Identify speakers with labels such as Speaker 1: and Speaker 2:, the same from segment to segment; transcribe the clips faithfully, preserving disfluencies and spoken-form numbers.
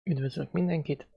Speaker 1: Üdvözlök mindenkit!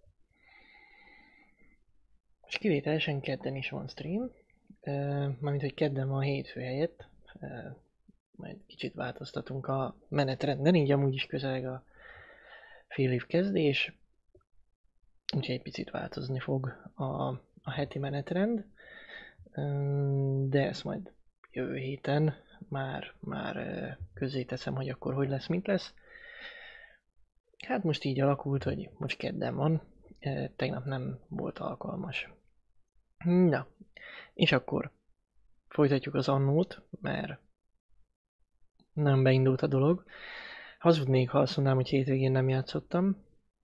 Speaker 1: És kivételesen kedden is van stream, uh, mármint hogy kedden van hétfő helyett, uh, majd kicsit változtatunk a menetrenden, így amúgy is közeleg a fél év kezdés, úgyhogy egy picit változni fog a, a heti menetrend, uh, de ezt majd jövő héten már, már uh, közzé teszem, hogy akkor hogy lesz, mint lesz. Hát most így alakult, hogy most kedden van, tegnap nem volt alkalmas. Na, és akkor folytatjuk az annót, mert nem beindult a dolog. Hazudnék, ha azt mondanám, hogy hétvégén nem játszottam.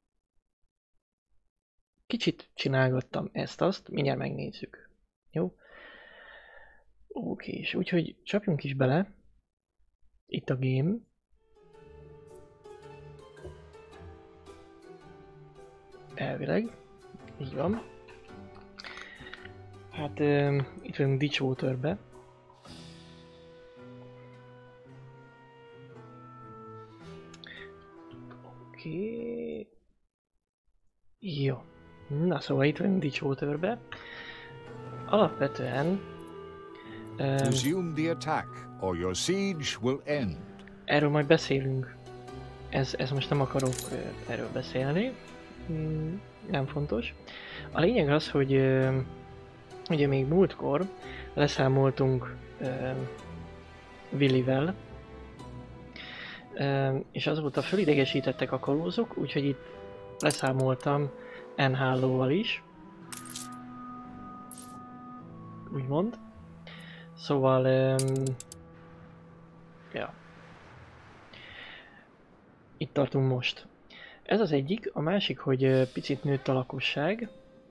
Speaker 1: Kicsit csinálgattam ezt-azt, mindjárt megnézzük. Jó? Oké, és úgyhogy csapjunk is bele. Itt a game. Elvileg. Így van. Hát uh, itt vagyunk Ditchwaterbe. Oké. Okay. Jó. Na szóval itt vagyunk Ditchwaterbe. Alapvetően... Uh,
Speaker 2: Resume the attack, or your siege will end.
Speaker 1: Erről majd beszélünk. Ez, ez most nem akarok uh, erről beszélni. Mm, nem fontos. A lényeg az, hogy uh, ugye még múltkor leszámoltunk uh, Willivel, uh, és azóta fölidegesítettek a kalózok, úgyhogy itt leszámoltam N-hálóval is. Úgymond. Szóval... Um, ja. Itt tartunk most. Ez az egyik, a másik, hogy picit nőtt a lakosság.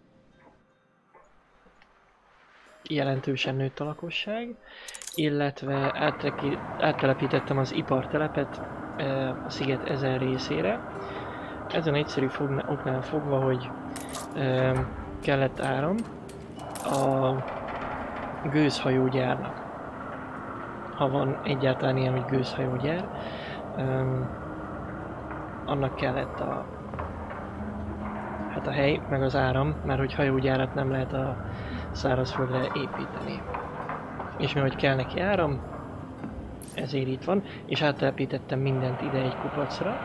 Speaker 1: Jelentősen nőtt a lakosság. Illetve áttelepítettem az ipartelepet a sziget ezen részére. Ezen egyszerű oknál fogva, hogy kellett áram a gőzhajógyárnak. Ha van egyáltalán ilyen, hogy gőzhajógyár. Annak kellett a, hát a hely, meg az áram, mert hogy hajógyárat nem lehet a szárazföldre építeni. És mivel kell neki áram, ezért itt van, és áttelepítettem mindent ide egy kupacra.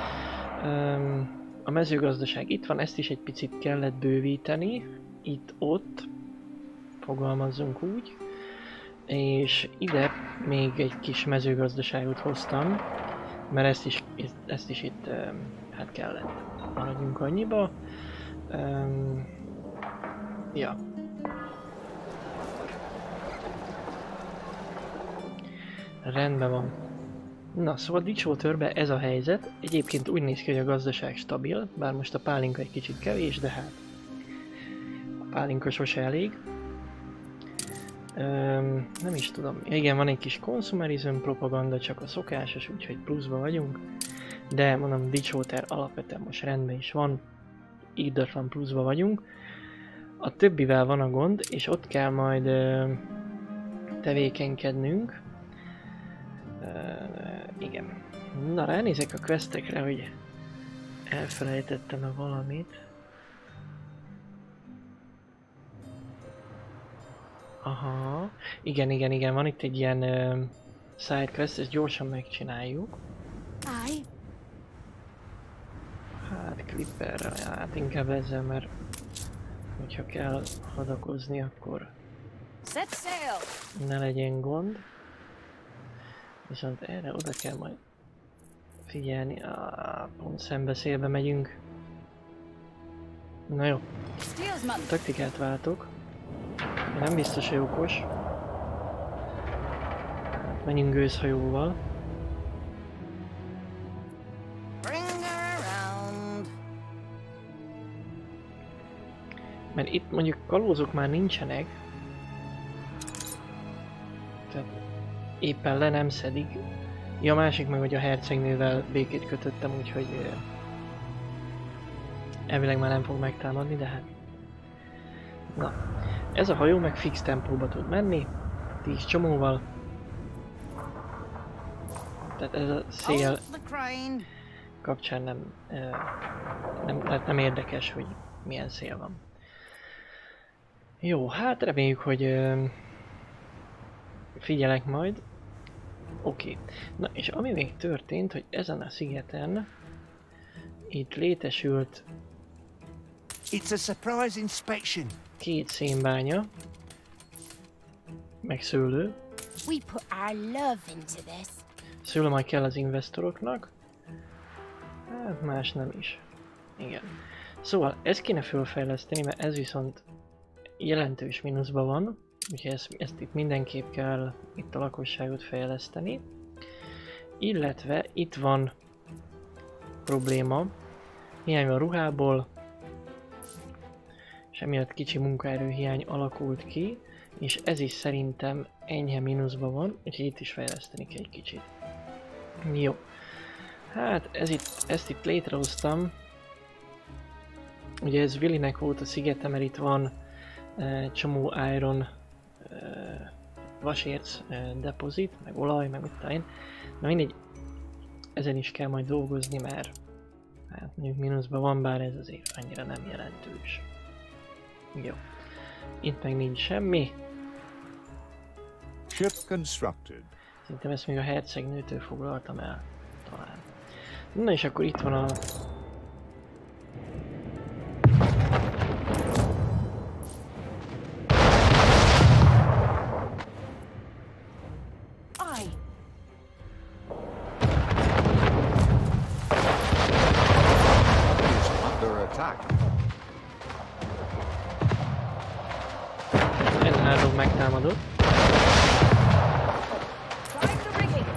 Speaker 1: A mezőgazdaság itt van, ezt is egy picit kellett bővíteni, itt-ott, fogalmazzunk úgy. És ide még egy kis mezőgazdaságot hoztam, mert ezt is, ezt is itt hát kellett. Maradjunk annyiba. Um, ja. Rendben van. Na, szóval Ditchwaterbe ez a helyzet. Egyébként úgy néz ki, hogy a gazdaság stabil, bár most a pálinka egy kicsit kevés, de hát a pálinka sose elég. Um, nem is tudom. Igen, van egy kis consumerism propaganda, csak a szokásos, úgyhogy pluszban vagyunk. De mondom, Ditchwater alapvetően most rendben is van. Írdatlan pluszban vagyunk. A többivel van a gond, és ott kell majd uh, tevékenykednünk. Uh, igen. Na, ránézek a questekre, hogy elfelejtettem-e valamit. Aha, igen, igen, igen, van itt egy ilyen uh, sidequest, ezt gyorsan megcsináljuk.
Speaker 3: Aye.
Speaker 1: Hát Clipperrel, hát inkább ezzel, mert hogyha kell hadakozni, akkor
Speaker 3: Set sail.
Speaker 1: ne legyen gond. Viszont erre oda kell majd figyelni, ah, pont szembeszélbe megyünk. Na jó, taktikát váltok. Nem biztos, hogy okos. Menjünk gőzhajóval. Mert itt mondjuk kalózok már nincsenek. Tehát éppen le nem szedik. Ja, a másik meg, hogy a hercegnővel békét kötöttem, úgyhogy elvileg már nem fog megtámadni, de hát... Na, ez a hajó meg fix tempóba tud menni, tíz csomóval. Tehát ez a szél kapcsán nem, nem, nem érdekes, hogy milyen szél van. Jó, hát reméljük, hogy figyelek majd. Oké. Okay. Na és ami még történt, hogy ezen a szigeten itt létesült
Speaker 4: It's a surprise inspection.
Speaker 1: két szénbánya, meg szőlő.
Speaker 3: We put our love into this.
Speaker 1: Szőlő majd kell az investoroknak. Hát más nem is. Igen. Szóval ezt kéne fölfejleszteni, mert ez viszont jelentős mínuszban van. Úgyhogy ezt, ezt itt mindenképp kell itt a lakosságot fejleszteni. Illetve itt van probléma. Hiány van ruhából. És emiatt kicsi munkaerőhiány alakult ki. És ez is szerintem enyhe mínuszban van. Úgyhogy itt is fejleszteni kell egy kicsit. Jó. Hát ez itt, ezt itt létrehoztam. Ugye ez Willynek volt a szigete, mert itt van e, csomó iron e, vasérc e, depozit, meg olaj, meg mit tudom én. Na mindegy, ezen is kell majd dolgozni, mert hát mondjuk mínuszban van, bár ez azért annyira nem jelentős. Jó. Itt meg nincs semmi.
Speaker 2: Ship constructed.
Speaker 1: Szerintem ezt még a hercegnőtől foglaltam el, talán. Na és akkor itt van a...
Speaker 3: Aye.
Speaker 2: Is under attack.
Speaker 1: Enhardog megtámadott.
Speaker 3: Climb the rigging.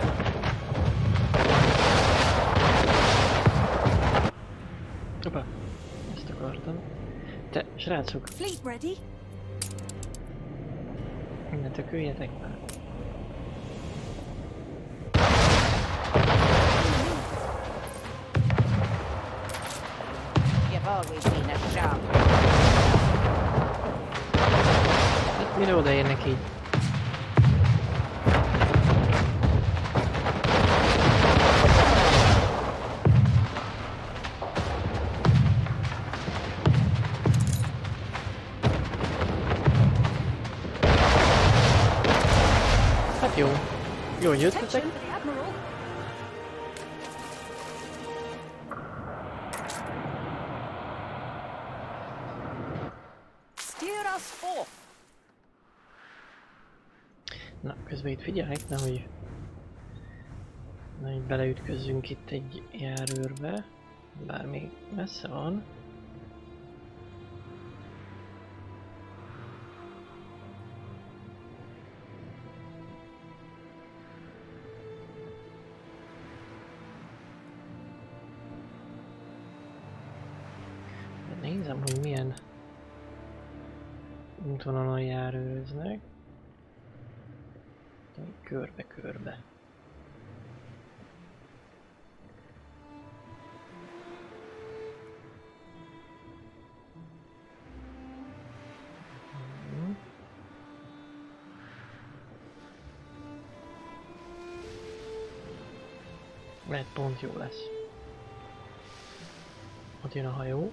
Speaker 1: Hoppá, ezt akartam. Te, srácok,
Speaker 3: Fleet ready.
Speaker 1: innen tököljetek már.
Speaker 3: You've always been a sharp.
Speaker 1: Hát mire odaérnek így? Hát jó. Jó, hogy jöttetek.
Speaker 3: Attention for the Admiral. Steer us forth.
Speaker 1: Na, közben itt figyelek, nehogy... nehogy beleütközzünk itt egy járőrbe. Bár még messze van. De nézem, hogy milyen útvonalon járőröznek. Körbe-körbe. Mhm. Lehet pont jó lesz. Ott jön a hajó.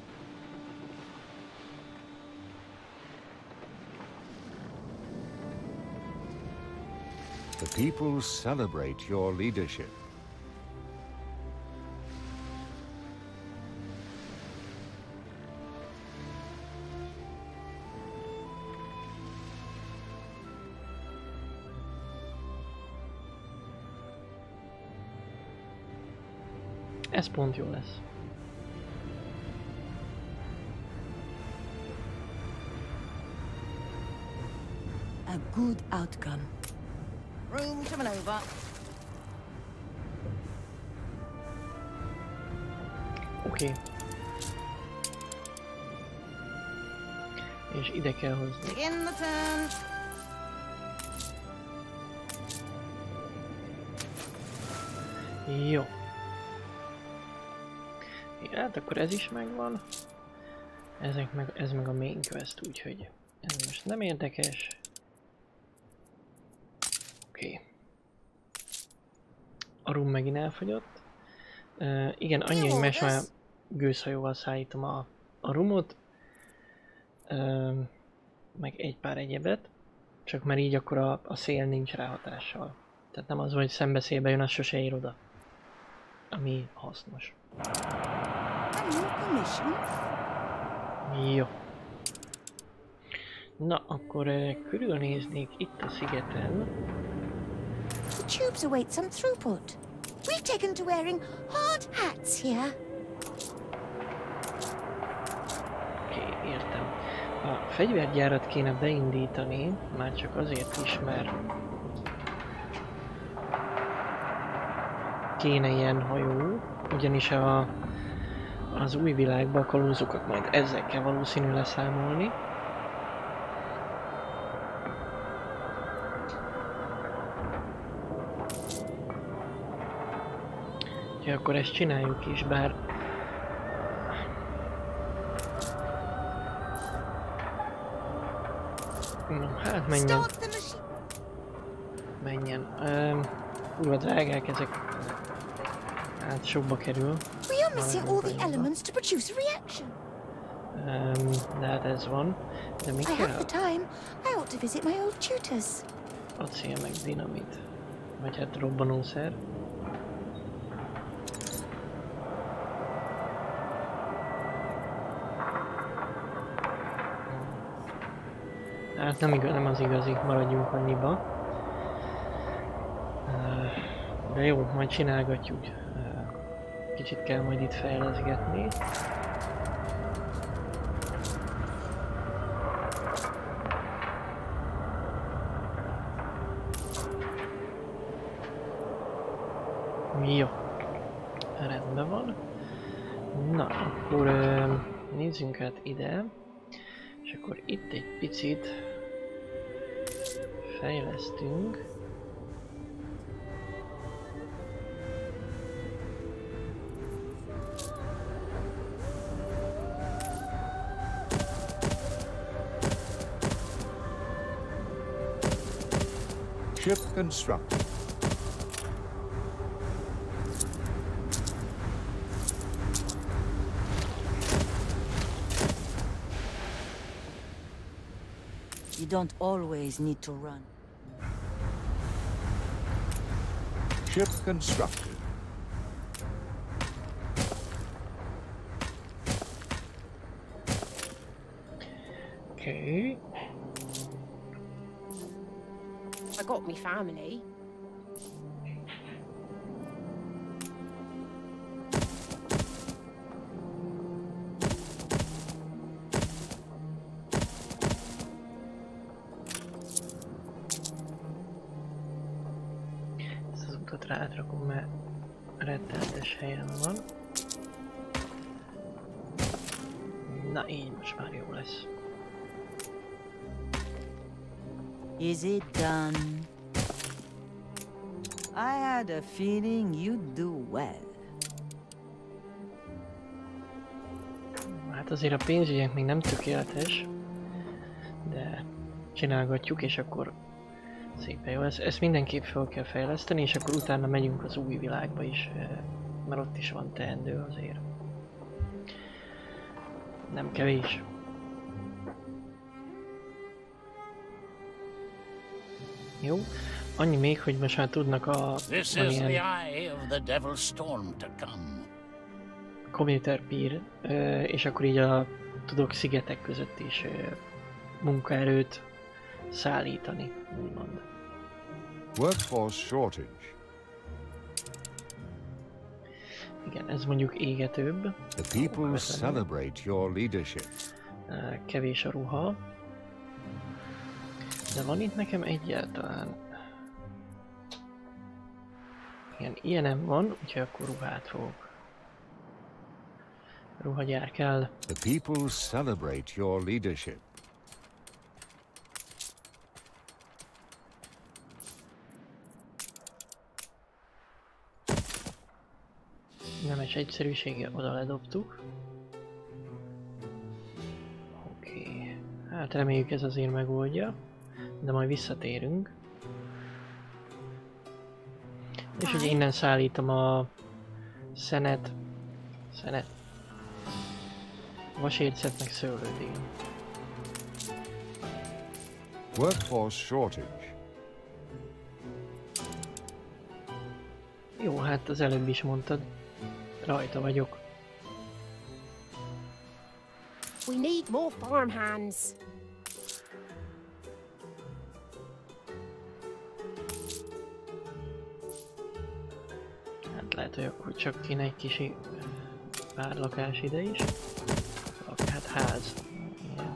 Speaker 2: The people celebrate your leadership.
Speaker 1: Ez pont jó lesz.
Speaker 5: A good outcome.
Speaker 3: Room to maneuver.
Speaker 1: Oké. Okay. És ide kell hozni.
Speaker 3: Begin the turn.
Speaker 1: Jó. Hát akkor ez is megvan. Ezek meg, ez meg a main quest, úgyhogy ez most nem érdekes. Oké. Okay. A room megint elfogyott. Uh, igen, annyi, hogy most már gőzhajóval szállítom a, a rumot, uh, meg egy pár egyebet, csak mert így akkor a, a szél nincs rá hatással. Tehát nem az, hogy szembeszélbe jön, az sose ér oda. Ami hasznos. Jó. Na, akkor uh, körülnéznék itt a szigeten.
Speaker 6: The tubes await some throughput. We've taken to wearing hard hats here.
Speaker 1: Oké, okay, értem. A fegyvergyárat kéne beindítani, már csak azért is, mert kéne ilyen hajó, ugyanis a, az új világban a kalózokat majd ezekkel valószínű leszámolni. Úgyhogy akkor ezt csináljuk is, bár no, hát menjen. Menjen. Um, Kurva drágák ezek. Hát sokba kerül.
Speaker 6: We are missing all the elements to produce a reaction.
Speaker 1: Um, de hát ez van. De mi
Speaker 6: I
Speaker 1: kell?
Speaker 6: have the time. I ought to visit my old tutors.
Speaker 1: Acél meg dinamit. Vagy hát robbanószer. Hát nem, igaz, nem az igazi, maradjunk annyiba. De jó, majd csinálgatjuk. Kicsit kell majd itt fejleszgetni. Jó. Rendben van. Na, akkor nézzünk át ide. És akkor itt egy picit fejlesztünk.
Speaker 2: Ship constructed.
Speaker 5: You don't always need to run.
Speaker 2: Ship constructed.
Speaker 1: Okay.
Speaker 7: I got me family.
Speaker 1: Ezt az utat rátrakom, mert rettenetes helyen van. Na így most már jó lesz.
Speaker 5: Is it done? I had a feeling you'd do well.
Speaker 1: Hát azért a pénzügyek még nem tökéletes, de csinálgatjuk, és akkor szépen jó. Ezt, ezt mindenképp fel kell fejleszteni, és akkor utána megyünk az új világba is, mert ott is van teendő azért. Nem kevés. Jó. Annyi még, hogy most már tudnak a
Speaker 8: This
Speaker 1: van
Speaker 8: is
Speaker 1: ilyen
Speaker 8: the eye of the Devil's Storm to come.
Speaker 1: commuter peer, ö, és akkor így a, tudok szigetek között is ö, munkaerőt szállítani, úgymond.
Speaker 2: Workforce shortage.
Speaker 1: Igen, ez mondjuk égetőbb.
Speaker 2: The people celebrate your leadership.
Speaker 1: Ö, kevés a ruha. De van itt nekem egyáltalán. Igen, ilyenem van, úgyhogy akkor ruhát fogok. Ruhagyár kell.
Speaker 2: The people celebrate your leadership.
Speaker 1: Nemes egyszerűsége oda ledobtuk. Oké. Okay. Hát reméljük ez azért megoldja. De majd visszatérünk. És ugye innen szállítom a Szenet. Szenet. Vasércet meg szőlődén.
Speaker 2: Workforce shortage.
Speaker 1: Jó, hát az előbb is mondtad. Rajta vagyok.
Speaker 7: We need more farmhands.
Speaker 1: Hát lehet, hogy akkor csak kéne egy kis pár lakás ide is. Hát ház. Igen.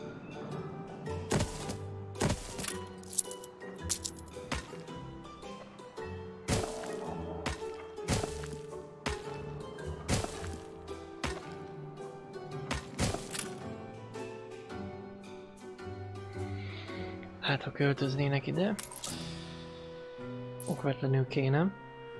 Speaker 1: Hát ha költöznének ide, okvetlenül kéne.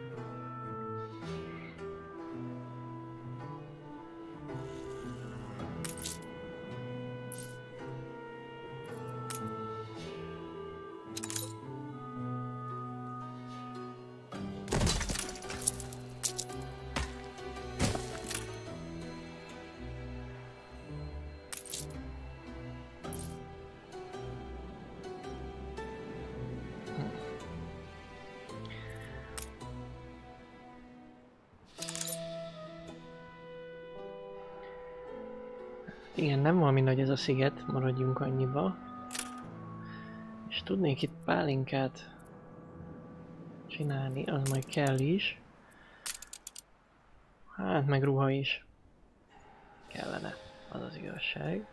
Speaker 1: Igen, nem valami nagy ez a sziget, maradjunk annyiba. És tudnék itt pálinkát csinálni, az majd kell is. Hát meg ruha is. Kellene, az az igazság.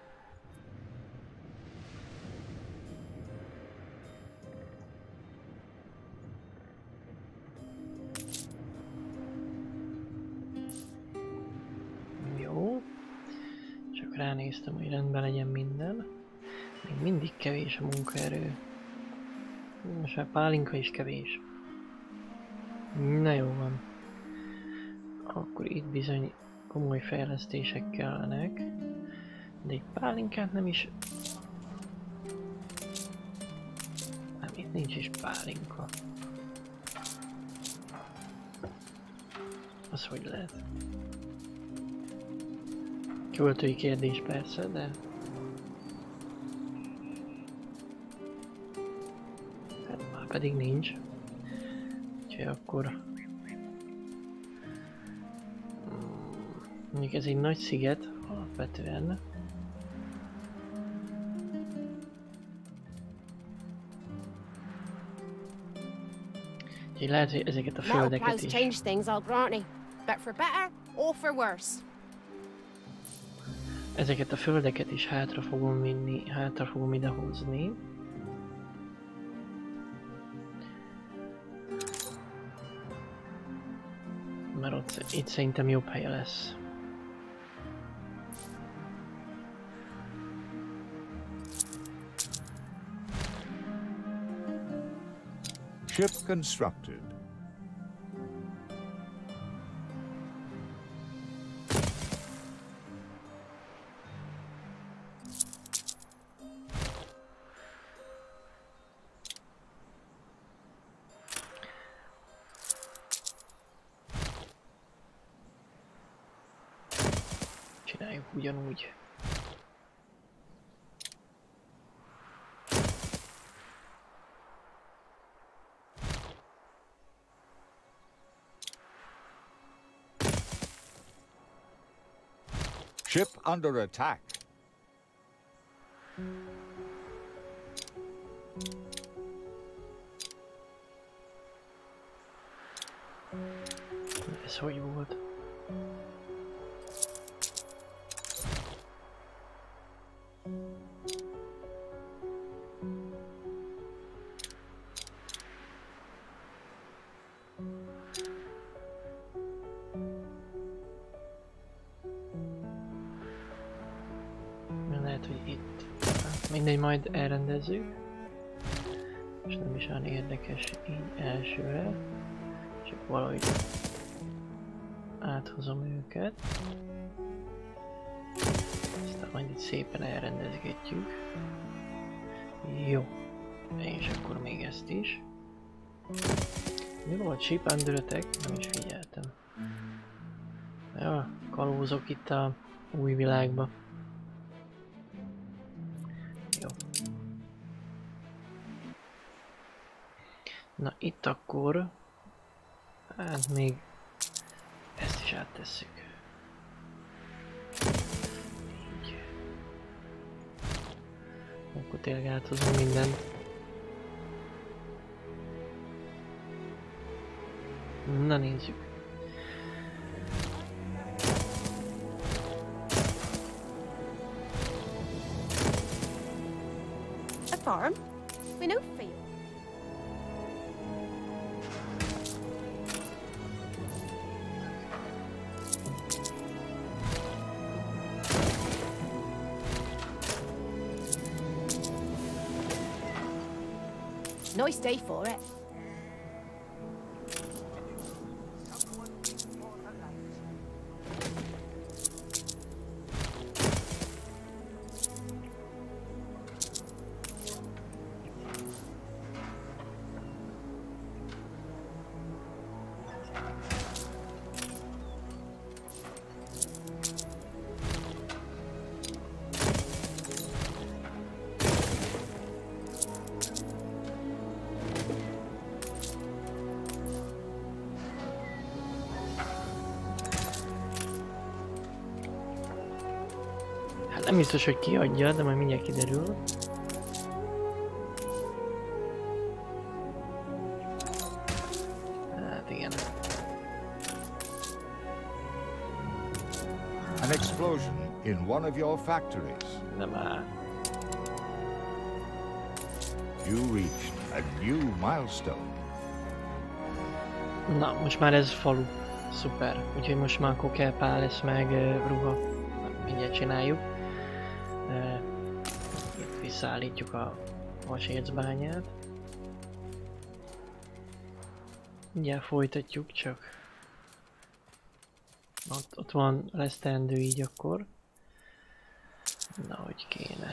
Speaker 1: Jó. Csak ránéztem, hogy rendben legyen minden. Még mindig kevés a munkaerő. Most már pálinka is kevés. Na jó van. Akkor itt bizony komoly fejlesztések kellenek. De egy pálinkát nem is... Nem, itt nincs is pálinka. Az hogy lehet? Költői kérdés persze, de... Hát már pedig nincs. Úgyhogy akkor... Mondjuk ez egy nagy sziget, alapvetően. Úgyhogy lehet, hogy ezeket a földeket is...
Speaker 7: change things, I'll grant you, but for better or for worse.
Speaker 1: Ezeket a földeket is hátra fogom vinni, hátra fogom idehozni. Mert ott, itt szerintem jobb helye lesz.
Speaker 2: Ship constructed.
Speaker 1: Csináljuk ugyanúgy.
Speaker 2: Ship under attack.
Speaker 1: Ez hogy volt? Lehet, hogy itt. Mindegy, majd elrendezzük. És nem is olyan érdekes így elsőre. Csak valahogy áthozom őket. Aztán majd itt szépen elrendezgetjük. Jó. És akkor még ezt is. Mi volt? Ship under attack? Nem is figyeltem. Jó, kalózok itt a új világba. Jó. Na itt akkor... Hát még... Ezt is áttesszük. Így. Akkor tényleg áthozunk mindent. Na nézzük.
Speaker 7: A farm? We know field. Nice day for it.
Speaker 1: Nem biztos, hogy kiadja, de majd mindjárt kiderül. Hát igen.
Speaker 2: An explosion in one of your factories.
Speaker 1: Nem áll.
Speaker 2: You reached a new milestone.
Speaker 1: Na, most már ez falu. Szuper. Úgyhogy most már akkor kell pál lesz meg uh, ruha. Na, mindjárt csináljuk. Uh, itt visszaállítjuk a vasércbányát. Mindjárt folytatjuk, csak ott, ott van, lesz teendő így akkor. Na, hogy kéne.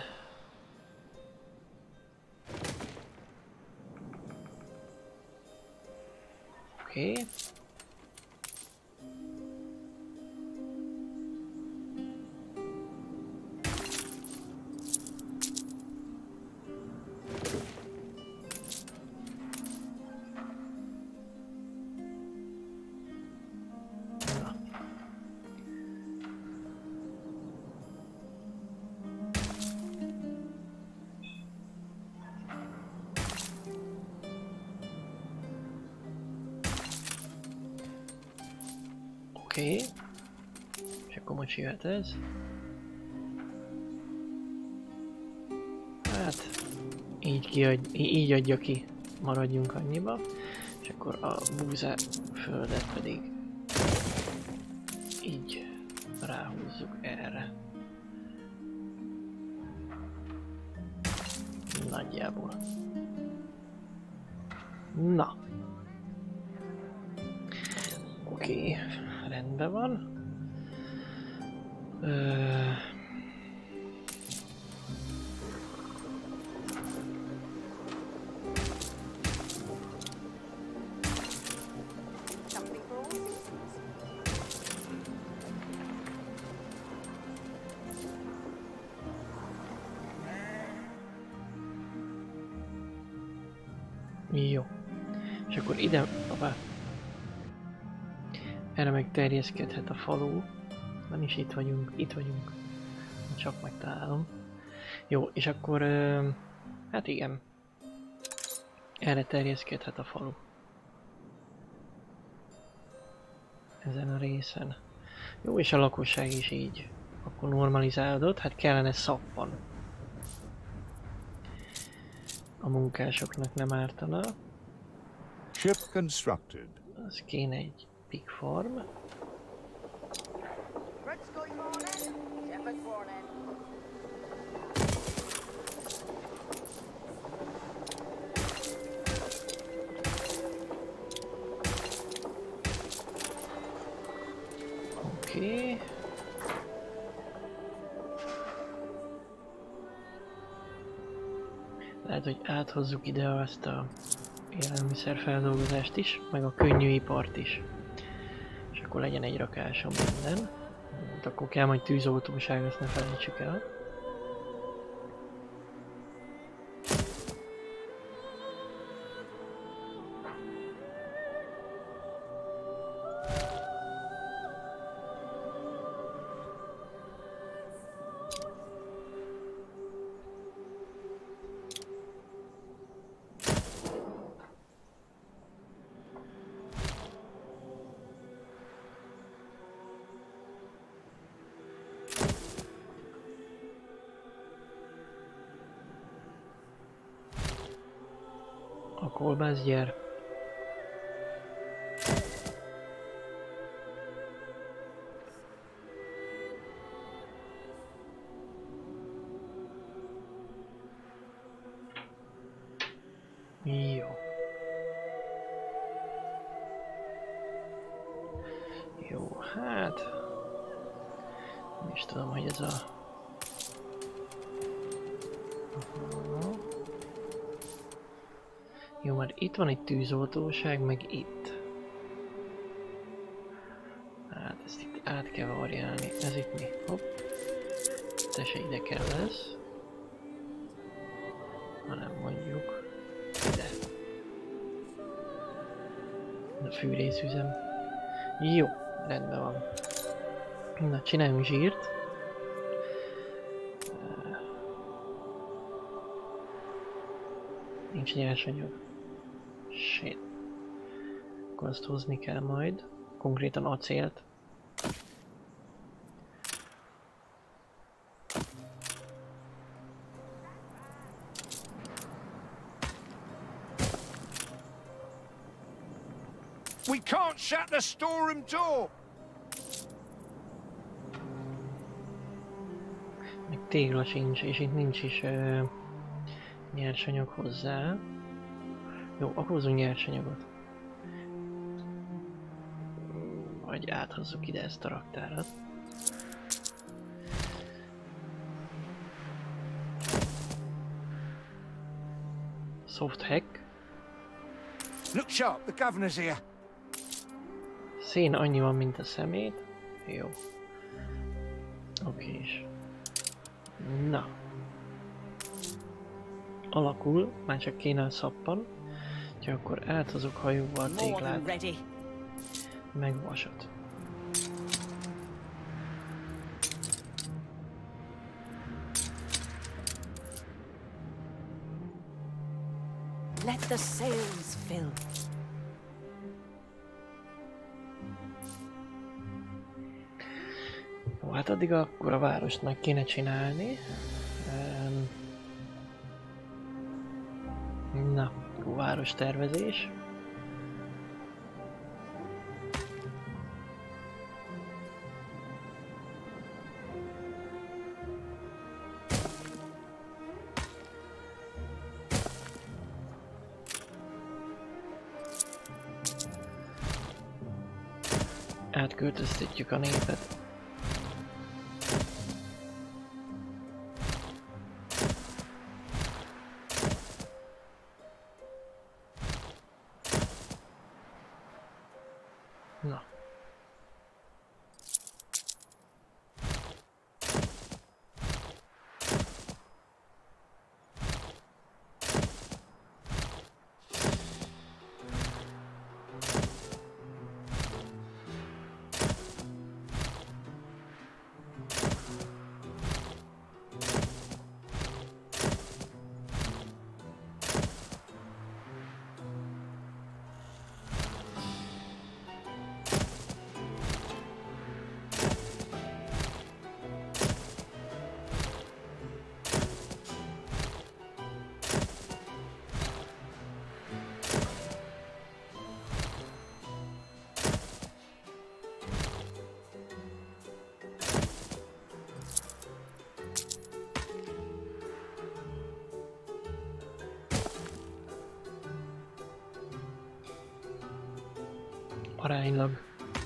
Speaker 1: Oké. Okay. Oké. Okay. És akkor most jöhet ez. Hát, így, kiadj, így adja ki, maradjunk annyiba. És akkor a búzá földet pedig így ráhúzzuk erre. Nagyjából. Na. Oké. Okay. Rendben van. Ö... Jó. És akkor ide... Apá. Erre meg terjeszkedhet a falu. Nem is itt vagyunk, itt vagyunk. Csak megtalálom. Jó, és akkor... Uh, hát igen. Erre terjeszkedhet a falu. Ezen a részen. Jó, és a lakosság is így. Akkor normalizálódott, hát kellene szappan. A munkásoknak nem ártana.
Speaker 2: Ship constructed.
Speaker 1: Az kéne egy pig farm. Oké. Okay. Lehet, hogy áthozzuk ide azt a élelmiszerfeldolgozást is, meg a könnyű ipart is. És akkor akkor legyen egy rakásom minden. Hát akkor kell majd tűzoltóság, azt ne felejtsük el. A kolbászgyár. Jó. Jó, hát... Nem is tudom, hogy ez a... Aha. Jó, már itt van egy tűzoltóság, meg itt. Hát ezt itt át kell variálni. Ez itt mi? Hopp. Te se ide kell lesz. Hanem mondjuk ide. A fűrészüzem. Jó, rendben van. Na, csináljunk zsírt. Nincs nyersanyag. Shit. Akkor azt hozni kell majd. Konkrétan acélt.
Speaker 4: We can't shut the storeroom door.
Speaker 1: Meg tégla sincs, és itt nincs is uh, nyersanyag hozzá. Jó, akkor hozunk nyersanyagot. Vagy áthozzuk ide ezt a raktárat. Soft hack.
Speaker 4: Look sharp, the governor's here.
Speaker 1: Szén annyi van, mint a szemét. Jó. Okés. Na. Alakul, már csak kéne a szappan. Úgyhogy akkor áthozok hajóval téglát. Meg vasat.
Speaker 5: Let the sails fill.
Speaker 1: Jó, hát addig akkor a várost meg kéne csinálni. Um, na, a város tervezés. Átköltöztetjük a népet. Na. Aránylag.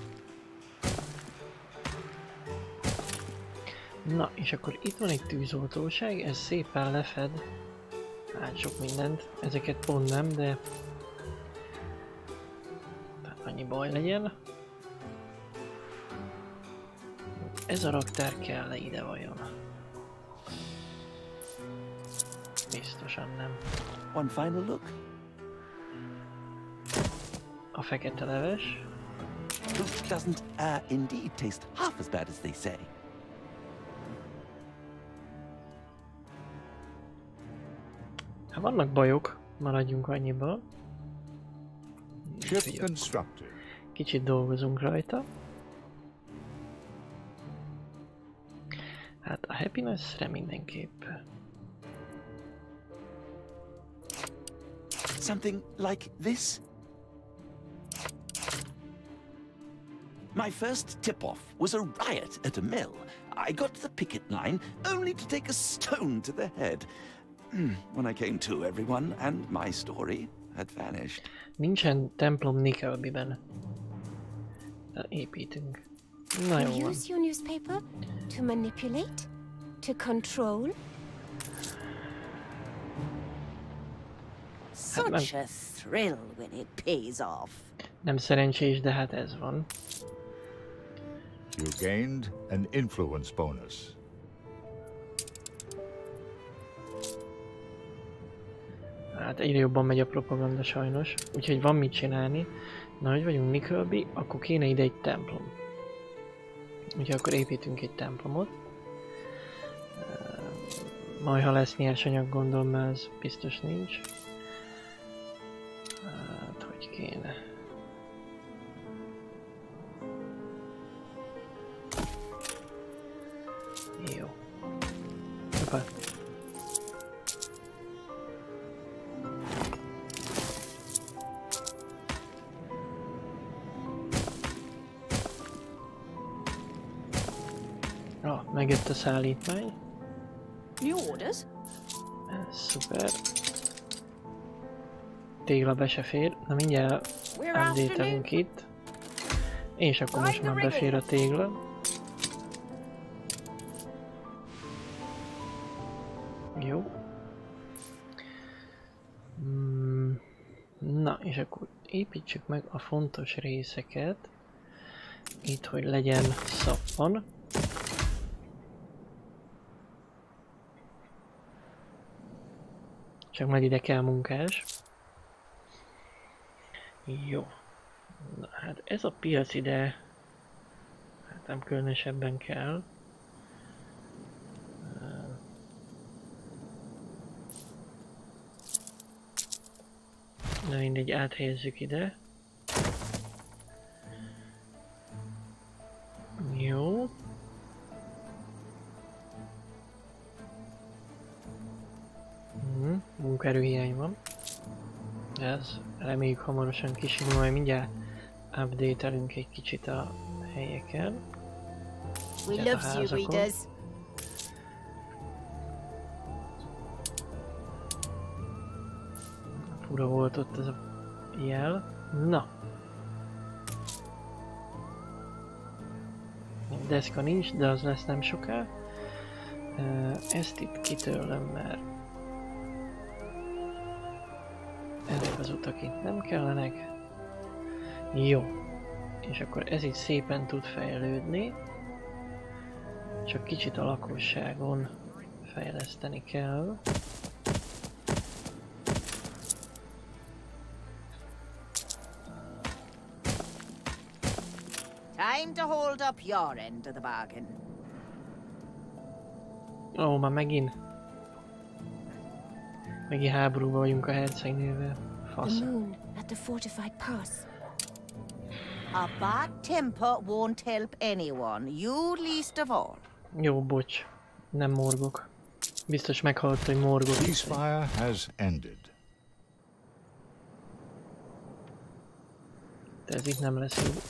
Speaker 1: Na, és akkor itt van egy tűzoltóság, ez szépen lefed. Hát sok mindent, ezeket pont nem, de... Tehát annyi baj legyen. ez a raktár kell ide vajon? Biztosan nem.
Speaker 9: One final look.
Speaker 1: A fekete leves.
Speaker 9: It doesn't uh, indeed taste half as bad as they say.
Speaker 1: Hát vannak bajok, maradjunk annyiban.
Speaker 2: Ship constructed.
Speaker 1: Kicsit dolgozunk rajta. Hát a happiness-re mindenképp.
Speaker 9: Something like this? My first tip-off was a riot at a mill. I got to the picket line only to take a stone to the head. When I came to, everyone and my story had vanished.
Speaker 1: Nincsen templom Nickelby-ben. Építünk. Na jó
Speaker 6: You
Speaker 1: van.
Speaker 6: use your newspaper to manipulate, to control.
Speaker 3: Such a thrill when it pays off.
Speaker 1: Nem szerencsés, de hát ez van.
Speaker 2: You gained an influence bonus.
Speaker 1: Hát egyre jobban megy a propaganda sajnos, úgyhogy van mit csinálni. Na, hogy vagyunk Nickelby, akkor kéne ide egy templom. Úgyhogy akkor építünk egy templomot. Majd ha lesz nyersanyag, gondolom, mert ez biztos nincs. Hát, hogy kéne. Jó. Hoppá. Ah, megjött a szállítmány.
Speaker 3: New orders?
Speaker 1: Ez szuper. Tégla be se fér. Na mindjárt update-elünk itt. És akkor most már befér a tégla. Jó. Mm, na, és akkor építsük meg a fontos részeket. Itt, hogy legyen szappan. Csak majd ide kell munkás. Jó. Na, hát ez a piac ide... Hát nem különösebben kell. Na mindegy, áthelyezzük ide. Jó. Mm, munkaerőhiány van. Ez reméljük hamarosan kisimul, majd mindjárt update-elünk egy kicsit a helyeken.
Speaker 3: We love you, readers.
Speaker 1: Fura volt ott ez a jel. Na. Deszka nincs, de az lesz nem soká. Ezt itt kitörlöm, mert ezek az utak itt nem kellenek. Jó. És akkor ez itt szépen tud fejlődni. Csak kicsit a lakosságon fejleszteni kell.
Speaker 3: Time to hold up your end of the bargain.
Speaker 1: Ó, már megint. Megint háborúban vagyunk a hercegnővel. Fasz.
Speaker 6: The moon at the fortified pass.
Speaker 3: A bad temper won't help anyone, you least of all.
Speaker 1: Jó, bocs. Nem morgok. Biztos meghallott, hogy morgok.
Speaker 2: Ceasefire has ended.
Speaker 1: De ez itt nem lesz jó.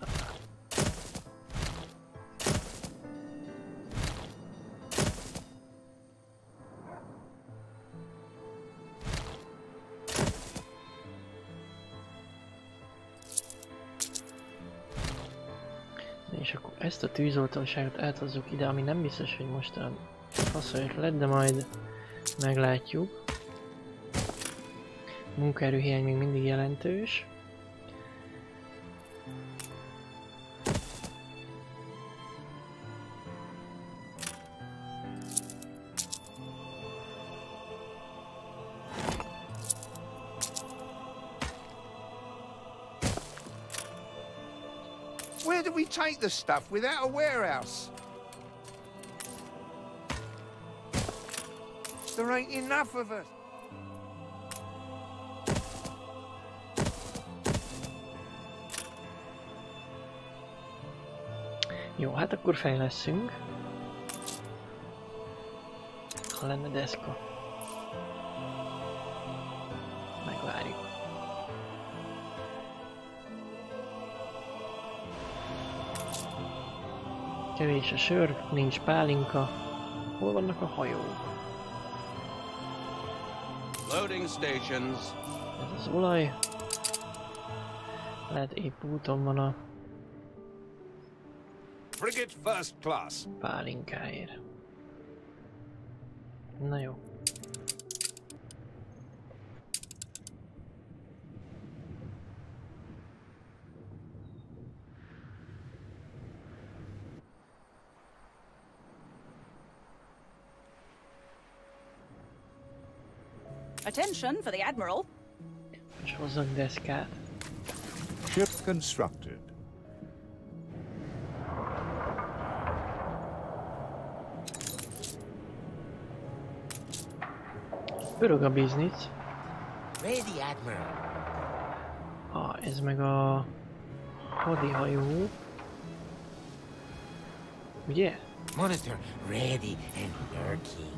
Speaker 1: És akkor ezt a tűzoltóságot áthozzuk ide, ami nem biztos, hogy most a fasz ötlet, de majd meglátjuk. Munkaerőhiány még mindig jelentős.
Speaker 4: Where do we take the stuff without a warehouse? There ain't enough of us.
Speaker 1: Jó, hát akkor fejleszünk. Ha lenne deszka. Megvárjuk. Kevés a sör, nincs pálinka. Hol vannak a hajók?
Speaker 10: Loading stations.
Speaker 1: Ez az olaj. Lehet épp úton van a
Speaker 4: Frigate first class.
Speaker 1: pálinkáért. Na jó.
Speaker 5: Attention for the Admiral.
Speaker 1: És hozzak deszkát.
Speaker 2: Ship constructed.
Speaker 1: Pörög a biznisz.
Speaker 8: Ready, Admiral.
Speaker 1: Ah, ez meg a hadihajó. Ugye?
Speaker 8: Monitor ready and working.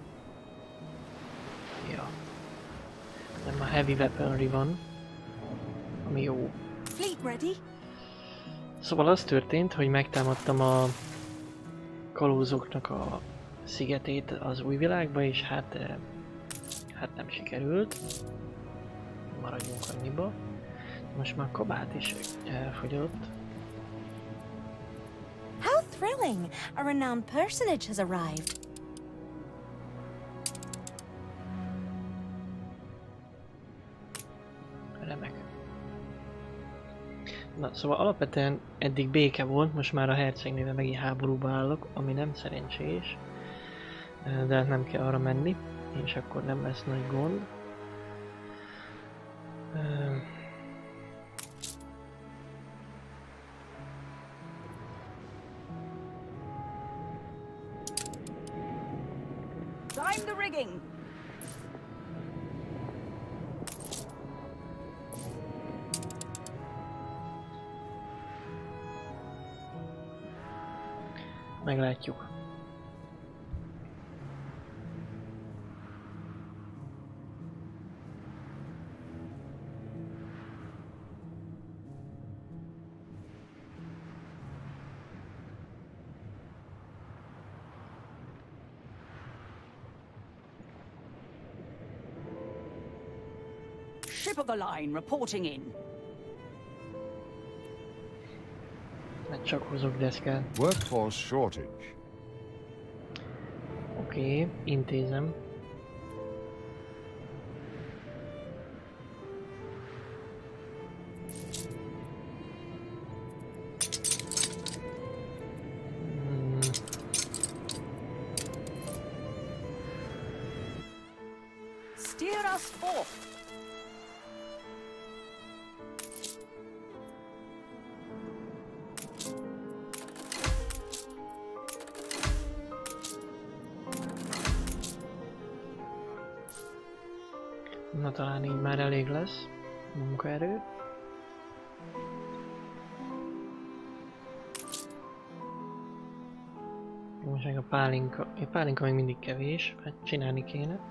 Speaker 1: Ja. Nem a heavy weaponry van. Ami jó.
Speaker 5: Fleet ready.
Speaker 1: Szóval az történt, hogy megtámadtam a kalózoknak a szigetét az új világba, és hát, eh, hát nem sikerült. Maradjunk annyiba. Most már a kabát is elfogyott.
Speaker 6: How thrilling! A renowned personage has arrived.
Speaker 1: Remek. Na, szóval alapvetően eddig béke volt, most már a hercegnével megint háborúba állok, ami nem szerencsés. De hát nem kell arra menni, és akkor nem lesz nagy gond.
Speaker 5: Time the rigging.
Speaker 1: Meglátjuk.
Speaker 5: Ship of the line reporting in.
Speaker 1: Mert csak hozok deszkát.
Speaker 2: Workforce shortage.
Speaker 1: Oké, okay, intézem. Hmm.
Speaker 5: Steer us forth.
Speaker 1: Na talán így már elég lesz munkaerő. Most meg a pálinka, a pálinka még mindig kevés, hát csinálni kéne.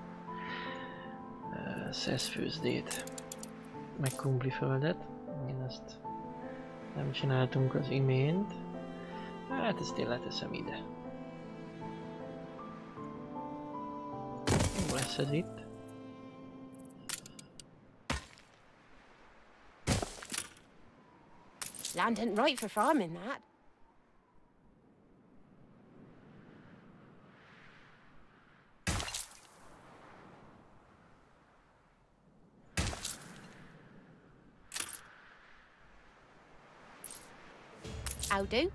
Speaker 1: Szeszfőzdét, meg krumpliföldet. Én ezt nem csináltunk az imént. Hát ezt én leteszem ide. Jó lesz ez itt.
Speaker 7: Land ain't right for farming, that. I'll do.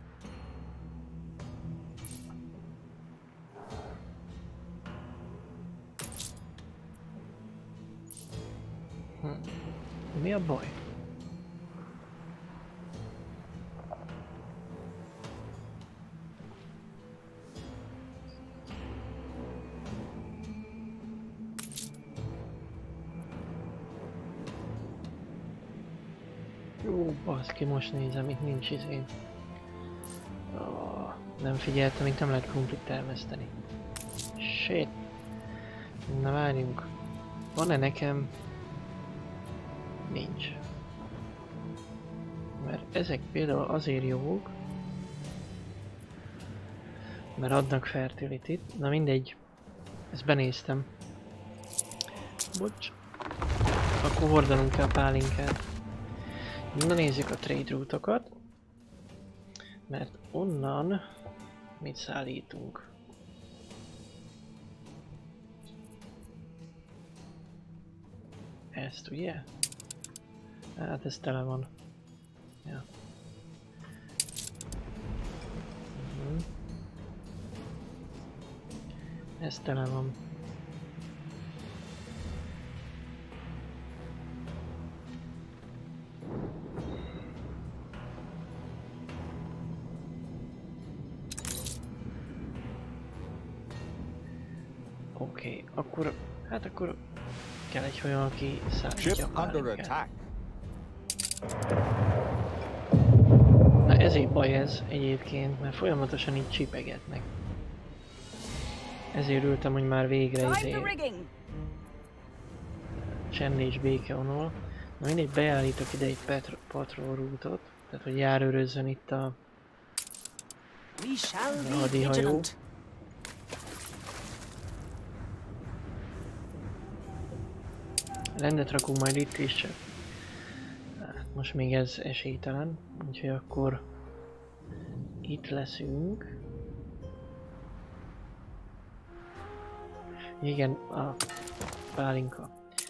Speaker 1: Hm. Mi a baj? Ú, baszki, most nézem, itt nincs izé. Oh, nem figyeltem, itt nem lehet krumplit termeszteni. Shit. Na várjunk. Van-e nekem? Nincs. Mert ezek például azért jók, mert adnak fertility-t. Na mindegy. Ezt benéztem. Bocs. Akkor hordanunk kell a pálinkát. Na nézzük a trade route-okat. Mert onnan mit szállítunk? Ezt ugye? Hát ez tele van. Ja. Uh-huh. Ez tele van. Oké, okay, akkor, hát akkor kell egy olyan, aki szállítja a pálinkát. Na ezért baj ez egyébként, mert folyamatosan így csipegetnek. Ezért ültem, hogy már végre izé csend és béke vonul. Na mindegy, beállítok ide egy patrol rútot, tehát hogy járőrözzön itt a, a hadihajó. Rendet rakunk majd itt is, csak hát most még ez esélytelen, úgyhogy akkor itt leszünk. Igen, a pálinka.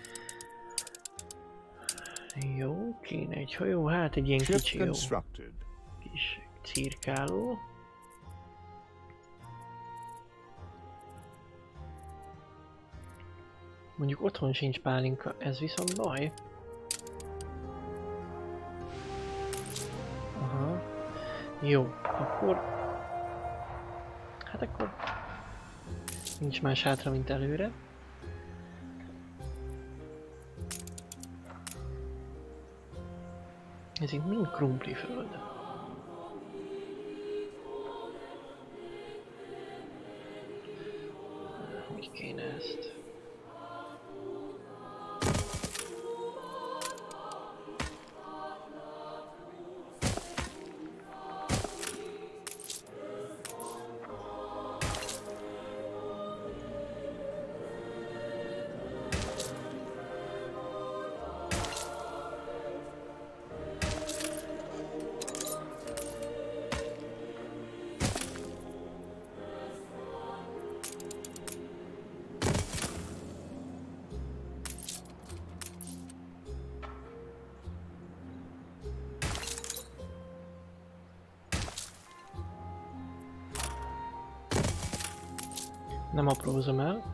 Speaker 1: Jó, kéne egy hajó, hát egy ilyen kicsi jó. Kis cirkáló. Mondjuk otthon sincs pálinka, ez viszont baj. Aha. Jó, akkor... Hát akkor... Nincs más hátra, mint előre. Ez itt mind krumpliföld. Hogy kéne ezt? Nem aprózom el.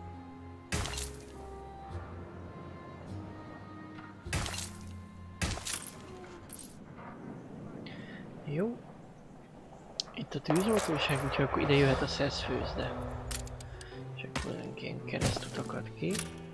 Speaker 1: Jó. Itt a tűzoltóság, úgyhogy akkor ide jöhet a szeszfőzde. És akkor ilyen keresztutakat ki.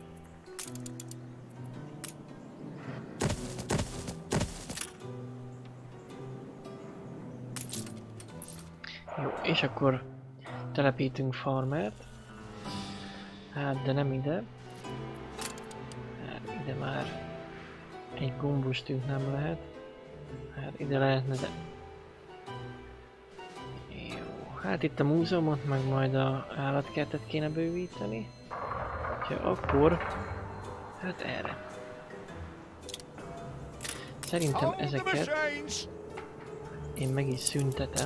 Speaker 1: Jó, és akkor telepítünk farmert. Hát, de nem ide. Hát, ide már egy gombustűt nem lehet. Hát, ide lehetne, de... Jó, hát itt a múzeumot, meg majd a állatkertet kéne bővíteni. Úgyhogy akkor... Hát erre. Szerintem ezeket... Én meg is szüntetem.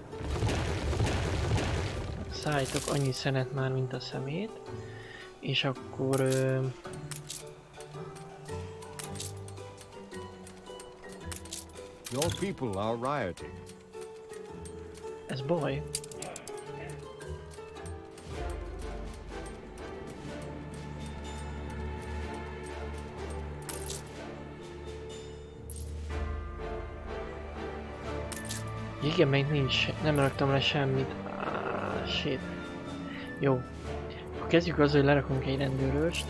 Speaker 1: Szállítok annyi szenet már, mint a szemét, és akkor... Ö...
Speaker 2: Your people are rioting.
Speaker 1: Ez baj. Igen, még nincs, nem raktam le semmit. Shit. Jó. Akkor kezdjük azzal, hogy lerakunk egy rendőröst.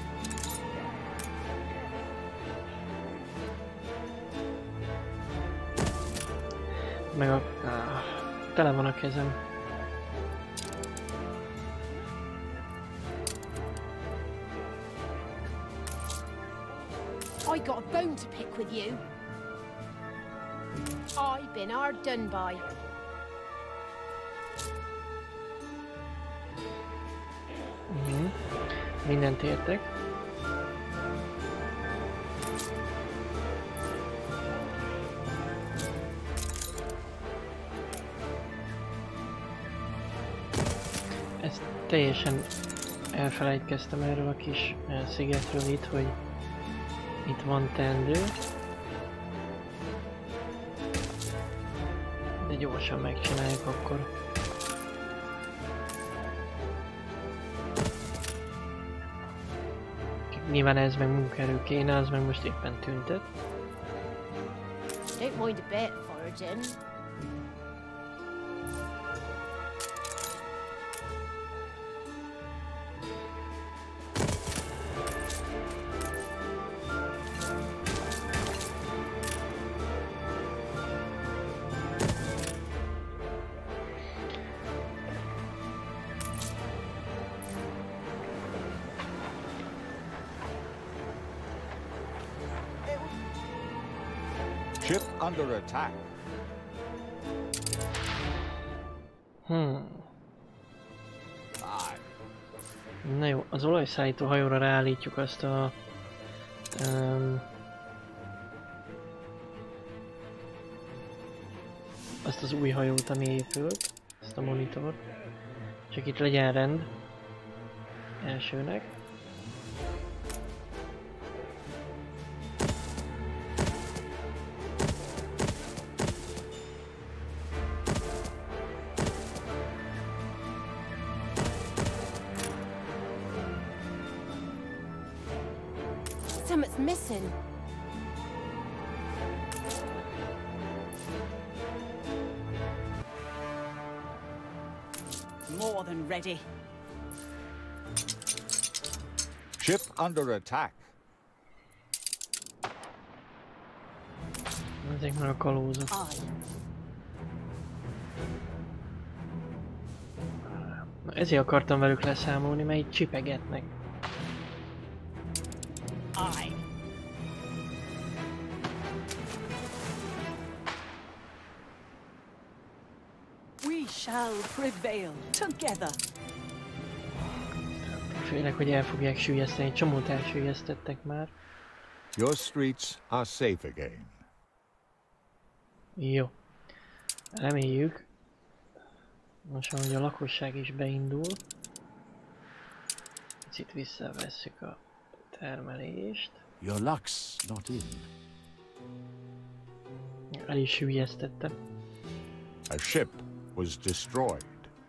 Speaker 1: meg a... Ah, tele van a kezem.
Speaker 7: I got a bone to pick with you. I've been hard done by.
Speaker 1: Uh-huh. Mindent értek. Ezt teljesen elfelejtkeztem erről a kis szigetről itt, hogy itt van teendő. De gyorsan megcsináljuk akkor. Nyilván ez meg munkaerő kéne, az meg most éppen tüntet.
Speaker 7: Don't mind a bit, foraging.
Speaker 2: Ship under attack.
Speaker 1: Hmm. Na jó, az olajszállító hajóra ráállítjuk azt a... Um, azt az új hajót, ami épült. Ezt a monitort. Csak itt legyen rend. Elsőnek.
Speaker 7: Something's missing.
Speaker 5: More than ready.
Speaker 2: Ship under attack.
Speaker 1: Ezek már a kalózok. Na, ezért akartam velük leszámolni, mert így csipegetnek.
Speaker 5: Aye. We shall prevail together.
Speaker 1: Félek, hogy el fogják süllyeszteni, csomót elsüllyesztettek már.
Speaker 2: Your streets are safe again.
Speaker 1: Jó. Reméljük. Most, hogy a lakosság is beindul. Picit visszavesszük a termelést.
Speaker 8: Your luck's not in.
Speaker 1: El is süllyesztettem.
Speaker 2: A ship was destroyed.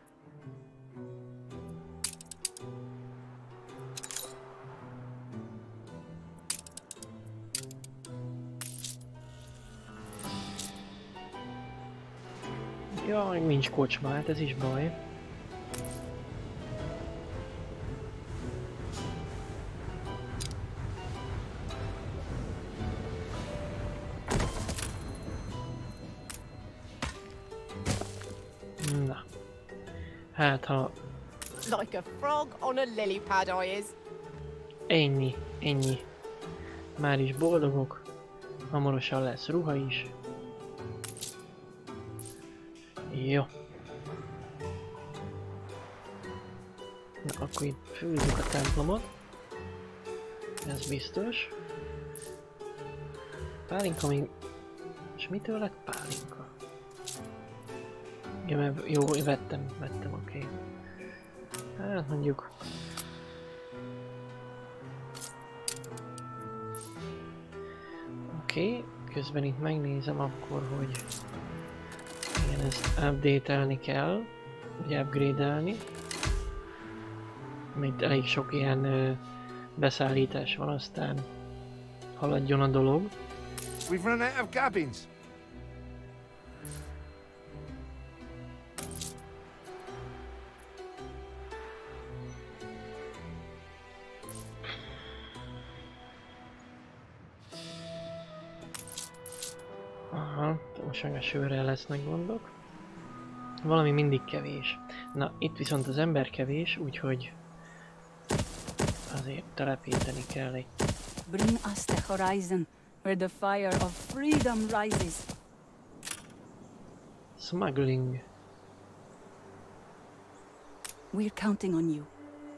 Speaker 1: Jaj, nincs kocsma, hát ez is baj. Na. Hát ha...
Speaker 7: Like a frog on a lily pad I is.
Speaker 1: Ennyi, ennyi. Már is boldogok. Hamarosan lesz ruha is. Jó. Na, akkor itt főzzük a templomot. Ez biztos. Pálinka még... És mitől lett pálinka? Ja, mert jó, vettem, vettem, oké. Okay. Hát mondjuk... Oké, okay. Közben itt megnézem akkor, hogy... Igen, ezt update-elni kell, vagy upgrade-elni. Itt elég sok ilyen ö, beszállítás van, aztán haladjon a dolog.
Speaker 4: We've run out of cabins.
Speaker 1: Most meg a sörrel lesznek gondok. Valami mindig kevés. Na, itt viszont az ember kevés, úgyhogy azért telepíteni kell egy...
Speaker 5: Bring us the horizon, where the fire of freedom rises.
Speaker 1: Smuggling.
Speaker 5: We're counting on you.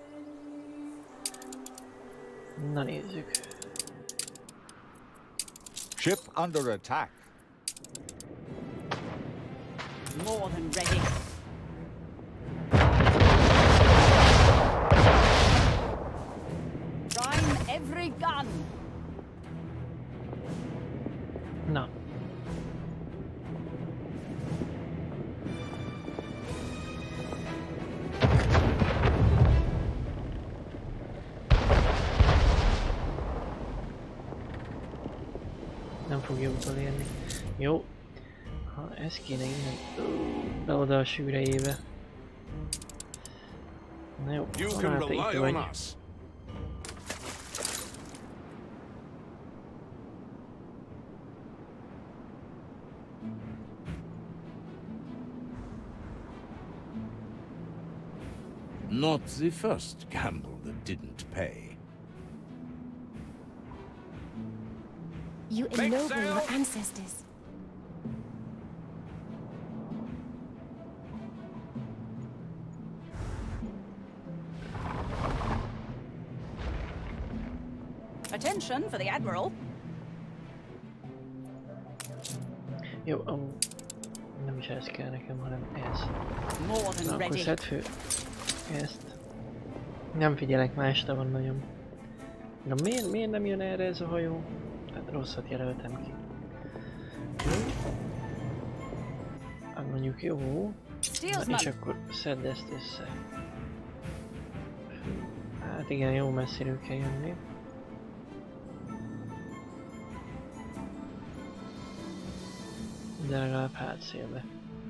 Speaker 1: Na nézzük.
Speaker 2: Ship under attack.
Speaker 5: More than ready. Prime every gun.
Speaker 1: Na. Nem fogja utolérni. Jó. Ha ez kéne innen be oda a sűrejébe. Na jó, ha te itt vagy.
Speaker 8: Not the first gamble that didn't pay.
Speaker 6: You ennoble your ancestors.
Speaker 5: Attention for the Admiral.
Speaker 1: Jó, um, nem is ez kell nekem, hanem ez.
Speaker 5: More than
Speaker 1: Na, akkor
Speaker 5: ready.
Speaker 1: szedd fő ezt. Nem figyelek más tavon nagyon. De miért, miért nem jön erre ez a hajó? Tehát rosszat jelöltem ki. Hát mondjuk jó. Na, és akkor szedd ezt össze. Hát igen, jó messziről kell jönni. De legalább hátszélbe.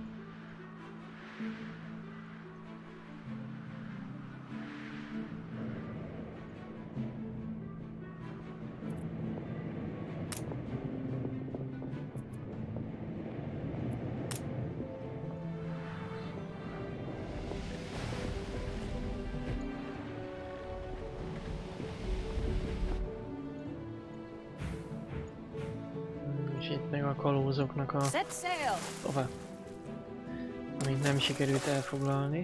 Speaker 1: És itt meg a kalózoknak a
Speaker 5: Set sail.
Speaker 1: tova, amit nem sikerült elfoglalni.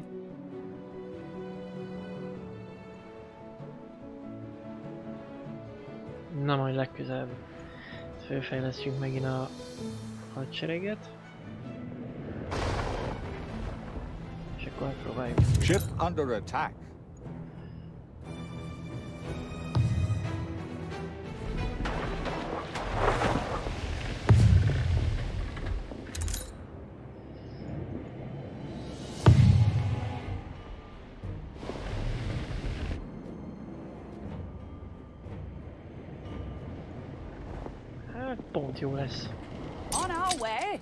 Speaker 1: Na majd legközelebb fölfejlesztjük megint a hadsereget. És akkor próbáljuk.
Speaker 2: Ship under attack.
Speaker 1: Hát pont jó lesz.
Speaker 5: On our way.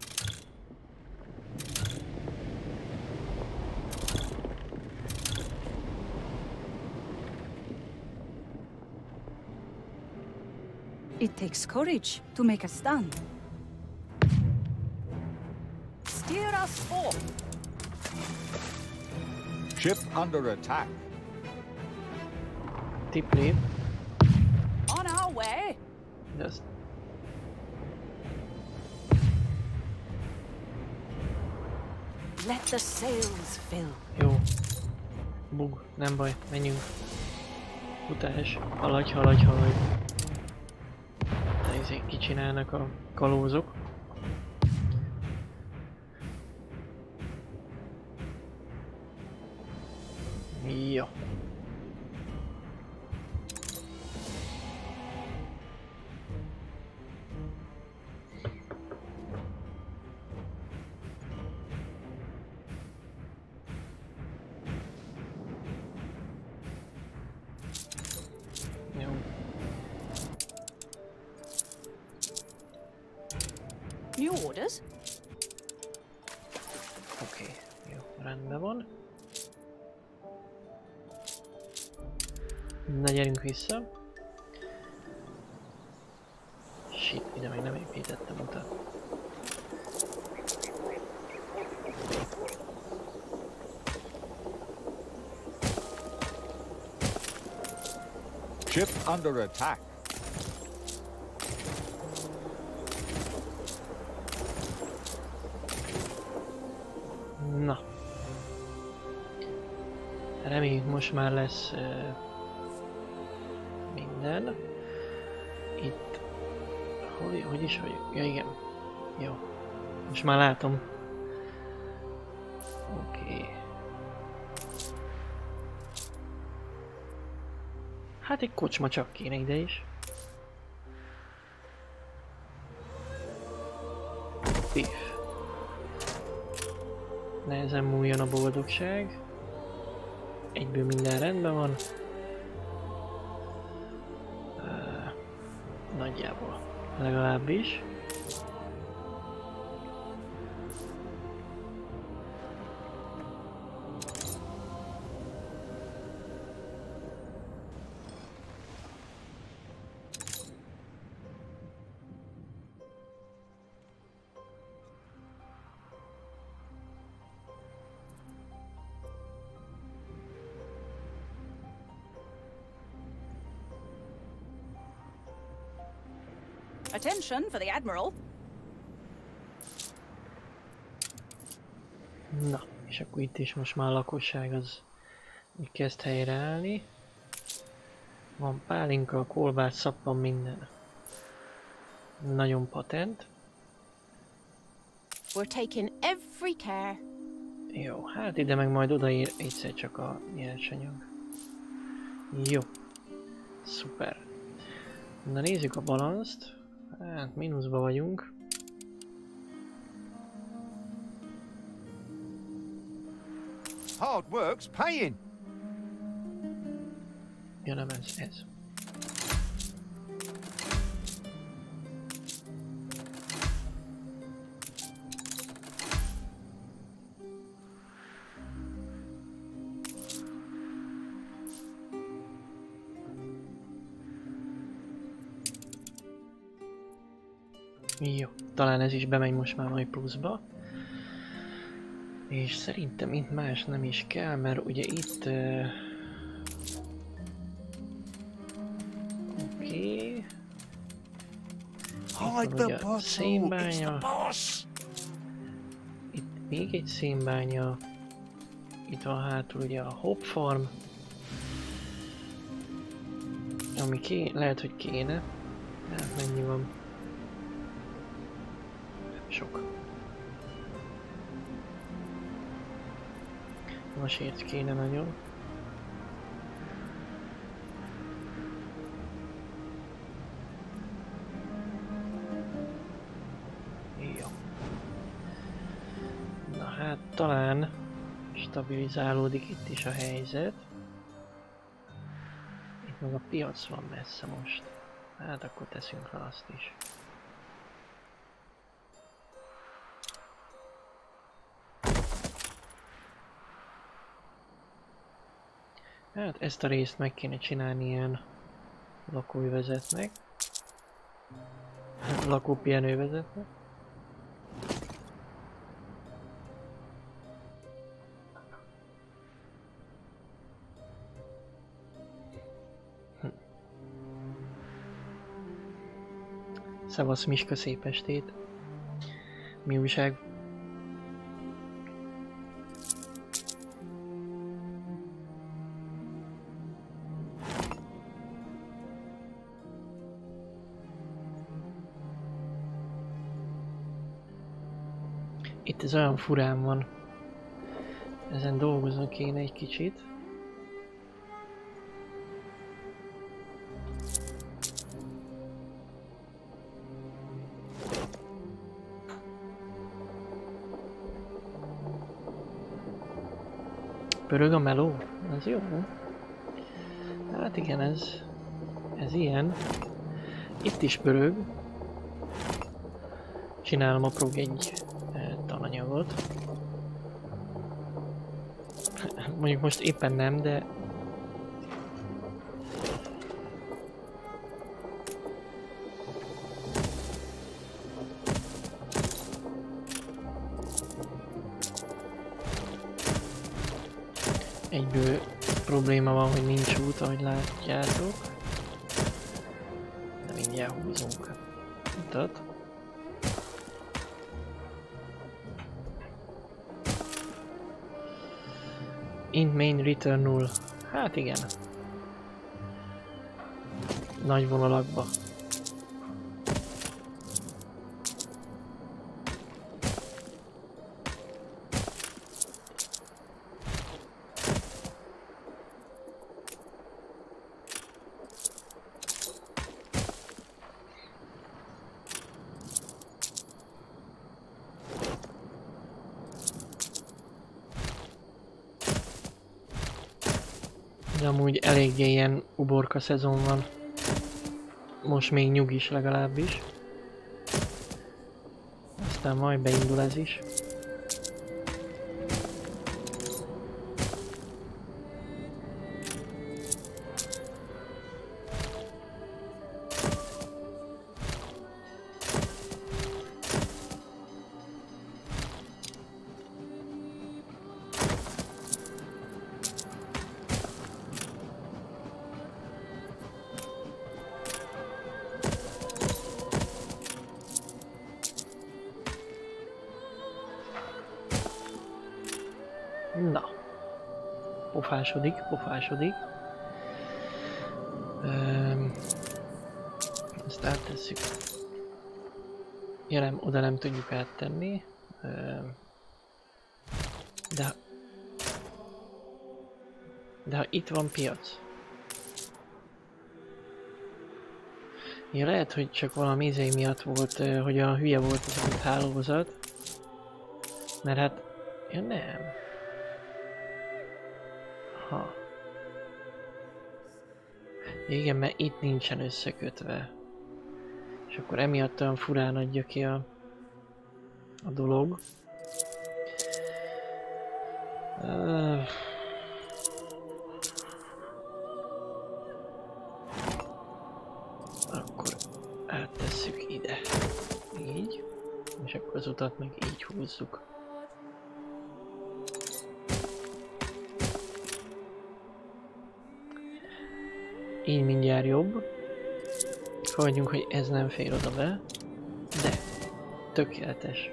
Speaker 5: It takes courage to make a stand. Steer us forth.
Speaker 2: Ship under attack.
Speaker 1: Tipli.
Speaker 5: On our way.
Speaker 1: De azt
Speaker 5: Let the sails fill.
Speaker 1: jó. Bug, nem baj, menjünk. Futás, haladj, haladj, haladj. De ezért kicsinálnak a kalózok. Jó. Jó.
Speaker 5: New orders?
Speaker 1: Oké, okay. Jó, rendben van. Na gyerünk vissza. Shit, ide még nem építettem utat.
Speaker 2: Ship under attack.
Speaker 1: Na. Reméljük most már lesz uh, minden. Itt... Hogy, hogy is vagyok? Ja igen. Jó. Most már látom. Oké. Okay. Hát egy kocsma csak kéne ide is. Pif. Nehezen múljon a boldogság. Egyből minden rendben van. Uh, nagyjából. Legalábbis.
Speaker 5: Attention for the Admiral.
Speaker 1: Na, és akkor itt is most már a lakosság az úgy kezd helyreállni. Van pálinka, kolbász, szappan, minden. Nagyon patent.
Speaker 7: We're taking every care.
Speaker 1: Jó, hát ide meg majd odaér egyszer csak a nyersanyag. Jó. Szuper. Na nézzük a balanszt. Hát mínuszba vagyunk.
Speaker 4: Hard work's paying.
Speaker 1: Ja nem ez, ez. Jó, talán ez is bemegy most már majd pluszba. És szerintem itt más nem is kell, mert ugye itt... Uh... Oké... Okay. Itt van ugye a szénbánya. Itt még egy szénbánya. Itt van hátul ugye a hop farm. Ami ké... lehet, hogy kéne. Hát mennyi van? Sok. Vasért kéne nagyon. Jó. Na hát talán stabilizálódik itt is a helyzet. Itt meg a piac van messze most. Hát akkor teszünk rá azt is. Hát ezt a részt meg kéne csinálni ilyen lakóövezetnek. Lakópihenővezetnek. Hm. Szevasz Miska, szép estét! Mi újság? Itt ez olyan furán van. Ezen dolgozni kéne egy kicsit. Pörög a meló? Az jó. Hát igen, ez... ez ilyen. Itt is pörög. Csinálom apró egy tananyagot. Mondjuk most éppen nem, de... Egyből probléma van, hogy nincs út, ahogy látjátok. mindjárt húzunk. Mutat. Int main return null. Hát igen. Nagy vonalakba. De amúgy eléggé ilyen uborka szezon van. Most még nyugis legalábbis. Aztán majd beindul ez is. Na. Pofásodik, pofásodik. Üm, ezt áttesszük. Ja nem, oda nem tudjuk áttenni. Üm, de... De ha itt van piac. Ja, lehet, hogy csak valami izé miatt volt, hogy a hülye volt az a hálózat. Mert hát... Ja nem. Ha. Igen, mert itt nincsen összekötve. És akkor emiatt olyan furán adja ki a, a dolog. Uh. Akkor áttesszük ide. Így. És akkor az utat meg így húzzuk. Így mindjárt jobb. Fogadjunk, hogy ez nem fér oda be. De tökéletes.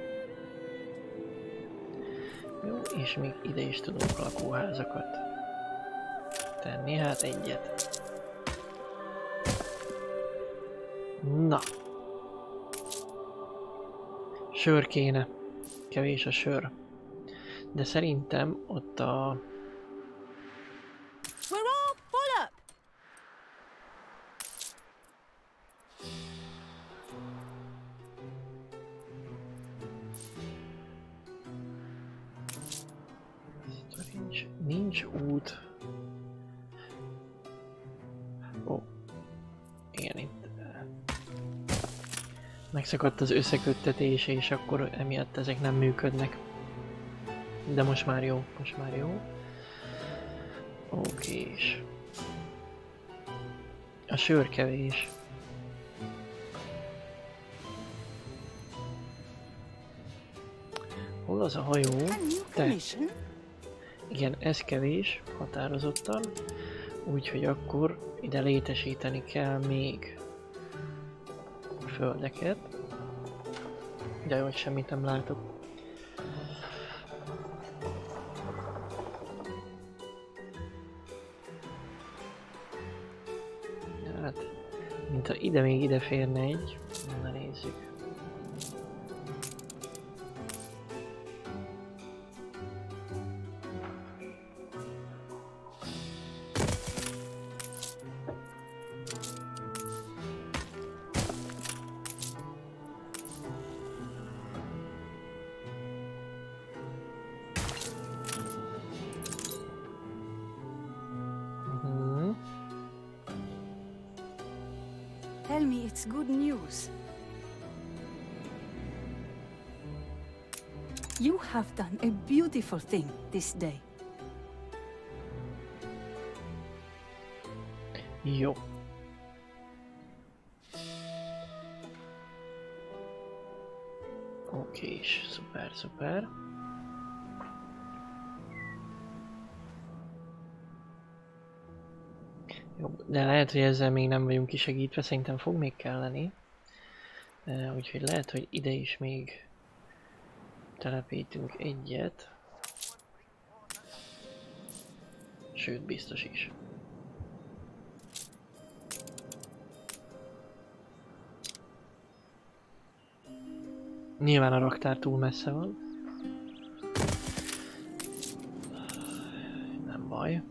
Speaker 1: Jó, és még ide is tudunk lakóházakat tenni, hát egyet. Na. Sör kéne. Kevés a sör. De szerintem ott a... Nincs, nincs út. Ó. Igen, itt. Megszakadt az összeköttetés, és akkor emiatt ezek nem működnek. De most már jó, most már jó. Okés. A sör kevés. Hol az a hajó? Te. Igen, ez kevés, határozottan. Úgyhogy akkor ide létesíteni kell még földeket. De jó, hogy semmit nem látok. Hát, mintha ide még ide férne egy. Na nézzük.
Speaker 5: Tell me it's good news. You have done a beautiful thing this day.
Speaker 1: Jó. Oké, szuper, szuper. Jó, de lehet, hogy ezzel még nem vagyunk kisegítve, szerintem fog még kelleni. Úgyhogy lehet, hogy ide is még telepítünk egyet. Sőt, biztos is. Nyilván a raktár túl messze van. Nem baj.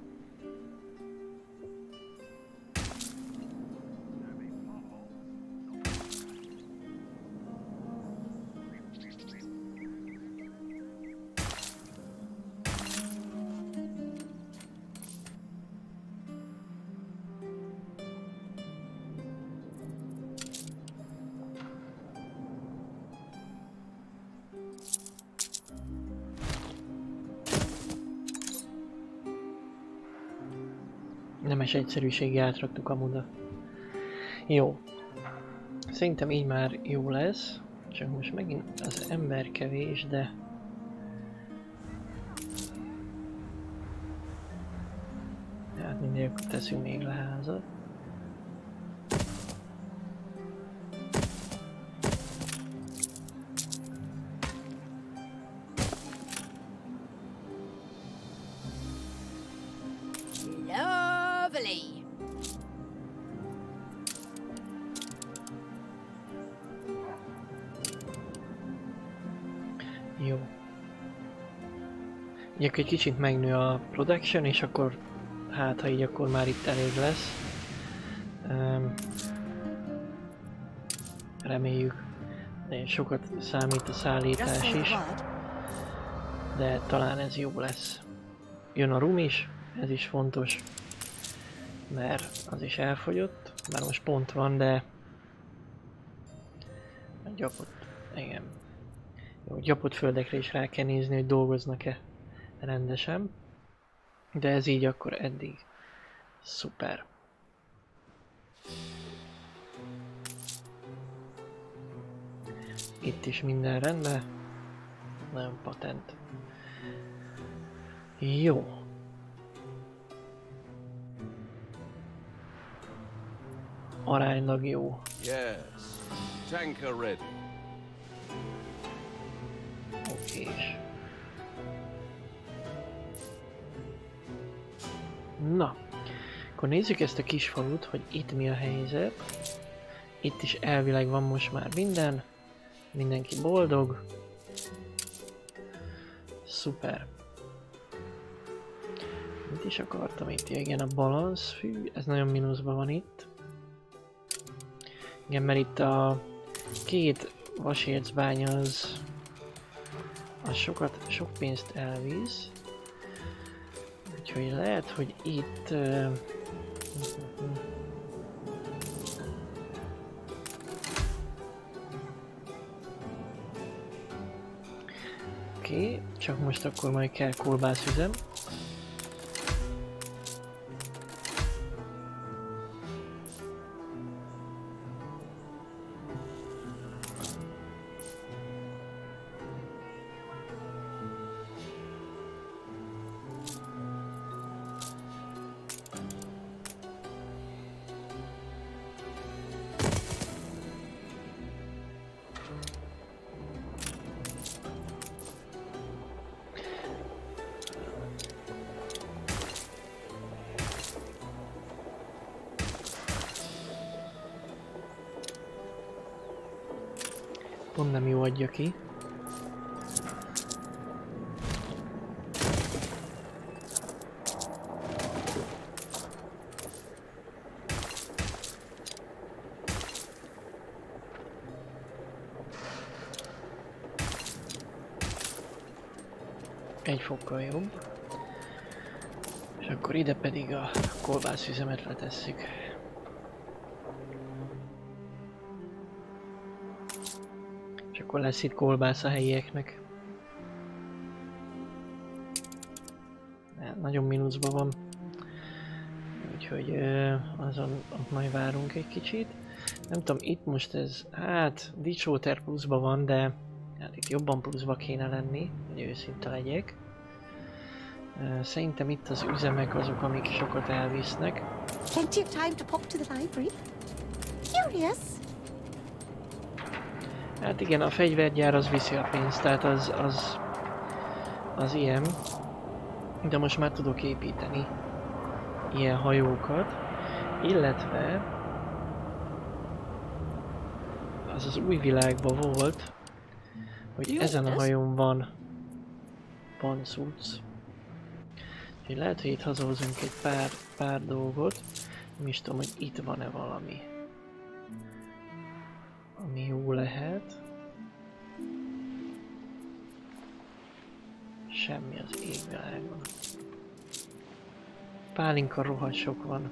Speaker 1: Nemes egyszerűséggel átraktuk amuda. Jó. Szerintem így már jó lesz. Csak most megint az ember kevés, de... Hát mindig teszünk még le házat. Jó. Ugye egy kicsit megnő a production, és akkor hát ha így akkor már itt elég lesz. Um, reméljük. De sokat számít a szállítás is. De talán ez jó lesz. Jön a rum is, ez is fontos. Mert az is elfogyott. Már most pont van, de... A gyapot, igen. Jó, gyapott földekre is rá kell nézni, hogy dolgoznak-e rendesen. De ez így akkor eddig. Szuper. Itt is minden rendben. Nagyon patent. Jó. Aránylag jó.
Speaker 10: Yes. Tanker ready.
Speaker 1: Okés. Na, akkor nézzük ezt a kis falut, hogy itt mi a helyzet. Itt is elvileg van most már minden. Mindenki boldog. Szuper. Mit is akartam itt? Igen, a balansz. Fű, ez nagyon mínuszban van itt. Igen, mert itt a két vasércbánya az, az sokat, sok pénzt elvisz. Úgyhogy lehet, hogy itt... Uh, Oké, okay, csak most akkor majd kell kolbászüzem. Pont nem jó adja ki. Egy fokkal jobb. És akkor ide pedig a kolbászüzemet letesszük. Akkor lesz itt kolbász a helyieknek. Nagyon mínuszban van. Úgyhogy azon ott majd várunk egy kicsit. Nem tudom, itt most ez, hát Dicsóter pluszban van, de hát itt jobban pluszba kéne lenni, hogy őszinte legyek. Uh, szerintem itt az üzemek azok, amik sokat elvisznek.
Speaker 6: Plenty of time to pop to the library. Curious.
Speaker 1: Hát igen, a fegyvergyár az viszi a pénzt, tehát az, az, az ilyen. De most már tudok építeni ilyen hajókat, illetve az az új világban volt, hogy ezen a hajón van van cucc. Úgyhogy lehet, hogy itt hazahozunk egy pár, pár dolgot. Nem is tudom, hogy itt van-e valami, ami jó lehet. Semmi az égvilágon. Pálinka rohadt sok van.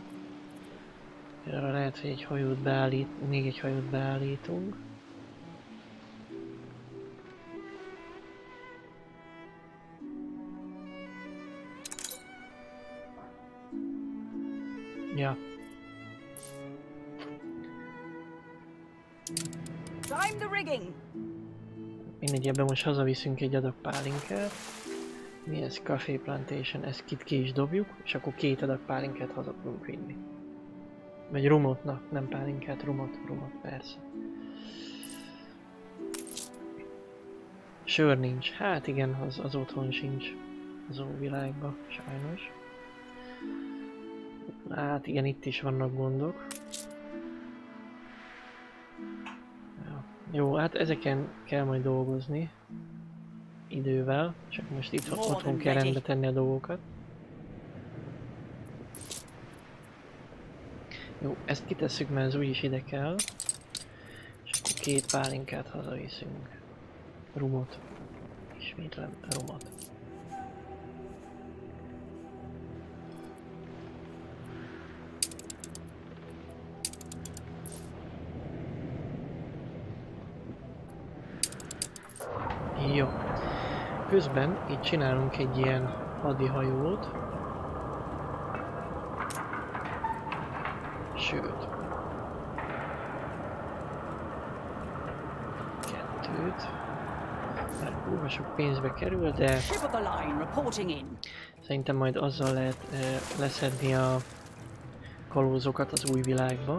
Speaker 1: Arra lehet, hogy egy hajót beállít, még egy hajót beállítunk. Ja.
Speaker 5: Time the rigging.
Speaker 1: Mindegy, ebben most hazaviszünk egy adag pálinkát. Mi ez? Café Plantation, ezt kit ki is dobjuk, és akkor két adag pálinkát haza tudunk vinni. Vagy rumot, na, nem pálinkát, rumot, rumot, persze. Sör nincs, hát igen, az, az otthon sincs. Az óvilágban, sajnos. Hát igen, itt is vannak gondok. Ja. Jó, hát ezeken kell majd dolgozni. Idővel, csak most itt otthon kell rendbe tenni a dolgokat. Jó, ezt kitesszük, mert ez úgyis ide kell. És akkor két pálinkát hazaviszünk. Rumot. Ismétlem, rumot. Jó. Közben itt csinálunk egy ilyen hadihajót. Sőt. Kettőt. Már kurva sok pénzbe kerül, de szerintem majd azzal lehet e, leszedni a kalózokat az új világba.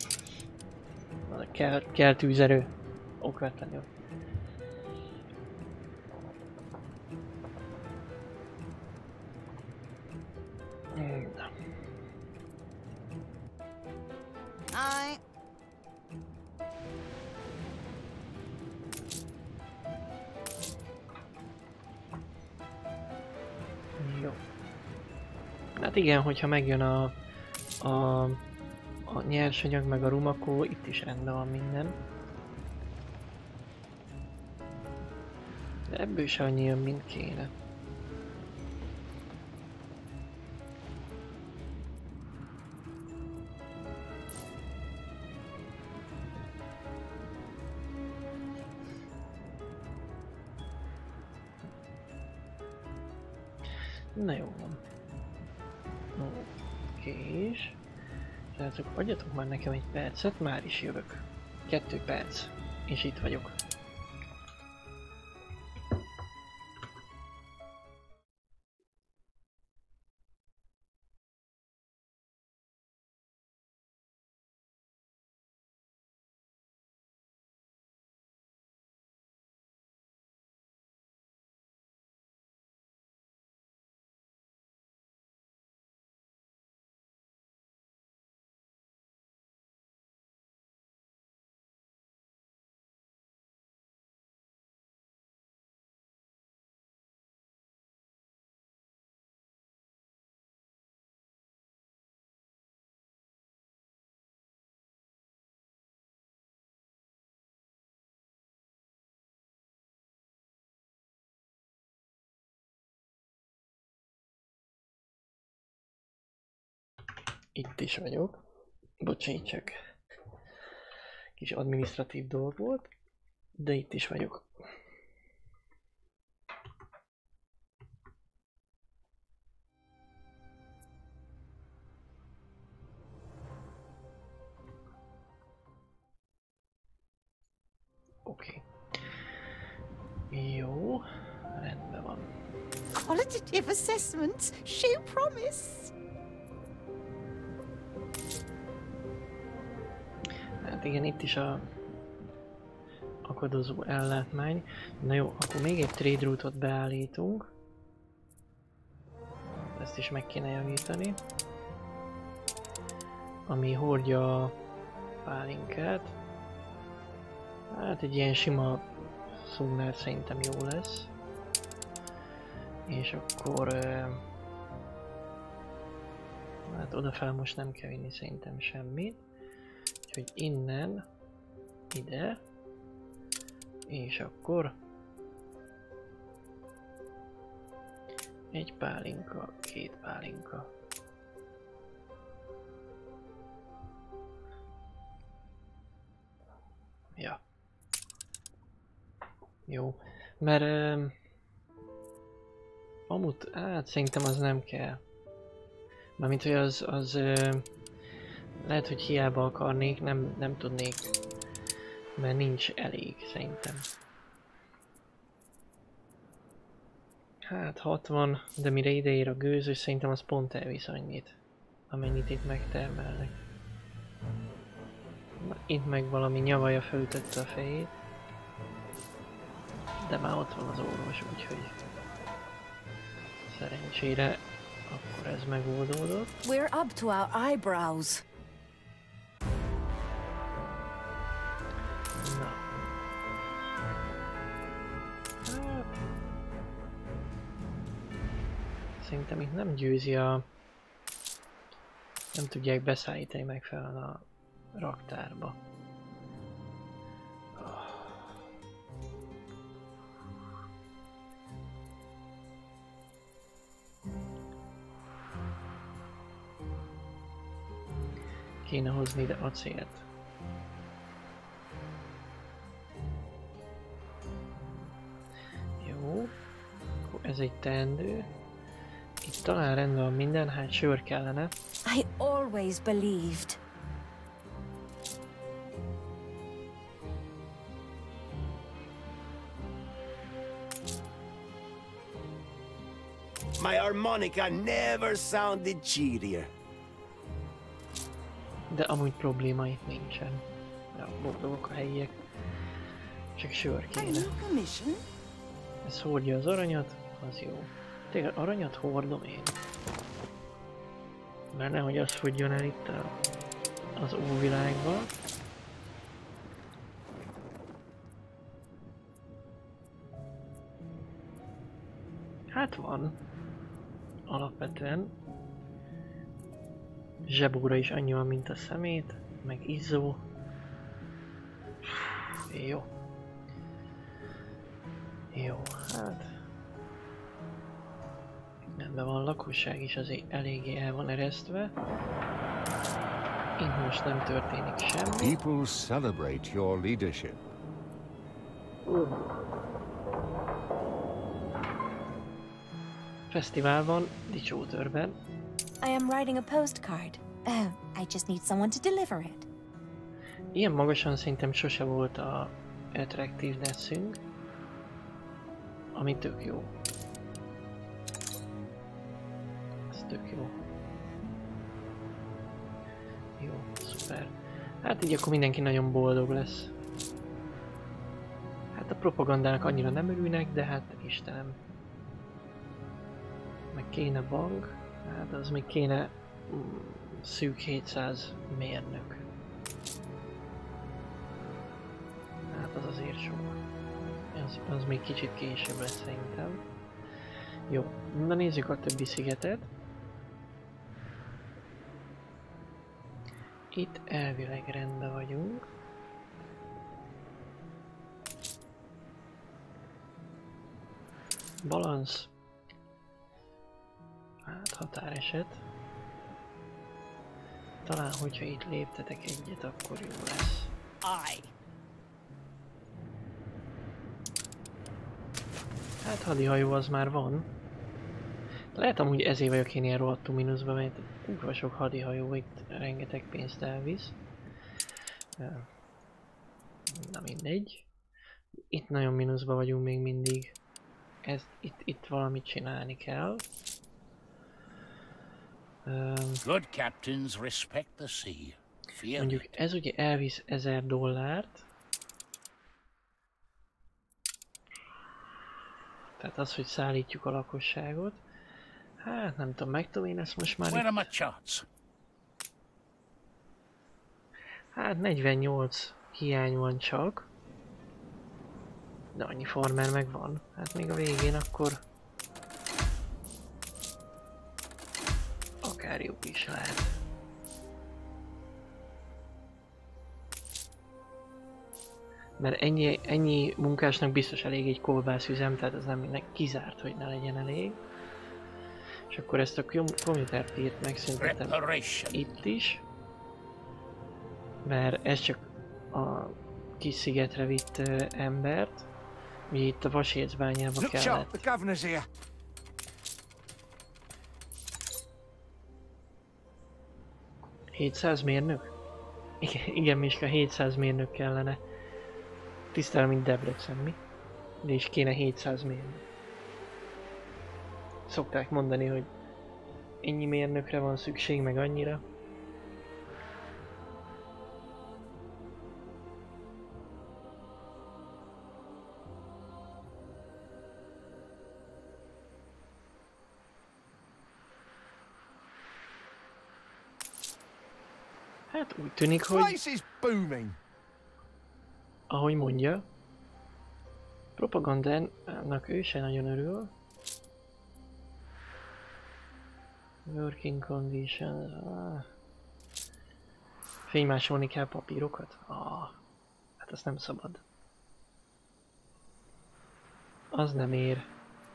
Speaker 1: Kell, kell tűzerő. Okvetlenül.
Speaker 3: Aye.
Speaker 1: Jó. Hát igen, hogyha megjön a, a, a nyersanyag meg a rum, akkor itt is rendben van minden. De ebből se annyi jön, mint kéne. Na jó van. Oké is. Srácok, adjatok már nekem egy percet, már is jövök. Kettő perc, és itt vagyok. Itt is vagyok. Bocsánat, csak kis adminisztratív dolog volt, de itt is vagyok. Oké. Okay. Jó, rendben van.
Speaker 6: Qualitative assessments show promise.
Speaker 1: Hát igen, itt is a akadozó ellátmány. Na jó, akkor még egy trade route-ot beállítunk. Ezt is meg kéne javítani. Ami hordja a pálinkát. Hát egy ilyen sima szugnál szerintem jó lesz. És akkor... Hát odafel most nem kell vinni szerintem semmit. Úgyhogy innen ide. És akkor... Egy pálinka, két pálinka. Ja. Jó. Mert... Uh, amúgy, hát szerintem az nem kell. Mármint, hogy az... az uh, lehet, hogy hiába akarnék, nem, nem tudnék. Mert nincs elég, szerintem. Hát hatvan, de mire ideér a gőzös, szerintem az pont elvisz annyit, amennyit itt megtermelnek. Na, itt meg valami nyavaja felütötte a fejét. De már ott van az orvos, úgyhogy szerencsére akkor ez megoldódott.
Speaker 5: We're up to our eyebrows.
Speaker 1: Na. Hát. Szerintem itt nem győzi a... Nem tudják beszállítani megfelelően a raktárba. Kéne hozni ide acélt. Jó. Akkor ez egy teendő. Itt talán rendben van minden, hát sör kellene.
Speaker 5: I always believed.
Speaker 11: My harmonica never sounded cheerier.
Speaker 1: De amúgy probléma itt nincsen. Ja, boldogok a helyiek. Csak sör kéne. Ez hordja az aranyat, az jó. Tényleg aranyat hordom én. Mert nehogy az fogjon el itt a, az óvilágba. Hát van. Alapvetően. Zsebóra is annyi van, mint a szemét. Meg izzó. Jó. Jó, hát... Rendben van, a lakosság is azért eléggé el van eresztve. Itt most nem történik semmi.
Speaker 2: People celebrate your leadership.
Speaker 1: Fesztivál van Dicsótörben.
Speaker 6: I am writing a postcard. Oh, I just need someone to deliver it.
Speaker 1: Ilyen magasan szerintem sose volt a attractiveness-ünk, ami tök jó. Ez tök jó. Jó, szuper. Hát így akkor mindenki nagyon boldog lesz. Hát a propagandának annyira nem örülnek, de hát Istenem. Meg kéne bank, hát az még kéne mm, szűk hétszáz mérnök. Hát az azért sok. Az, az még kicsit később lesz szerintem. Jó, na nézzük a többi szigetet. Itt elvileg rendben vagyunk. Balansz. Hát határeset. Talán, hogyha itt léptetek egyet, akkor jó lesz.
Speaker 5: Aye.
Speaker 1: Hát hadihajó az már van. Lehet amúgy ezért vagyok én ilyen rohadtul mínuszban, mert kurva sok hadihajó itt rengeteg pénzt elvisz. Na mindegy. Itt nagyon mínuszban vagyunk még mindig. ezt, itt, itt valamit csinálni kell. Um,
Speaker 12: Good captains respect the sea. Fear
Speaker 1: mondjuk ez ugye elvisz ezer dollárt. Tehát az, hogy szállítjuk a lakosságot. Hát nem tudom, meg tudom én ezt most már
Speaker 12: Where are
Speaker 1: itt...
Speaker 12: my charts?
Speaker 1: Hát negyvennyolc hiány van csak. De annyi farmer meg van. Hát még a végén akkor... akár jó is lehet. Mert ennyi, ennyi munkásnak biztos elég egy kolbászüzem, tehát az nem mindenki kizárt, hogy ne legyen elég. És akkor ezt a commuter tiert megszüntetem itt is. Mert ez csak a kis szigetre vitt uh, embert. Ugye itt a vasércbányába kellett. hétszáz mérnök? Igen, igen, Miska, hétszáz mérnök kellene. Tisztán, mint Debrecen, mi? De is kéne hétszáz mérnök. Szokták mondani, hogy ennyi mérnökre van szükség, meg annyira. Hát úgy tűnik, hogy... ahogy mondja, propagandának ő se nagyon örül. Working conditions... Ah. Fénymásolni kell papírokat? Ah, hát azt nem szabad. Az nem ér.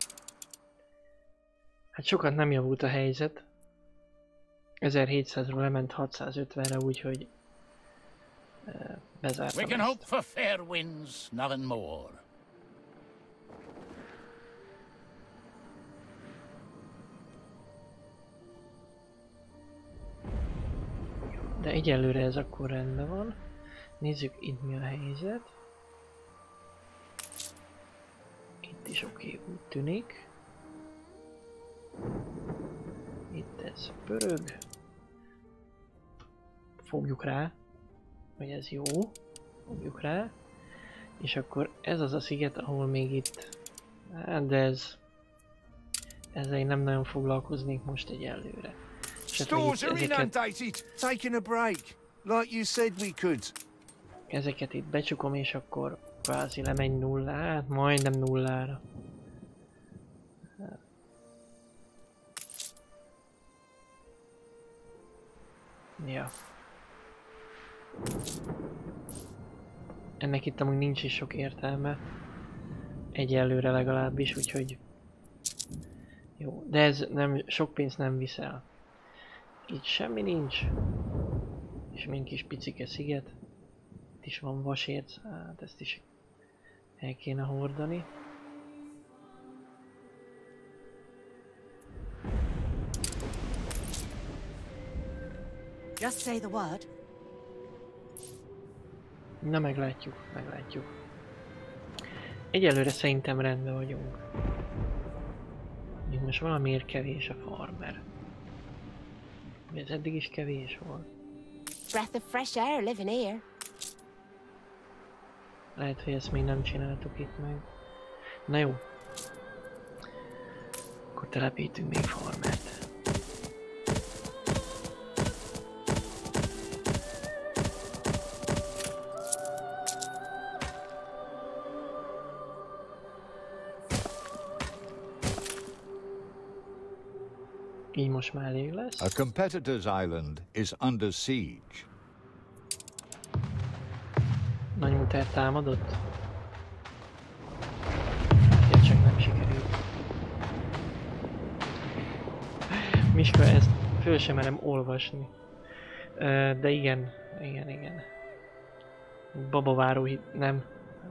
Speaker 1: Hát sokat nem javult a helyzet. ezerhétszázról lement hatszázötvenre, úgyhogy uh, bezártam.
Speaker 12: We can hope for fair winds, nothing more.
Speaker 1: De egyelőre ez akkor rendben van. Nézzük itt mi a helyzet. Itt is oké, okay, úgy tűnik. Itt ez pörög. Fogjuk rá, hogy ez jó. Fogjuk rá. És akkor ez az a sziget, ahol még itt... Hát de ez... ezzel én nem nagyon foglalkoznék most egyelőre.
Speaker 4: Stores are inundated. Taking a break, like you said we could.
Speaker 1: Ezeket itt becsukom, és akkor kvázi lemegy nullá, hát majdnem nullára. Ja. Ennek itt amúgy nincs is sok értelme. Egyelőre legalábbis, úgyhogy... jó, de ez nem, sok pénzt nem viszel. Itt semmi nincs. És még kis picike sziget. Itt is van vasérc, hát ezt is el kéne hordani.
Speaker 6: Just say the word.
Speaker 1: Na meglátjuk, meglátjuk. Egyelőre szerintem rendben vagyunk. Még most valamiért kevés a farmer. Ez eddig is kevés volt.
Speaker 6: Breath of fresh air living here.
Speaker 1: Lehet, hogy ezt még nem csináltuk itt meg. Na jó. Akkor telepítünk még farmert. Így most már elég lesz.
Speaker 2: A competitor's island is under siege.
Speaker 1: Nagymuter támadott? Hát csak nem sikerült. Miska, ezt föl sem merem olvasni. De igen, igen, igen. Babaváró hit... nem.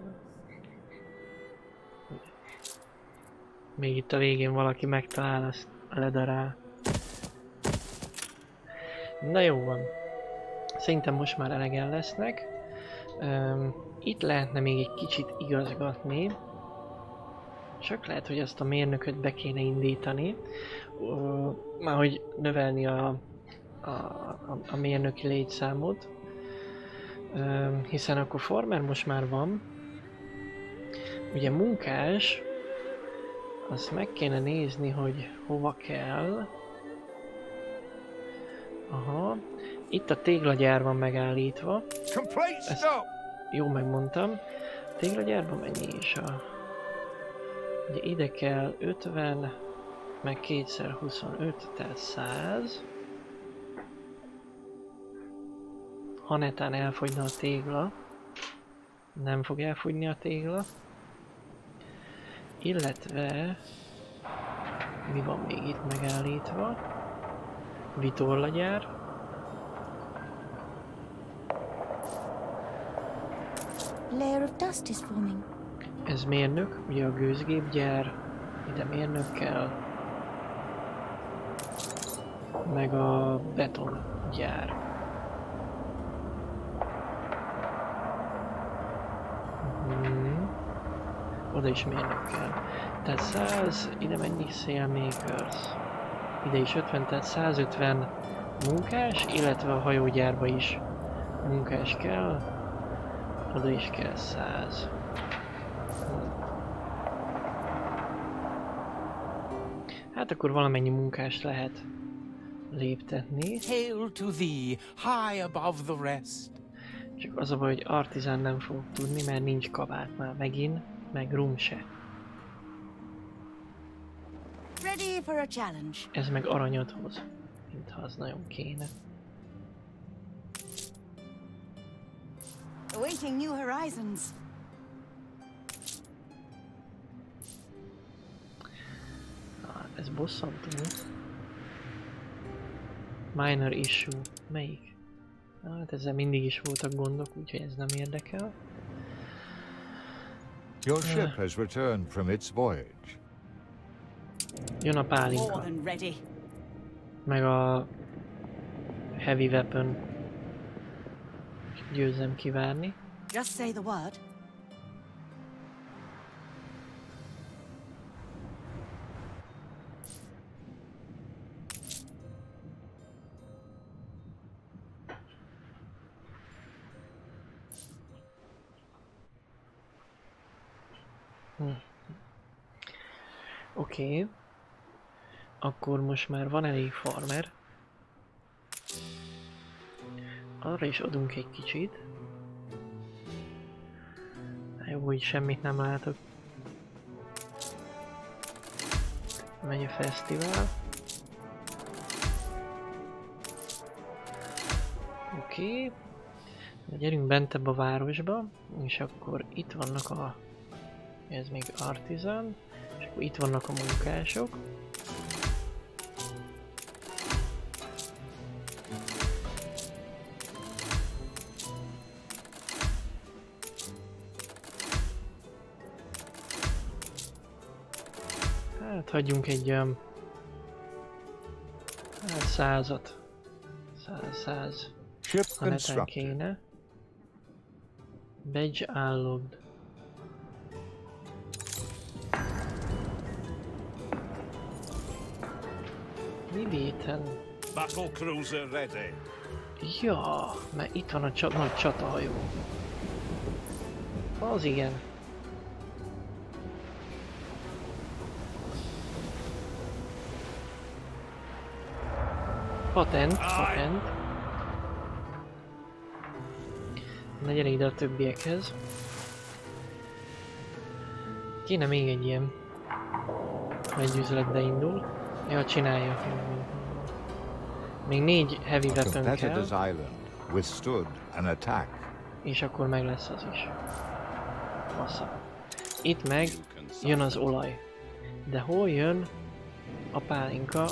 Speaker 1: Még itt a végén valaki megtalál, azt ledarál. Na jó van. Szerintem most már elegen lesznek. Um, itt lehetne még egy kicsit igazgatni. Csak lehet, hogy ezt a mérnököt be kéne indítani. Uh, már hogy növelni a, a, a, a mérnöki létszámot. Uh, hiszen akkor farmer most már van. Ugye munkás, azt meg kéne nézni, hogy hova kell. Aha. Itt a téglagyár van megállítva. Ezt jó megmondtam. A téglagyárban mennyi is a... Ugye ide kell ötven, meg kétszer huszonöt, tehát száz. Ha netán elfogyna a tégla, nem fog elfogyni a tégla. Illetve... Mi van még itt megállítva? Vitorlagyár.
Speaker 6: Layer of dust is forming.
Speaker 1: Ez mérnök, ugye a gőzgépgyár, ide mérnök kell, meg a betongyár. Hmm. Oda is mérnök kell. Tehát száz, ide mennyi sailmakers? Ide is ötven, tehát százötven munkás, illetve a hajógyárba is munkás kell, oda is kell száz. Hát akkor valamennyi munkást lehet léptetni.
Speaker 13: Hail to thee, high above the rest.
Speaker 1: Csak az a baj, hogy artizán nem fog tudni, mert nincs kabát már megint, meg rum se.
Speaker 3: Ready for a challenge.
Speaker 1: Ez meg aranyat hoz, mintha az nagyon kéne.
Speaker 3: Awaiting new horizons.
Speaker 1: Ez bosszantó. Minor issue. Melyik? Hát ezzel mindig is voltak gondok, úgyhogy ez nem érdekel.
Speaker 2: Your ship has returned from its voyage.
Speaker 1: Jön a pálinka. Meg a heavy weapon. Győzzem kivárni.
Speaker 3: Just say the word.
Speaker 1: Hm. Oké. Okay. Akkor most már van elég farmer. Arra is adunk egy kicsit. Jó, hogy semmit nem látok. Megy a fesztivál. Oké. Okay. Gyerünk bentebb a városba, és akkor itt vannak a... Ez még artisan, és akkor itt vannak a munkások. Hát hagyjunk egy um, hát százat. Száz, száz. Ha netán kéne. Badge unlocked. Mi véten?
Speaker 10: Battle cruiser ready.
Speaker 1: Ja, mert itt van a csa nagy csatahajó. Az igen. Patent, patent. Na gyere ide a többiekhez. Kéne még egy ilyen. Ha egy üzlet beindul. Ja, csinálja. Még négy heavy weapon kell. És akkor meg lesz az is. Massza. Itt meg jön az olaj. De hol jön a pálinka?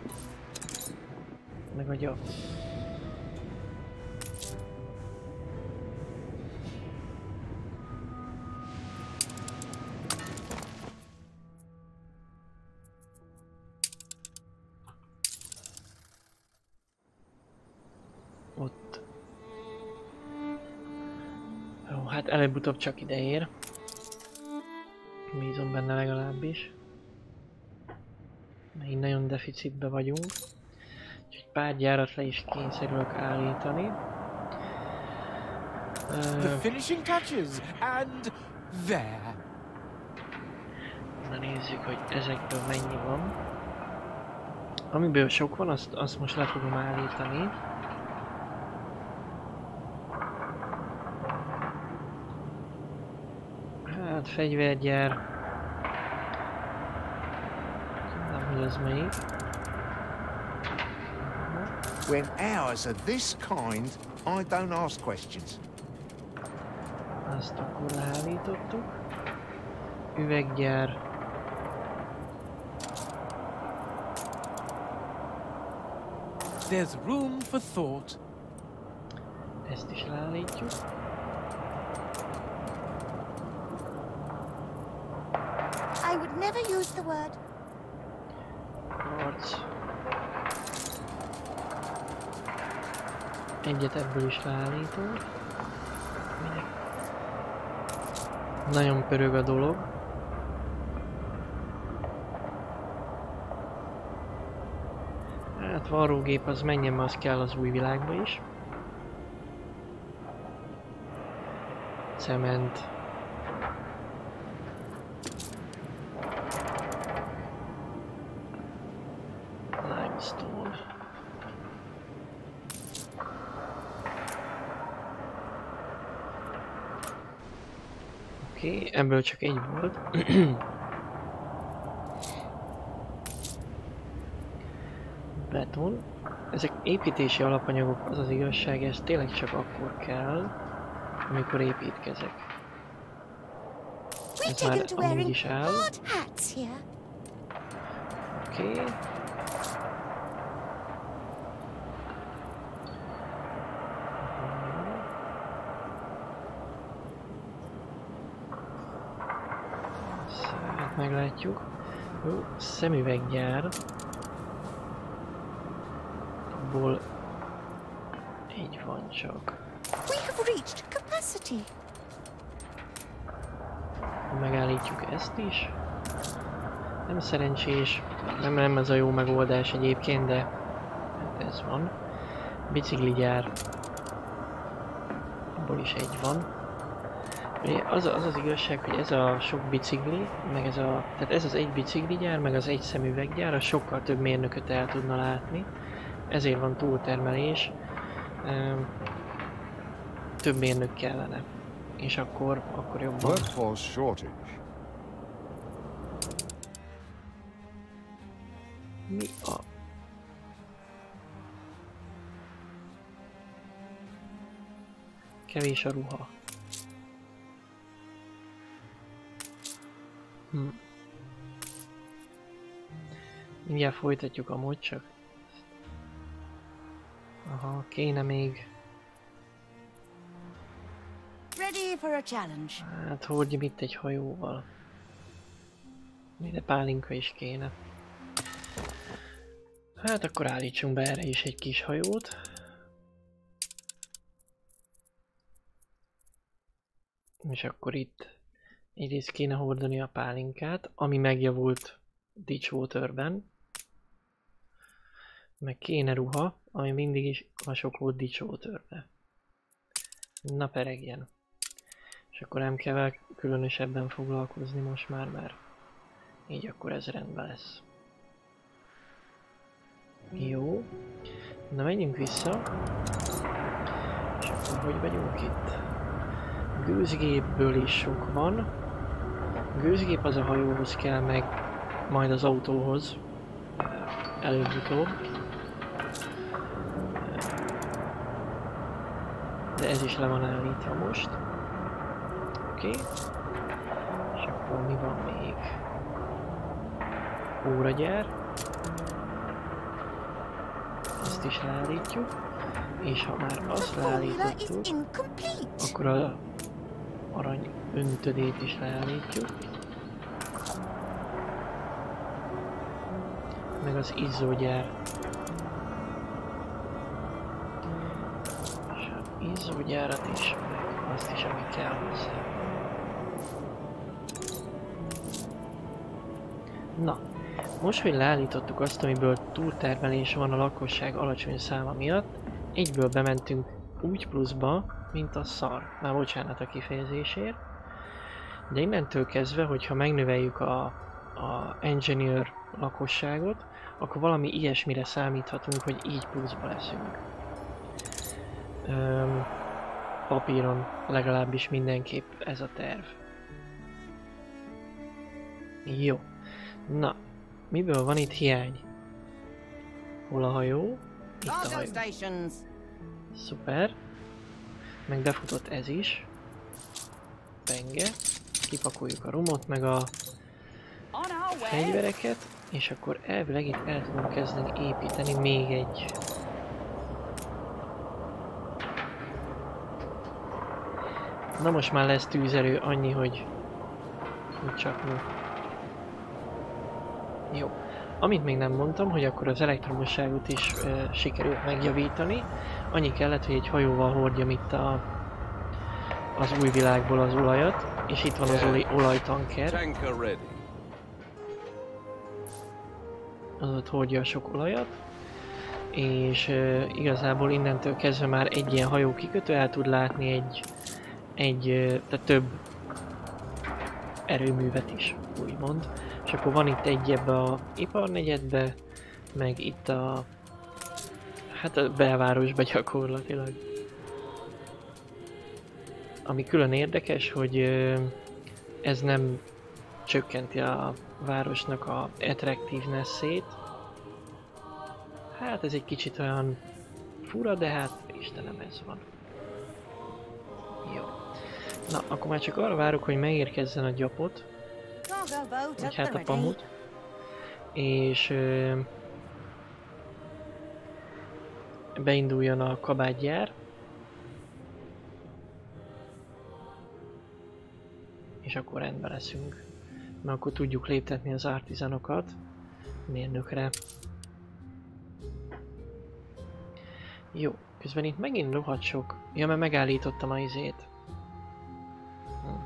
Speaker 1: Meg a gyak. Ott. Jó, hát előbb-utóbb csak ide ér. Bízom benne legalábbis. Mert így nagyon deficitbe vagyunk. Úgyhogy pár gyárat le is kényszerülök állítani.
Speaker 13: The finishing touches, and there.
Speaker 1: Na nézzük, hogy ezekből mennyi van. Amiből sok van, azt, azt most le fogom állítani. Hát fegyvergyár. Nem, hogy ez melyik.
Speaker 4: When hours are this kind, I don't ask questions.
Speaker 1: Azt akkor leállítottuk. Üveggyár.
Speaker 13: There's room for thought.
Speaker 1: Ezt is leállítjuk.
Speaker 6: I would never use the word.
Speaker 1: Harc. Egyet ebből is leállítunk. Minek? Nagyon pörög a dolog. Hát varrógép az menjen, mert az kell az új világba is. Cement. Limestone. Oké, okay, ebből csak egy volt. Beton. Ezek építési alapanyagok, az az igazság, ez tényleg csak akkor kell, amikor építkezek. Ez már amúgy is áll. Oké. Okay. Szóval meglátjuk. Jó, szemüveggyár. Ból így van csak.
Speaker 6: We have reached capacity.
Speaker 1: Megállítjuk ezt is. Nem szerencsés, nem, nem ez a jó megoldás egyébként, de hát ez van. Bicikligyár. Abból is egy van. Az, az az igazság, hogy ez a sok bicikli, meg ez a, tehát ez az egy bicikligyár, meg az egy szemüveggyár, az sokkal több mérnököt el tudna látni. Ezért van túltermelés. Több mérnök kellene. És akkor, akkor jobban.
Speaker 2: Workforce shortage.
Speaker 1: Mi a... Kevés a ruha. Hm. Mindjárt folytatjuk amúgy csak. Aha, kéne még.
Speaker 3: Ready for a challenge.
Speaker 1: Hát hordjam itt egy hajóval. Ide pálinka is kéne. Hát akkor állítsunk be erre is egy kis hajót. És akkor itt egyrészt kéne hordani a pálinkát, ami megjavult Ditchwaterben. Meg kéne ruha, ami mindig is a sok volt Ditchwaterben. Na peregjen. És akkor nem kell különösebben foglalkozni most már, mert így akkor ez rendben lesz. Jó. Na menjünk vissza. És akkor hogy vagyunk itt? Gőzgépből is sok van. Gőzgép az a hajóhoz kell, meg majd az autóhoz. Előbb-utóbb. De ez is le van állítva most. Oké. Okay. És akkor mi van még? Óragyár. Ezt is leállítjuk. És ha már azt leállítottuk, akkor a arany öntödét is leállítjuk. Meg az izzógyár. És az izzógyárat is, meg azt is, ami kell hozzá. Na, most, hogy leállítottuk azt, amiből túltermelés van a lakosság alacsony száma miatt, egyből bementünk úgy pluszba, mint a szar. Már bocsánat a kifejezésért. De innentől kezdve, hogyha megnöveljük a, a engineer lakosságot, akkor valami ilyesmire számíthatunk, hogy így pluszba leszünk. Öm, papíron legalábbis mindenképp ez a terv. Jó. Na, miből van itt hiány? Hol a hajó? Itt a hajó. Szuper. Meg befutott ez is. Penge. Kipakoljuk a rumot, meg a fegyvereket, és akkor elvileg itt el tudom kezdeni építeni még egy. Na most már lesz tűzerő, annyi, hogy, hogy csak mi. Jó. Amit még nem mondtam, hogy akkor az elektromosságot is e, sikerült megjavítani. Annyi kellett, hogy egy hajóval hordjam itt a, az új világból az olajat, és itt van az olaj, olajtanker. Az ott hordja a sok olajat. És e, igazából innentől kezdve már egy ilyen hajó kikötő el tud látni egy, egy e, tehát több erőművet is, úgymond. És akkor van itt egy ebbe a iparnegyedbe, meg itt a, hát a belvárosba gyakorlatilag. Ami külön érdekes, hogy ez nem csökkenti a városnak a attractiveness-ét. Hát ez egy kicsit olyan fura, de hát Istenem, ez van. Jó. Na, akkor már csak arra várok, hogy megérkezzen a gyapot. Vagy hát a pamut. És ö, beinduljon a kabátgyár. És akkor rendben leszünk. Mert akkor tudjuk léptetni az artizanokat mérnökre. Jó, közben itt megint rohadt sok. Ja, mert megállítottam a izét. Hm.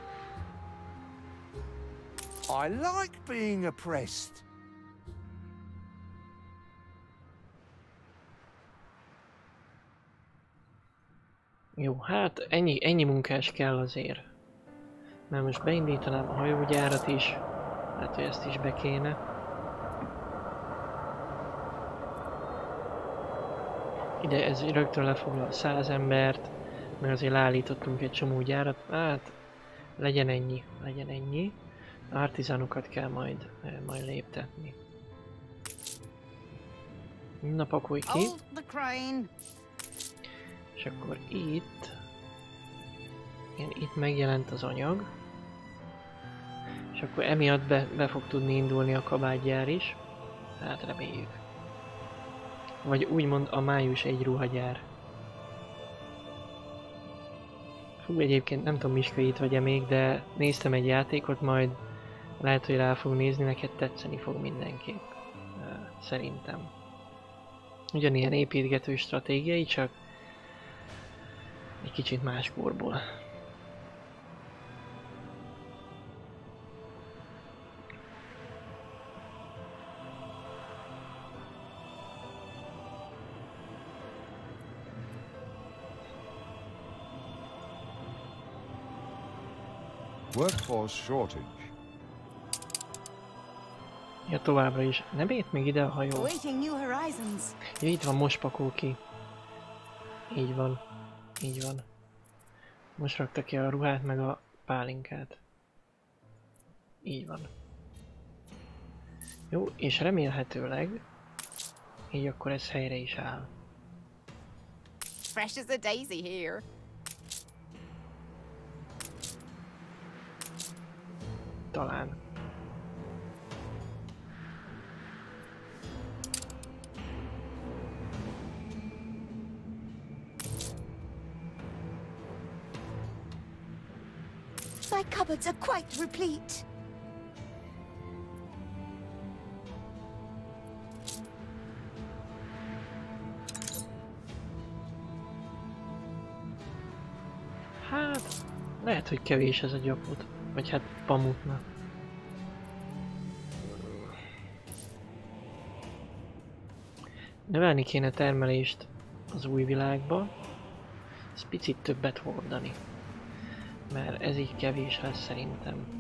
Speaker 4: I like being oppressed.
Speaker 1: Jó, hát ennyi, ennyi munkás kell azért. Mert most beindítanám a hajógyárat is. Hát, hogy ezt is be kéne. Ide ez rögtön lefoglal száz embert. Mert azért leállítottunk egy csomó gyárat. Hát, legyen ennyi, legyen ennyi. Artizanokat kell majd, majd léptetni. Na, pakolj ki. És akkor itt... Igen, itt megjelent az anyag. És akkor emiatt be, be fog tudni indulni a kabátgyár is. Hát reméljük. Vagy úgymond a május egy ruhagyár. Fú, egyébként nem tudom, Miska itt vagy-e még, de néztem egy játékot, majd lehet, hogy rá fog nézni, neked tetszeni fog mindenképp. Szerintem. Ugyanilyen építgető stratégiai, csak egy kicsit más korból.
Speaker 2: Workforce shortage.
Speaker 1: Ja, továbbra is. Nem ért még ide a hajó. Ja, itt van, most pakol ki. Így van. Így van. Most rakta ki a ruhát meg a pálinkát. Így van. Jó, és remélhetőleg így akkor ez helyre is áll.
Speaker 7: Fresh as a daisy here.
Speaker 1: Talán.
Speaker 6: My cupboards are quite replete.
Speaker 1: Hát, lehet, hogy kevés ez a gyapot. Vagy hát pamutna. Növelni kéne termelést az új világba. Ez picit többet hordani. Mert ez így kevés lesz szerintem.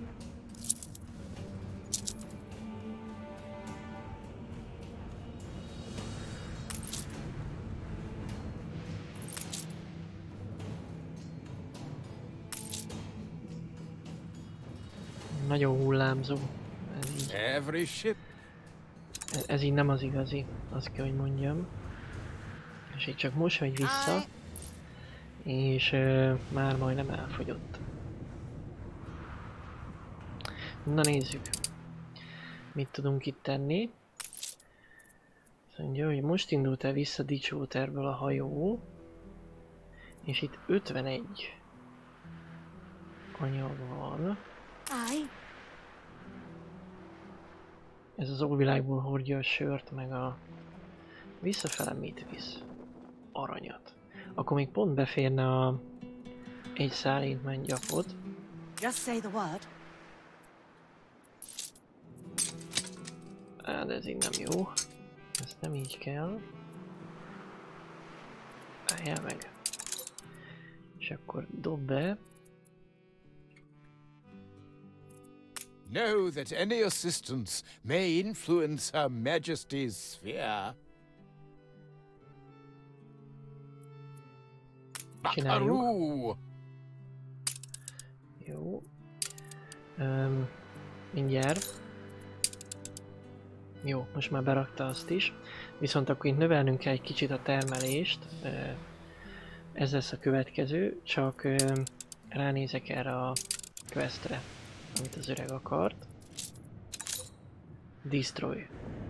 Speaker 1: Nagyon hullámzó. Ez így,
Speaker 13: Every ship.
Speaker 1: ez, ez így nem az igazi, azt kell, hogy mondjam. És így csak most vagy vissza, és uh, már majdnem elfogyott. Na nézzük, mit tudunk itt tenni. Azt mondja, hogy most indult el vissza Ditchwaterből a hajó, és itt ötvenegy anyag van. Ez az óvilágból hordja a sört, meg a... Visszafele mit visz? Aranyat. Akkor még pont beférne a... egy szállítmány gyapot.
Speaker 6: Just say the word.
Speaker 1: Á, de ez így nem jó. Ez nem így kell. Álljál meg. És akkor dob be.
Speaker 13: Know that any assistance may influence Her Majesty's sphere. Buckaroo!
Speaker 1: Jó. Um, mindjárt. Jó, most már berakta azt is. Viszont akkor itt növelnünk kell egy kicsit a termelést. Ez lesz a következő, csak ránézek erre a questre, amit az öreg akart. Destroy.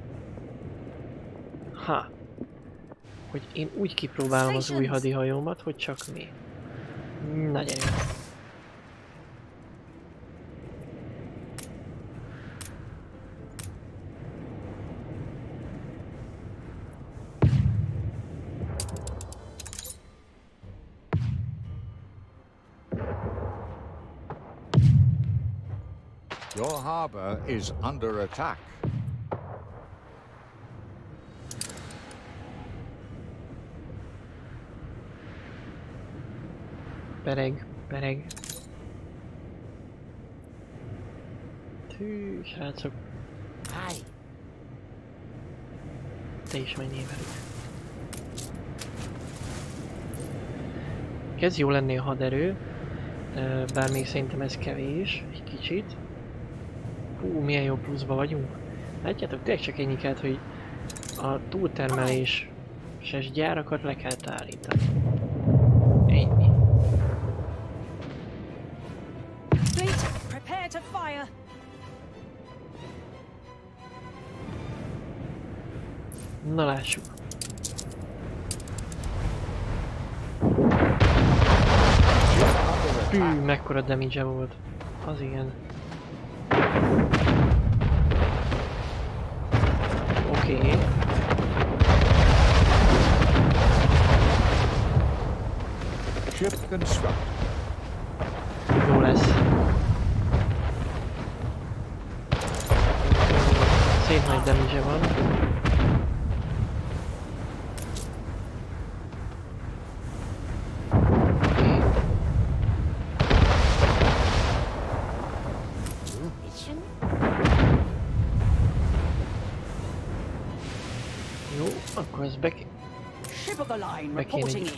Speaker 1: Ha! Hogy én úgy kipróbálom az új hadihajómat, hogy csak mi. Na gyerünk!
Speaker 2: Your harbor is under attack.
Speaker 1: Pereg, pereg. Tű, srácok. Háj! Te is menjél velük. Kezd jó lenni a haderő, bár még szerintem ez kevés, egy kicsit. Hú, milyen jó pluszba vagyunk. Látjátok, tényleg csak ennyi kellett, hogy a túltermeléses gyárakat le kell állítani. Ennyi.
Speaker 5: Prepare to fire.
Speaker 1: Na lássuk. Hű, mekkora damage-e volt. Az igen. Oké. Okay.
Speaker 2: Ship construct.
Speaker 1: Jó lesz. Szép nagy damage-e van. Jó, akkor ez be, be kéne egy...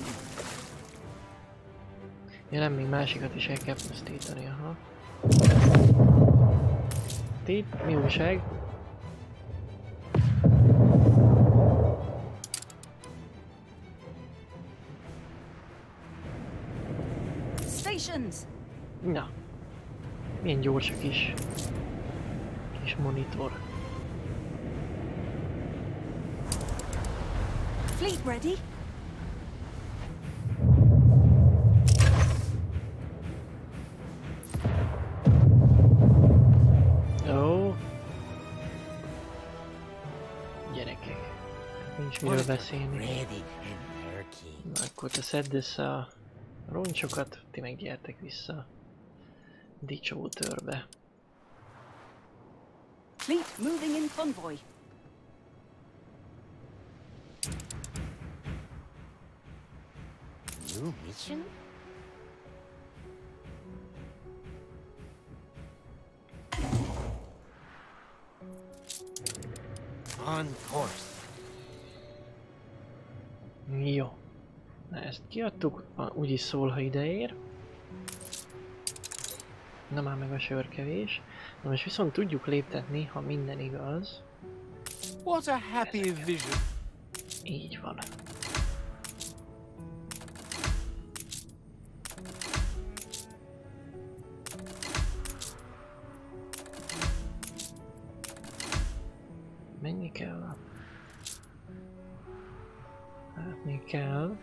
Speaker 1: Ja nem, még másikat is el kell pusztítani, aha. Itt mi újság?
Speaker 5: Stations.
Speaker 1: Na. Milyen gyors a kis... kis monitor.
Speaker 5: Fleet ready.
Speaker 1: Ó. Gyerekek. Nincs miről beszélni. Na, akkor te szedd össze a roncsokat, ti meg gyertek vissza Ditchwaterbe.
Speaker 5: Fleet moving in convoy.
Speaker 12: New mission? On course.
Speaker 1: Jó. Na, ezt kiadtuk, úgyis szól, ha ideér. Na már meg a sörkevés. Na most viszont tudjuk léptetni, ha minden igaz.
Speaker 12: What a happy ezeket. Vision.
Speaker 1: Így van. Mennyi kell? Hát még kell.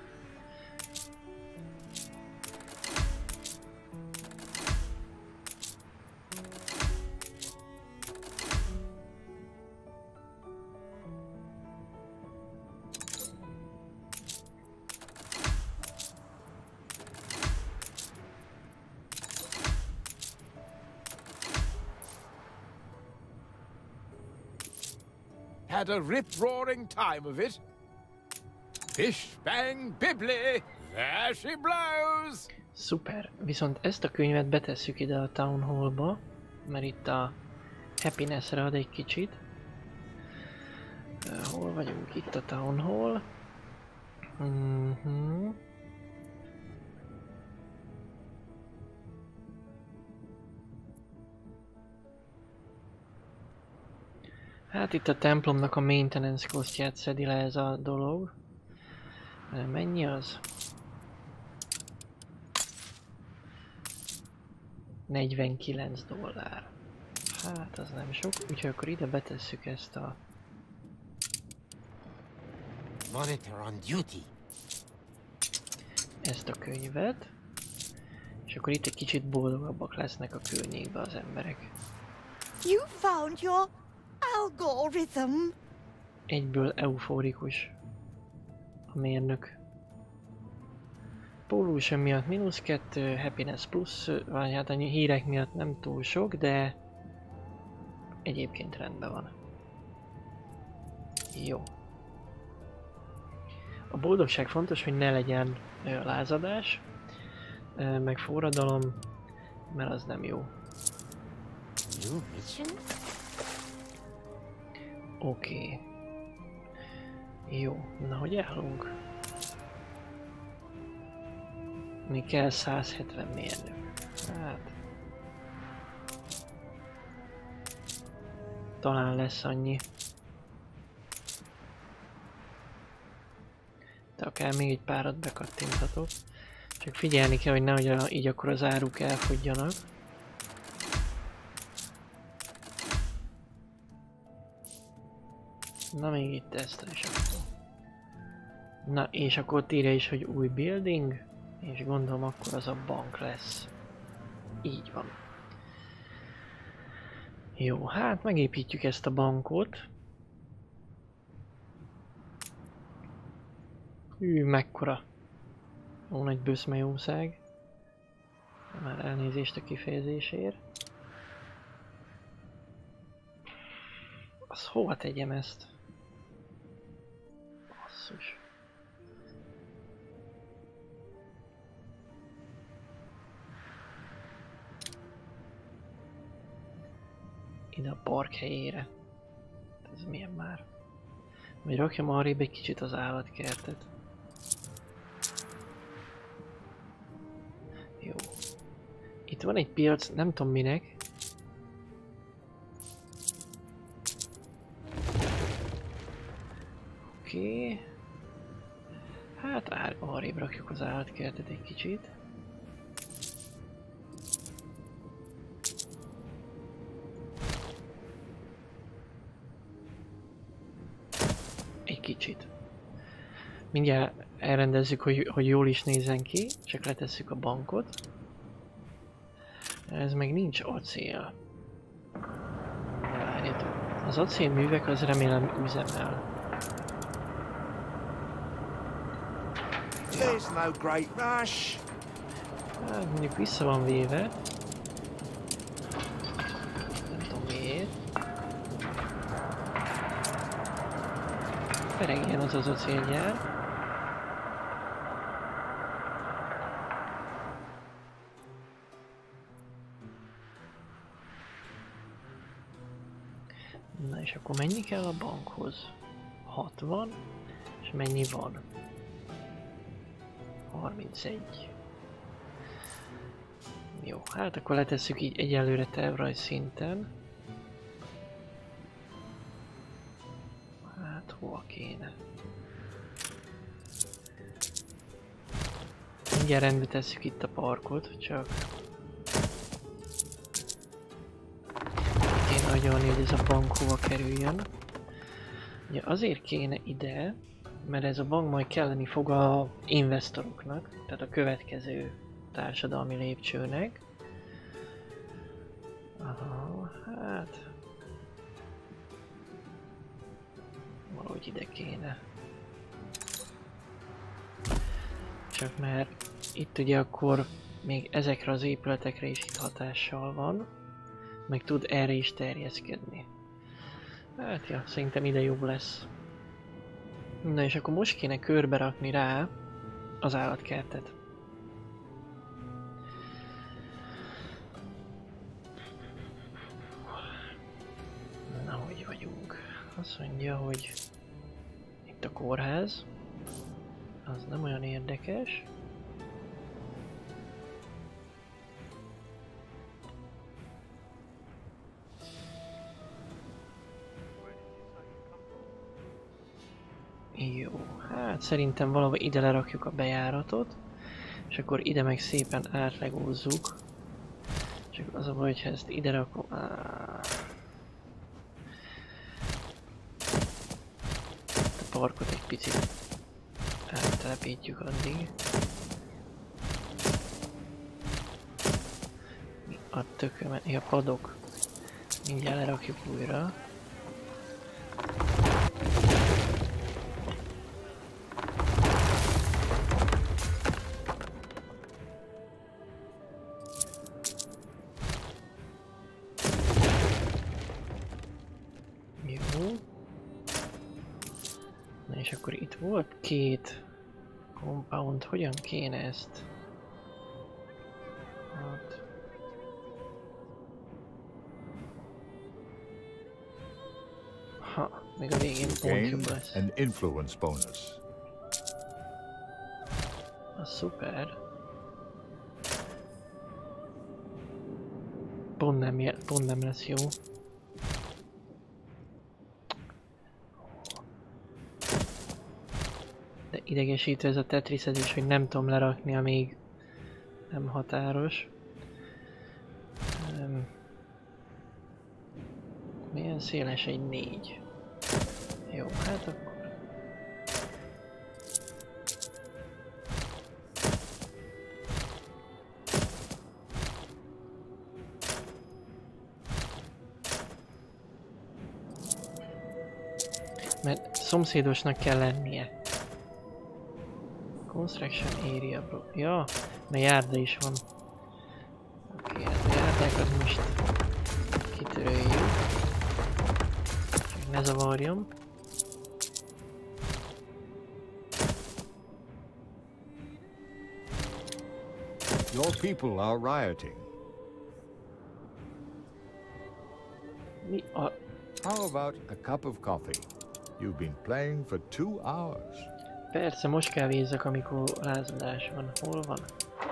Speaker 13: Had a rip-roaring time of it. Fish bang bibli, there she blows!
Speaker 1: Szuper, viszont ezt a könyvet betesszük ide a Town Hall-ba, mert itt a Happiness-re ad egy kicsit. Uh, hol vagyunk? Itt a Town Hall. Uh-huh. Hát itt a templomnak a maintenance costját szedi le ez a dolog. Mennyi az? negyvenkilenc dollár. Hát az nem sok, úgyhogy akkor ide betesszük ezt a...
Speaker 12: Monitor on duty.
Speaker 1: Ezt a könyvet. És akkor itt egy kicsit boldogabbak lesznek a környékben az emberek.
Speaker 6: You found your algorithm.
Speaker 1: Egyből euforikus a mérnök. Pollution miatt mínusz kettő, happiness plusz, vagy hát a hírek miatt nem túl sok, de egyébként rendben van. Jó. A boldogság fontos, hogy ne legyen ö, lázadás, ö, meg forradalom, mert az nem jó. Oké. Okay. Jó, na hogy állunk? Még kell száz hetven mérnök. Hát... Talán lesz annyi. De akár még egy párat bekattinthatok. Csak figyelni kell, hogy nehogy a, így akkor az áruk elfogyjanak. Na még itt ezt is akkor. Na és akkor ott írja is, hogy új building. És gondolom akkor az a bank lesz. Így van. Jó, hát megépítjük ezt a bankot. Hű, mekkora. Ó, nagy böszmejószág. Már elnézést a kifejezésért. Az hova tegyem ezt? Basszus. Ide a park helyére. Ez milyen már? Vagy rakjam arrébb egy kicsit az állatkertet. Jó. Itt van egy piac, nem tudom minek. Oké. Okay. Hát arrébb rakjuk az állatkertet egy kicsit. Kicsit. Mindjárt elrendezzük, hogy, hogy jól is nézzen ki, csak letesszük a bankot. Ez meg nincs acél. Várjatok. Az acélművek az remélem üzemel.
Speaker 4: There's no great rush.
Speaker 1: Hát mondjuk vissza van véve. Nem tudom miért. Peregjen az az acélgyár. És akkor mennyi kell a bankhoz? hatvan, és mennyi van? harmincegy. Jó, hát akkor letesszük így egyelőre tervrajz szinten. Hát hova kéne? Mindjárt rendbe tesszük itt a parkot, csak kéne agyalni, hogy ez a bank hova kerüljön. Ugye azért kéne ide, mert ez a bank majd kelleni fog a investoroknak, tehát a következő társadalmi lépcsőnek. Aha, hát... valahogy ide kéne. Csak mert itt ugye akkor még ezekre az épületekre is itt hatással van, meg tud erre is terjeszkedni. Hát ja, szerintem ide jobb lesz. Na és akkor most kéne körbe rakni rá az állatkertet. Na, hogy vagyunk? Azt mondja, hogy itt a kórház. Az nem olyan érdekes. Jó, hát szerintem valahol ide lerakjuk a bejáratot, és akkor ide meg szépen átlegózzuk. Csak az a baj, hogyha ezt ide rakom... Áh. A parkot egy picit áttelepítjük addig. Mi a tökömet? A padok. Mindjárt lerakjuk újra. Volt két compound, hogyan kéne ezt? Hát... Ha, még a végén pont jobb lesz.
Speaker 2: An influence bonus.
Speaker 1: A szuper. Pont nem, pont nem lesz jó. De idegesítő ez a tetrisezés, hogy nem tudom lerakni, amíg nem határos. Um, milyen széles egy négy? Jó, hát akkor... Mert szomszédosnak kell lennie. Construction area bro. Ja, mert járda is van. Oké, hát a járdákat most kitöröljük. Csak ne zavarjon.
Speaker 2: Your people are rioting.
Speaker 1: Mi a...
Speaker 2: How about a cup of coffee? You've been playing for two hours.
Speaker 1: Persze, most kávézzak, amikor lázadás van. Hol van?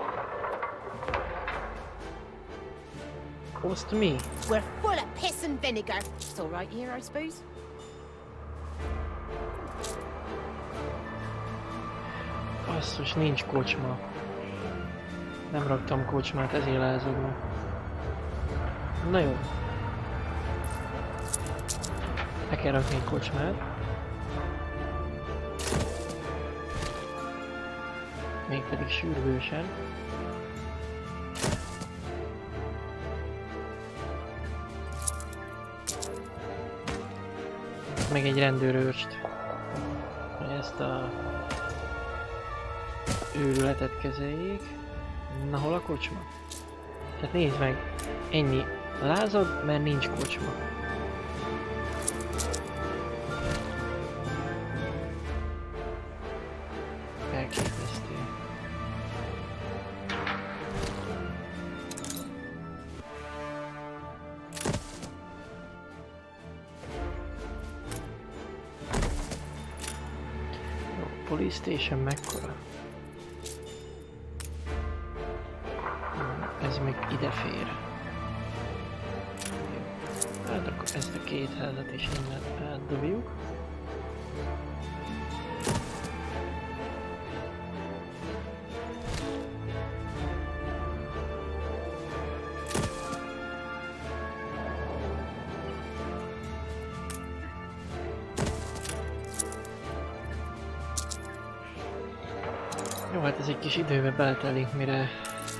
Speaker 1: Cost me.
Speaker 7: We're full of piss and vinegar. It's all right here, I suppose.
Speaker 1: Basszus, nincs kocsma. Nem raktam kocsmát, ezért lázadom. Na jó. Le kell rakni egy kocsmát. Mégpedig sürgősen. Meg egy rendőrőrst, hogy ezt a őrületet kezeljék. Na, hol a kocsma? Tehát nézd meg, ennyi lázad, mert nincs kocsma. Elképesztő. Police Station mekkora? Ez még ide fér. Hát akkor ezt a két házat is innen átdobjuk. Jó, hát ez egy kis időbe beletelik, mire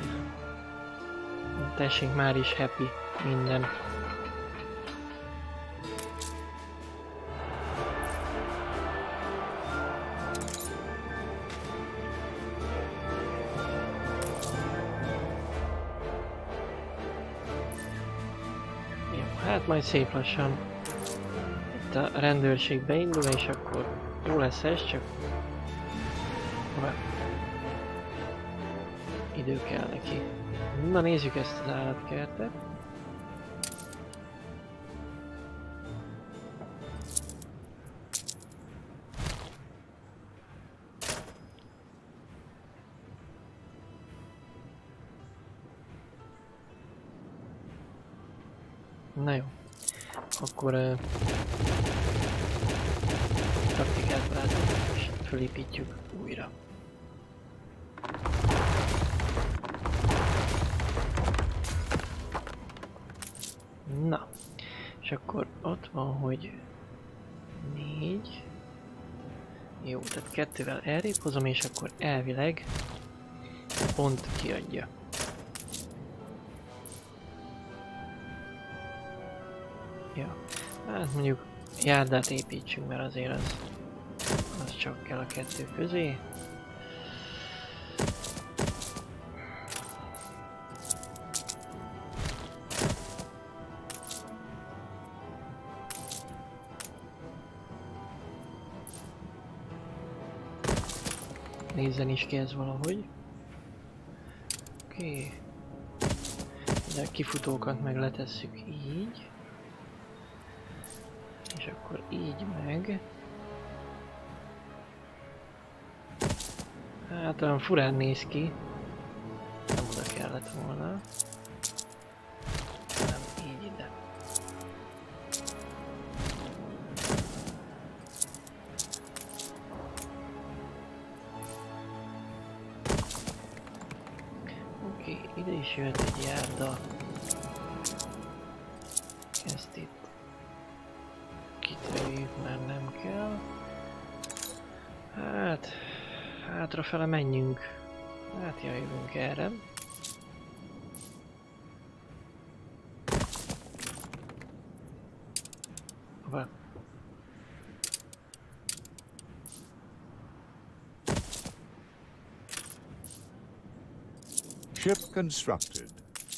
Speaker 1: tessék már is happy minden. Jó, hát majd szép lassan itt a rendőrség beindul, és akkor jó lesz ez, csak idő kell neki. Na nézzük ezt az állatkertet. Na jó. Akkor uh, taktikát látunk, és felépítjük újra. Na, és akkor ott van, hogy négy. Jó, tehát kettővel elrébb hozom, és akkor elvileg pont kiadja. Ja, hát mondjuk járdát építsünk, mert azért az, az csak kell a kettő közé. Nézzen is ki ez valahogy. Oké. Okay. De a kifutókat meg letesszük így. És akkor így meg. Hát olyan furán néz ki. Nem oda kellett volna. Nem így ide. Oké, ide is jöhet egy járda. Ezt itt kitörjük, mert nem kell. Hát, hátrafele menjünk. Hát jövünk erre. Hova?
Speaker 2: Ship constructed.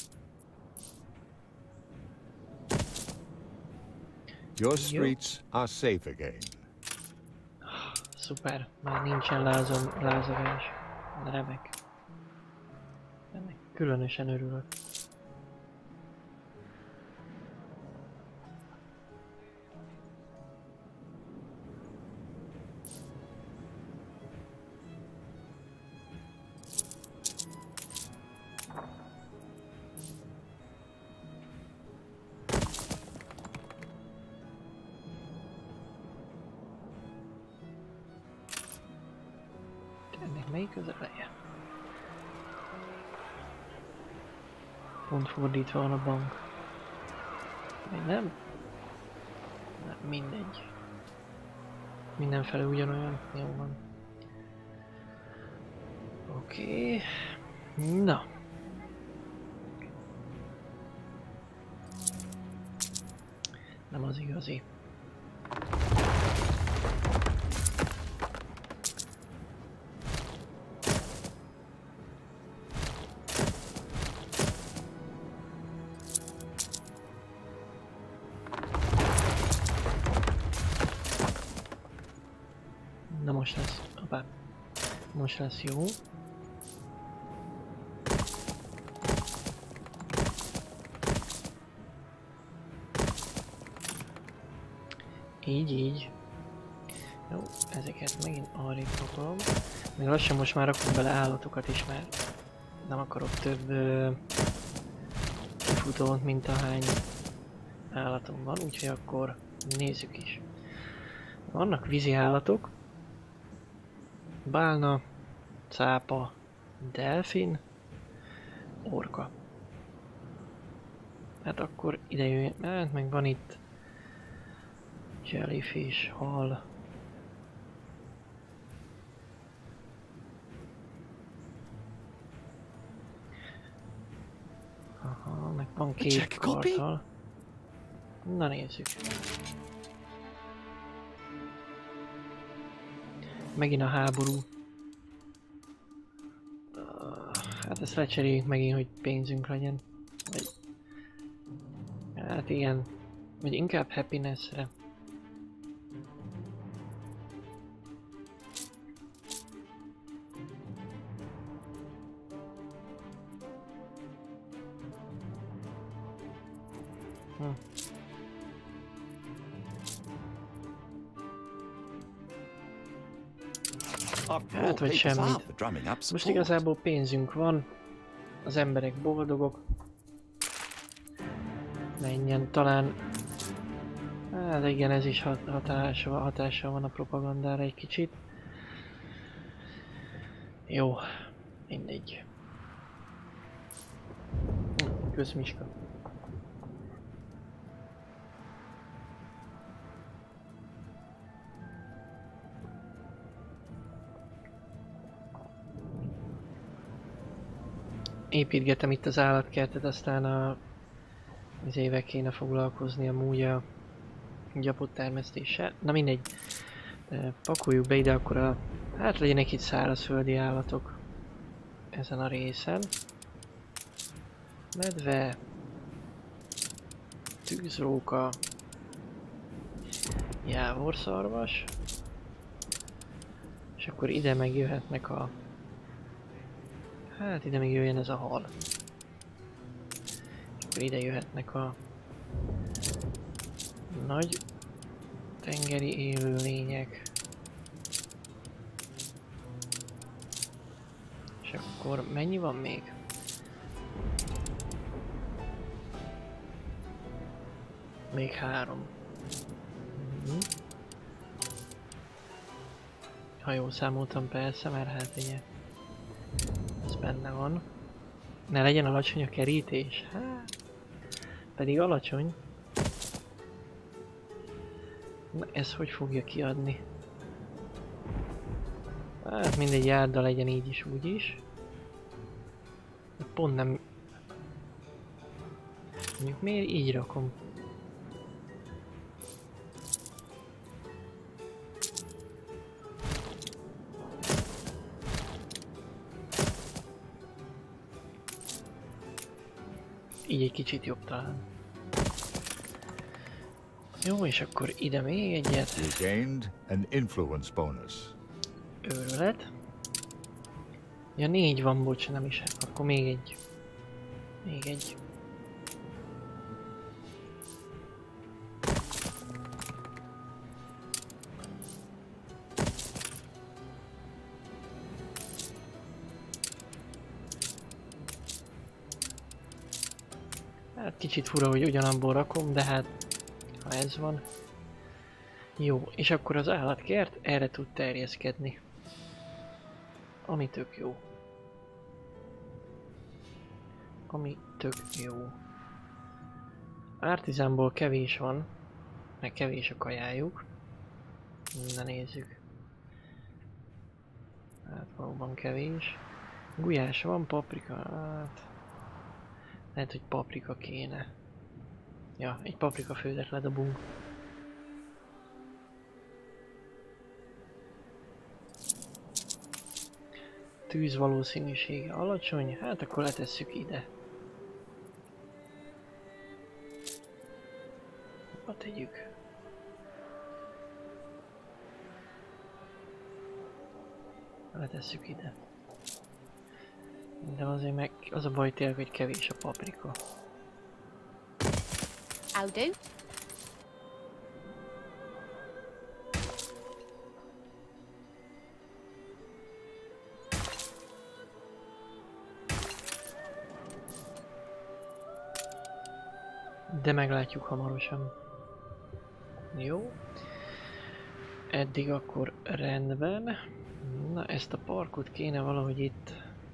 Speaker 2: Your streets are safe again.
Speaker 1: Szuper, már nincsen lázom, lázavás. Remek. Ennek különösen örülök. Melyik az eleje? Pont fordítva van a bank. Vagy nem? Nem, mindegy. Mindenfele ugyanolyan. Jó van. Oké. Okay. Na. Nem az igazi. Most lesz, apá, most lesz jó. Így, így. Jó, ezeket megint arrébb pakolom. Még lassan most már rakunk bele állatokat is, mert nem akarok több ö, kifutót, mint ahány állatom van, úgyhogy akkor nézzük is. Vannak vízi állatok, bálna, cápa, delfin, orka. Hát akkor ide jöjjön, hát meg van itt jellyfish, hal. Aha, meg van két kartal. Na nézzük. Megint a háború. Hát ezt lecseréljük megint, hogy pénzünk legyen. Vagy... Hát igen. Vagy inkább happinessre. Hm. Hát vagy semmit. Most igazából pénzünk van, az emberek boldogok. Menjen, talán... Hát igen, ez is hatása, hatása van a propagandára egy kicsit. Jó, mindegy. Kösz, Miska. Építgetem itt az állatkertet, aztán a, az évek kéne foglalkozni amúgy a gyapott termesztéssel. Na mindegy, de pakoljuk be ide akkor a, hát legyenek itt szárazföldi állatok ezen a részen. Medve, tűzróka, jávorszarvas, és akkor ide megjöhetnek a... Hát ide még jöjjön ez a hal. És akkor ide jöhetnek a nagy tengeri élőlények. És akkor mennyi van még? Még három. Mm-hmm. Ha jól számoltam persze, mert hát ugye ez benne van. Ne legyen alacsony a kerítés. Hát, pedig alacsony. Na, ez hogy fogja kiadni? Hát mindegy, járda legyen így is, úgy is. De pont nem... Mondjuk miért így rakom? Így egy kicsit jobb talán. Jó, és akkor ide még egyet.
Speaker 2: You gained an influence bonus.
Speaker 1: Őrület. Ja, négy van, bocs, nem is. Akkor még egy. Még egy. Hát kicsit fura, hogy ugyanabból rakom, de hát ha ez van. Jó, és akkor az állatkert erre tud terjeszkedni. Ami tök jó. Ami tök jó. Artisanból kevés van, meg kevés a kajájuk. Na nézzük. Hát valóban kevés. Gulyás van, paprika, hát... Lehet, hogy paprika kéne. Ja, egy paprika főzet ledobunk. Tűz valószínűsége alacsony, hát akkor letesszük ide. Hova tegyük? Letesszük ide. De azért meg az a baj tényleg, hogy kevés a paprika.
Speaker 7: I'll do.
Speaker 1: De meglátjuk hamarosan. Jó. Eddig akkor rendben. Na, ezt a parkot kéne valahogy itt...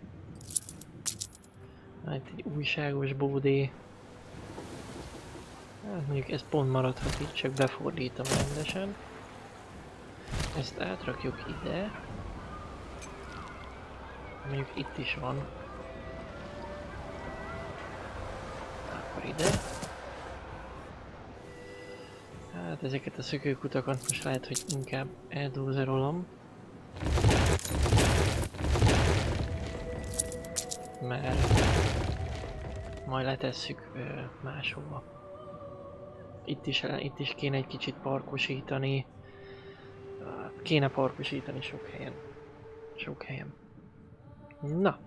Speaker 1: Na, itt egy újságos bódé. Hát mondjuk ez pont maradhat itt, csak befordítom rendesen. Ezt átrakjuk ide. Mondjuk itt is van. Akkor ide. Hát ezeket a szökőkutakat most lehet, hogy inkább eldózerolom. Mert majd letesszük ö, máshova. Itt is, itt is kéne egy kicsit parkosítani. Kéne parkosítani sok helyen. Sok helyen. Na.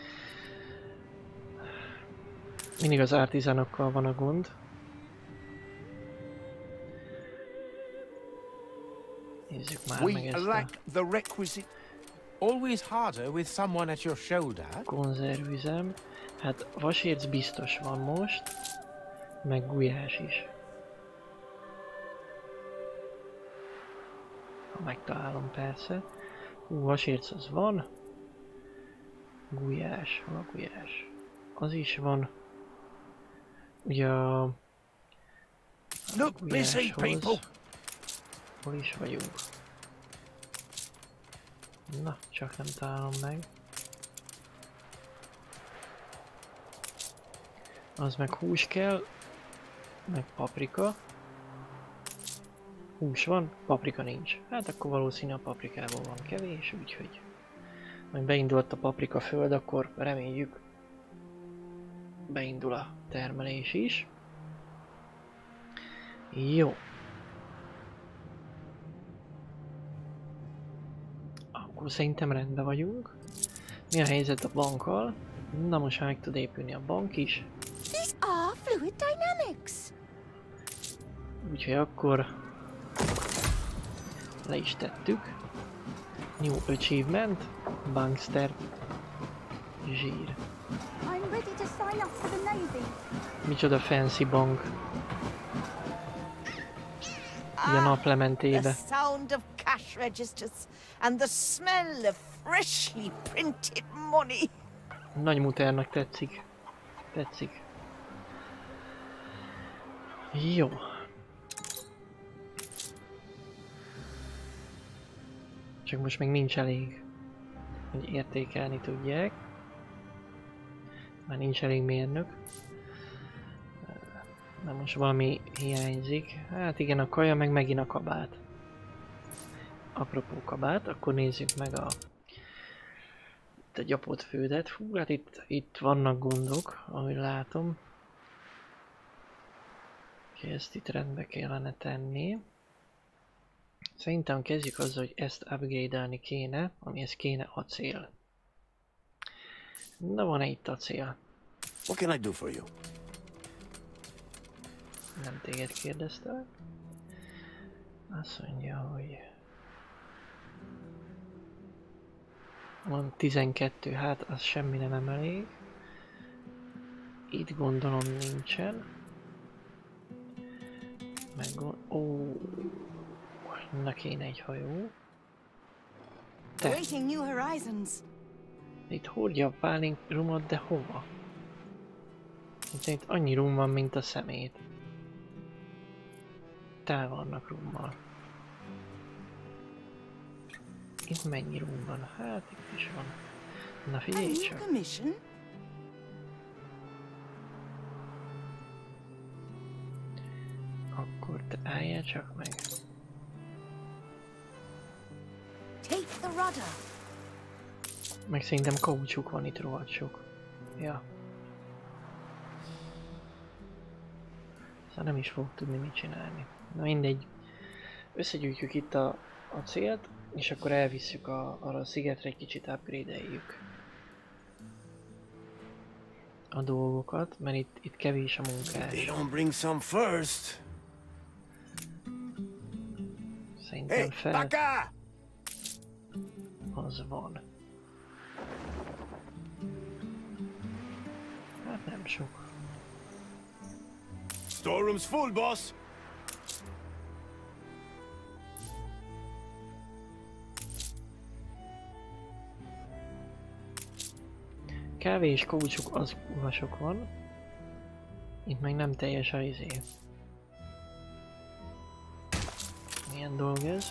Speaker 1: Mindig az artizanokkal van a gond. Nézzük már meg ezt a...
Speaker 13: the requisite... Always harder with someone at your shoulder.
Speaker 1: Konzervüzem. Hát vasérc biztos van most. Meg gulyás is. Ha megtalálom persze. Hú, vasérc az van. Gulyás, hol a gulyás? Az is van. Ugye a...
Speaker 11: Look, busy people.
Speaker 1: Hol is vagyunk? Na, csak nem találom meg. Az meg hús kell. Meg paprika. Hús van, paprika nincs. Hát akkor valószínű a paprikából van kevés, úgyhogy... Majd beindult a paprika föld, akkor reméljük beindul a termelés is. Jó. Akkor szerintem rendben vagyunk. Mi a helyzet a bankkal? Na most már meg tud épülni a bank is.
Speaker 6: These are fluid dynamics.
Speaker 1: Úgyhogy akkor le is tettük. New achievement, bankster, zsír.
Speaker 5: I'm ready to sign up for the Navy.
Speaker 1: Micsoda fancy bank. Így a naplementébe.
Speaker 3: The sound of cash registers and the smell of freshly printed money.
Speaker 1: Nagy muternak tetszik. Tetszik. Jó. Csak most még nincs elég, hogy értékelni tudják. Már nincs elég mérnök. Na most valami hiányzik. Hát igen, a kaja, meg megint a kabát. Apropó kabát, akkor nézzük meg a, a gyapott földet. Fú, hát itt, itt vannak gondok, ahogy látom. Úgyhogy ezt itt rendbe kellene tenni. Szerintem kezdjük azzal, hogy ezt upgrade-elni kéne, amihez kéne acél. Na, van-e itt acél?
Speaker 11: What can I do for you?
Speaker 1: Nem téged kérdeztelek. Azt mondja, hogy... Van tizenkettő, hát az semmi nem elég. Itt gondolom nincsen. Meg ó, na kéne egy hajó. Te.
Speaker 6: Waiting new horizons.
Speaker 1: Itt hordja a pálinc rumot, de hova? Itt, itt annyi rum van, mint a szemét. Tele vannak rummal. Itt mennyi rum van? Hát itt is van. Na figyelj csak. Akkor te álljál csak meg.
Speaker 6: Take the rudder.
Speaker 1: Meg szerintem kaucsuk van itt rohadt sok. Ja. Szóval nem is fog tudni mit csinálni. Na mindegy. Összegyűjtjük itt a, a célt, és akkor elvisszük a, arra a szigetre, egy kicsit upgrade-eljük a dolgokat, mert itt, itt kevés a munkás.
Speaker 11: They don't bring some first.
Speaker 1: Szerintem
Speaker 11: hey,
Speaker 1: fel...
Speaker 11: Baka!
Speaker 1: Az van. Hát nem sok.
Speaker 11: Storeroom's full, boss.
Speaker 1: Kávé és kaucsuk az vasok van. Itt meg nem teljes a izé. Milyen dolog ez?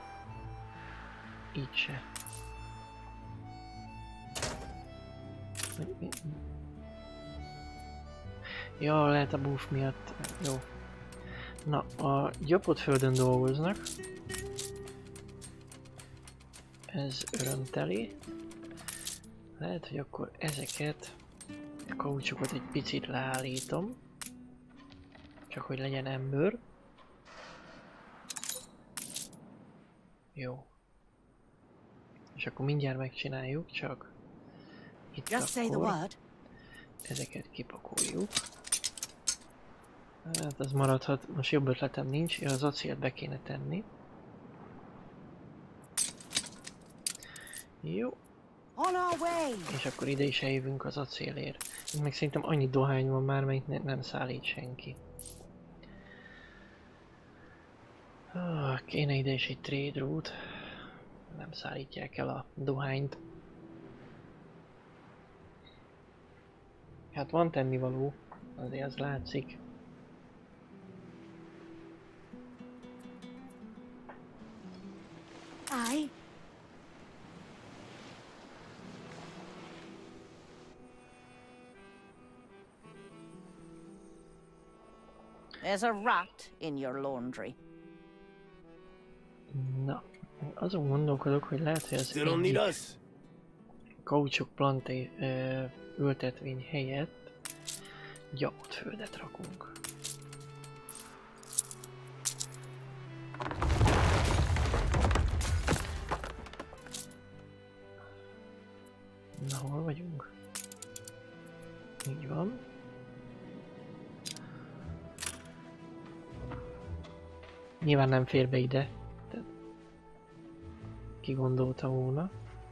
Speaker 1: Így se. Ja, lehet a buff miatt. Jó. Na, a gyapott földön dolgoznak. Ez örömteli. Lehet, hogy akkor ezeket, a kaucsukot egy picit leállítom. Csak hogy legyen ember. Jó. És akkor mindjárt megcsináljuk, csak itt
Speaker 3: Just say the
Speaker 1: akkor
Speaker 3: word.
Speaker 1: ezeket kipakoljuk. Hát az maradhat, most jobb ötletem nincs, az acélt be kéne tenni. Jó.
Speaker 3: On our way.
Speaker 1: És akkor ide is eljövünk az acélért. Itt meg szerintem annyi dohány van már, mert ne, nem szállít senki. Ah, kéne ide is egy trade route. Nem szállítják el a dohányt. Hát van tennivaló, azért az látszik.
Speaker 3: Aye. There's a rat in your laundry.
Speaker 1: Na, azon gondolkodok, hogy lehet, hogy az egyik kaucsuk planté ö, ültetvény helyett gyapott földet rakunk. Na, hol vagyunk? Így van. Nyilván nem fér be ide. Ki gondolta volna.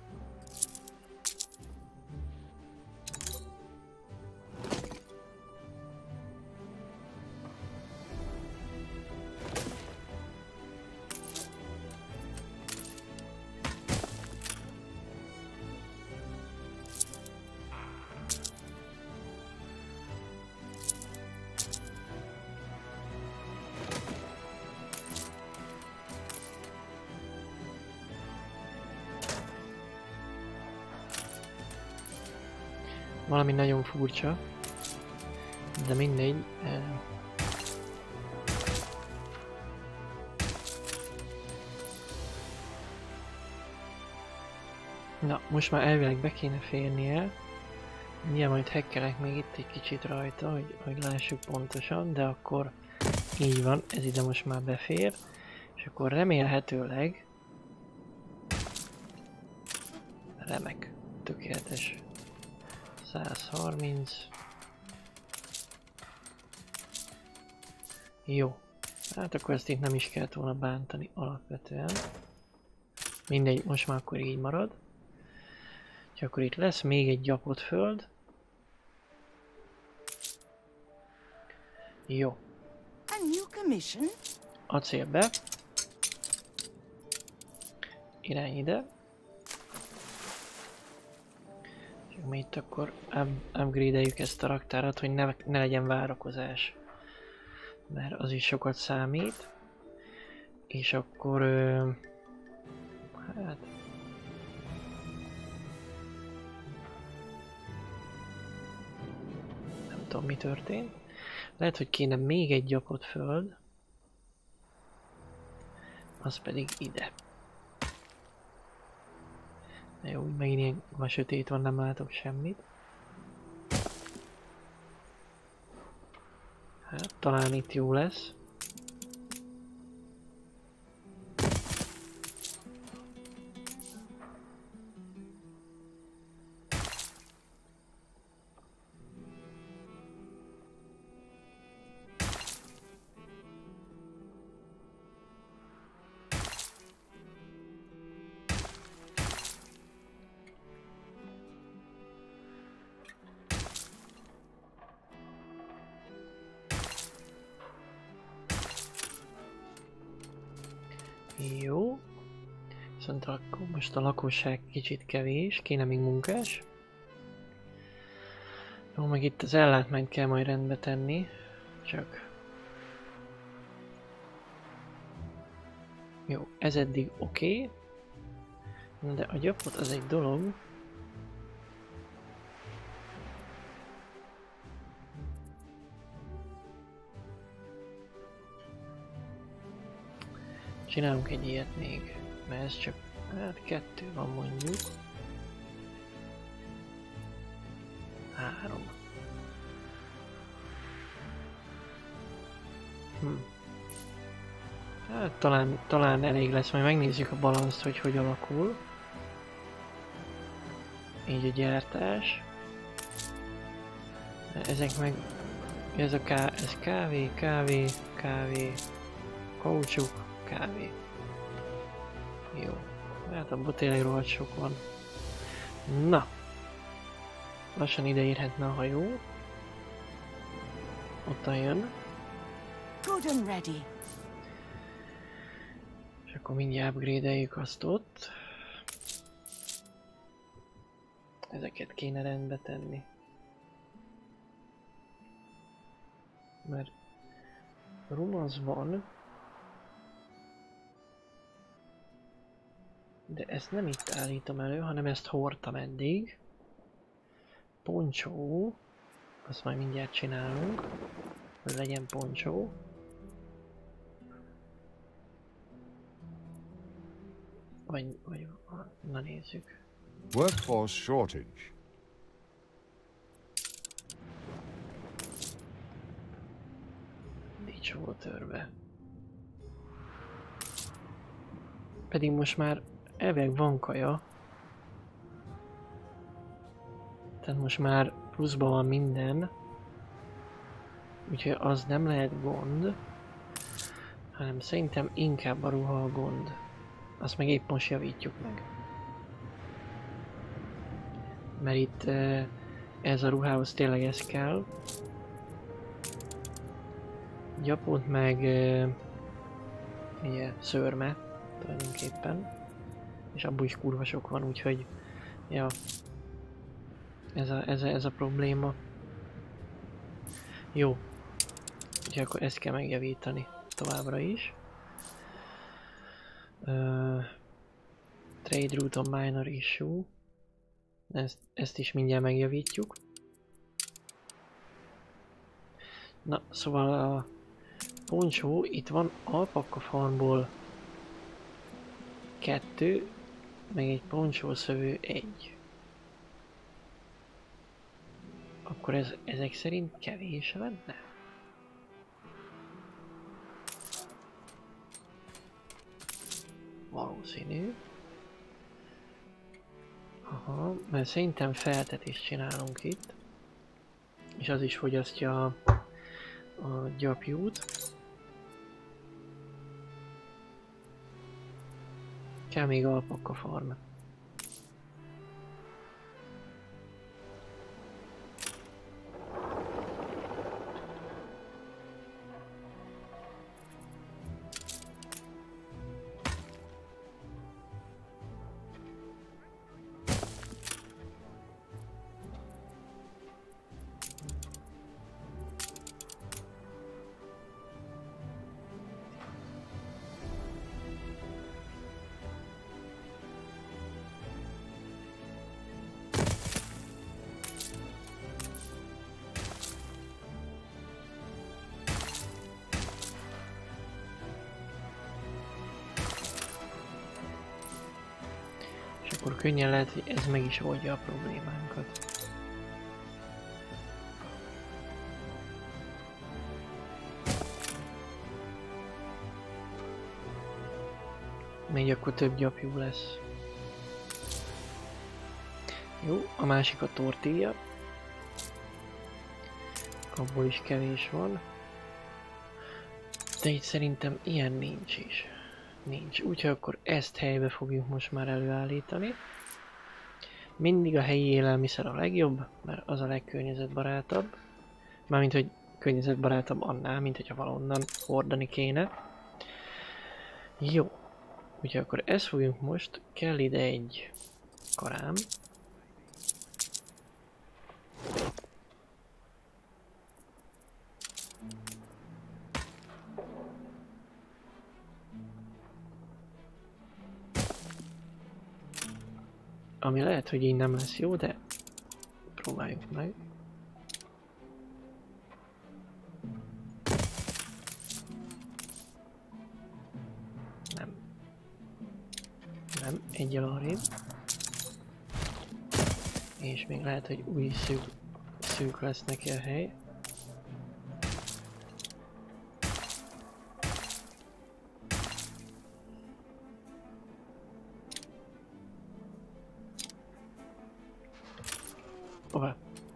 Speaker 1: Valami nagyon furcsa, de mindegy. Na, most már elvileg be kéne férnie. Ugye majd hackerek még itt egy kicsit rajta, hogy, hogy lássuk pontosan, de akkor így van, ez ide most már befér. És akkor remélhetőleg... Remek, tökéletes. száz harminc. Jó. Hát akkor ezt itt nem is kellett volna bántani alapvetően. Mindegy, most már akkor így marad. És akkor itt lesz még egy gyapott föld. Jó.
Speaker 3: A new commission.
Speaker 1: Acél be. Irány ide. Mi itt akkor upgrade-eljük ezt a raktárat, hogy ne, ne legyen várakozás. Mert az is sokat számít. És akkor... Ö, hát... Nem tudom, mi történt. Lehet, hogy kéne még egy gyapott föld. Az pedig ide. Jó, megint ilyen ma sötét van, nem látok semmit. Hát, talán itt jó lesz. Jó. Viszont akkor most a lakosság kicsit kevés, kéne még munkás. Jó, meg itt az ellátmányt kell majd rendbe tenni. Csak... Jó, ez eddig oké. Okay. De a gyapot az egy dolog. Csinálunk egy ilyet még, mert ez csak, hát kettő van mondjuk. Három. Hm. Hát talán, talán elég lesz, majd megnézzük a balanszt, hogy hogy alakul. Így a gyártás. Ezek meg, ez a ká, ez kávé, kávé, kávé, kaucsuk. Kávé. Jó. Hát abban tényleg rohadt sok van. Na. Lassan ide érhetne a hajó. Ottan jön.
Speaker 6: Good and ready.
Speaker 1: És akkor mindjárt upgrade-eljük azt ott. Ezeket kéne rendbe tenni. Mert rum az van. De ezt nem itt állítom elő, hanem ezt hordtam eddig. Poncsó. Azt majd mindjárt csinálunk. Hogy legyen poncsó. Vagy, vagy, na nézzük.
Speaker 2: Workforce shortage.
Speaker 1: Nincs waterbe. Pedig most már elvileg van kaja. Tehát most már pluszban van minden. Úgyhogy az nem lehet gond. Hanem szerintem inkább a ruha a gond. Azt meg épp most javítjuk meg. Mert itt ez a ruhához tényleg ez kell. Gyapot meg ugye, szőrme tulajdonképpen. És abból is kurva sok van, úgyhogy ja, ez a, ez a, ez a probléma. Jó, úgyhogy akkor ezt kell megjavítani továbbra is. Uh, trade route on minor issue. Ezt, ezt is mindjárt megjavítjuk. Na, szóval a poncsó, itt van alpakka farmból kettő, meg egy poncsószövő egy. Akkor ez ezek szerint kevés lenne? Valószínű. Aha, mert szerintem feltetést csinálunk itt. És az is fogyasztja a, a gyapjút. Kell még alpakka farm. Akkor könnyen lehet, hogy ez meg is oldja a problémánkat. Még akkor több gyapjú lesz. Jó, a másik a tortilla. Abból is kevés van. De itt szerintem ilyen nincs is. Nincs, úgyhogy akkor ezt helybe fogjuk most már előállítani. Mindig a helyi élelmiszer a legjobb, mert az a legkörnyezetbarátabb. Mármint, hogy környezetbarátabb annál, mint hogyha valonnan hordani kéne. Jó. Úgyhogy akkor ezt fogjuk most, kell ide egy karám. Ami lehet, hogy így nem lesz jó, de próbáljuk meg. Nem. Nem, egyel arrébb. És még lehet, hogy új szűk, szűk lesz neki a hely. Ova.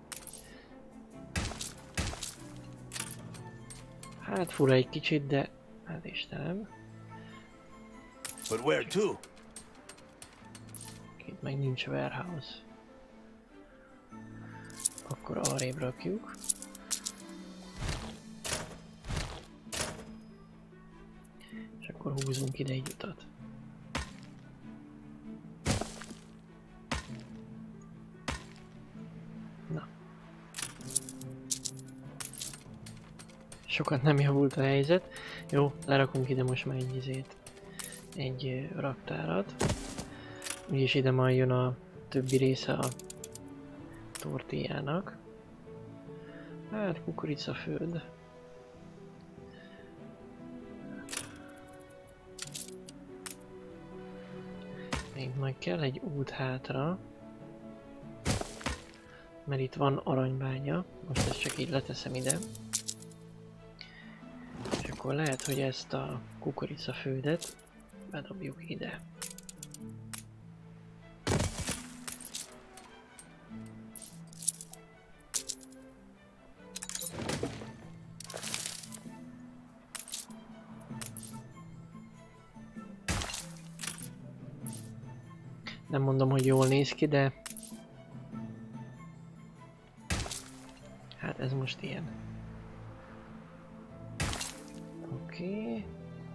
Speaker 1: Hát fura egy kicsit, de hát Istenem.
Speaker 11: But where to?
Speaker 1: Itt meg nincs warehouse. Akkor arrébb rakjuk. És akkor húzunk ide egy utat. Na. Sokat nem javult a helyzet. Jó, lerakunk ide most már egy izét. Egy raktárat. Úgyis ide majd jön a többi része a tortillának. Hát kukoricaföld. Még majd kell egy út hátra. Mert itt van aranybánya. Most ezt csak így leteszem ide. És akkor lehet, hogy ezt a kukoricaföldet bedobjuk ide. Nem mondom, hogy jól néz ki, de hát ez most ilyen. Oké. Okay.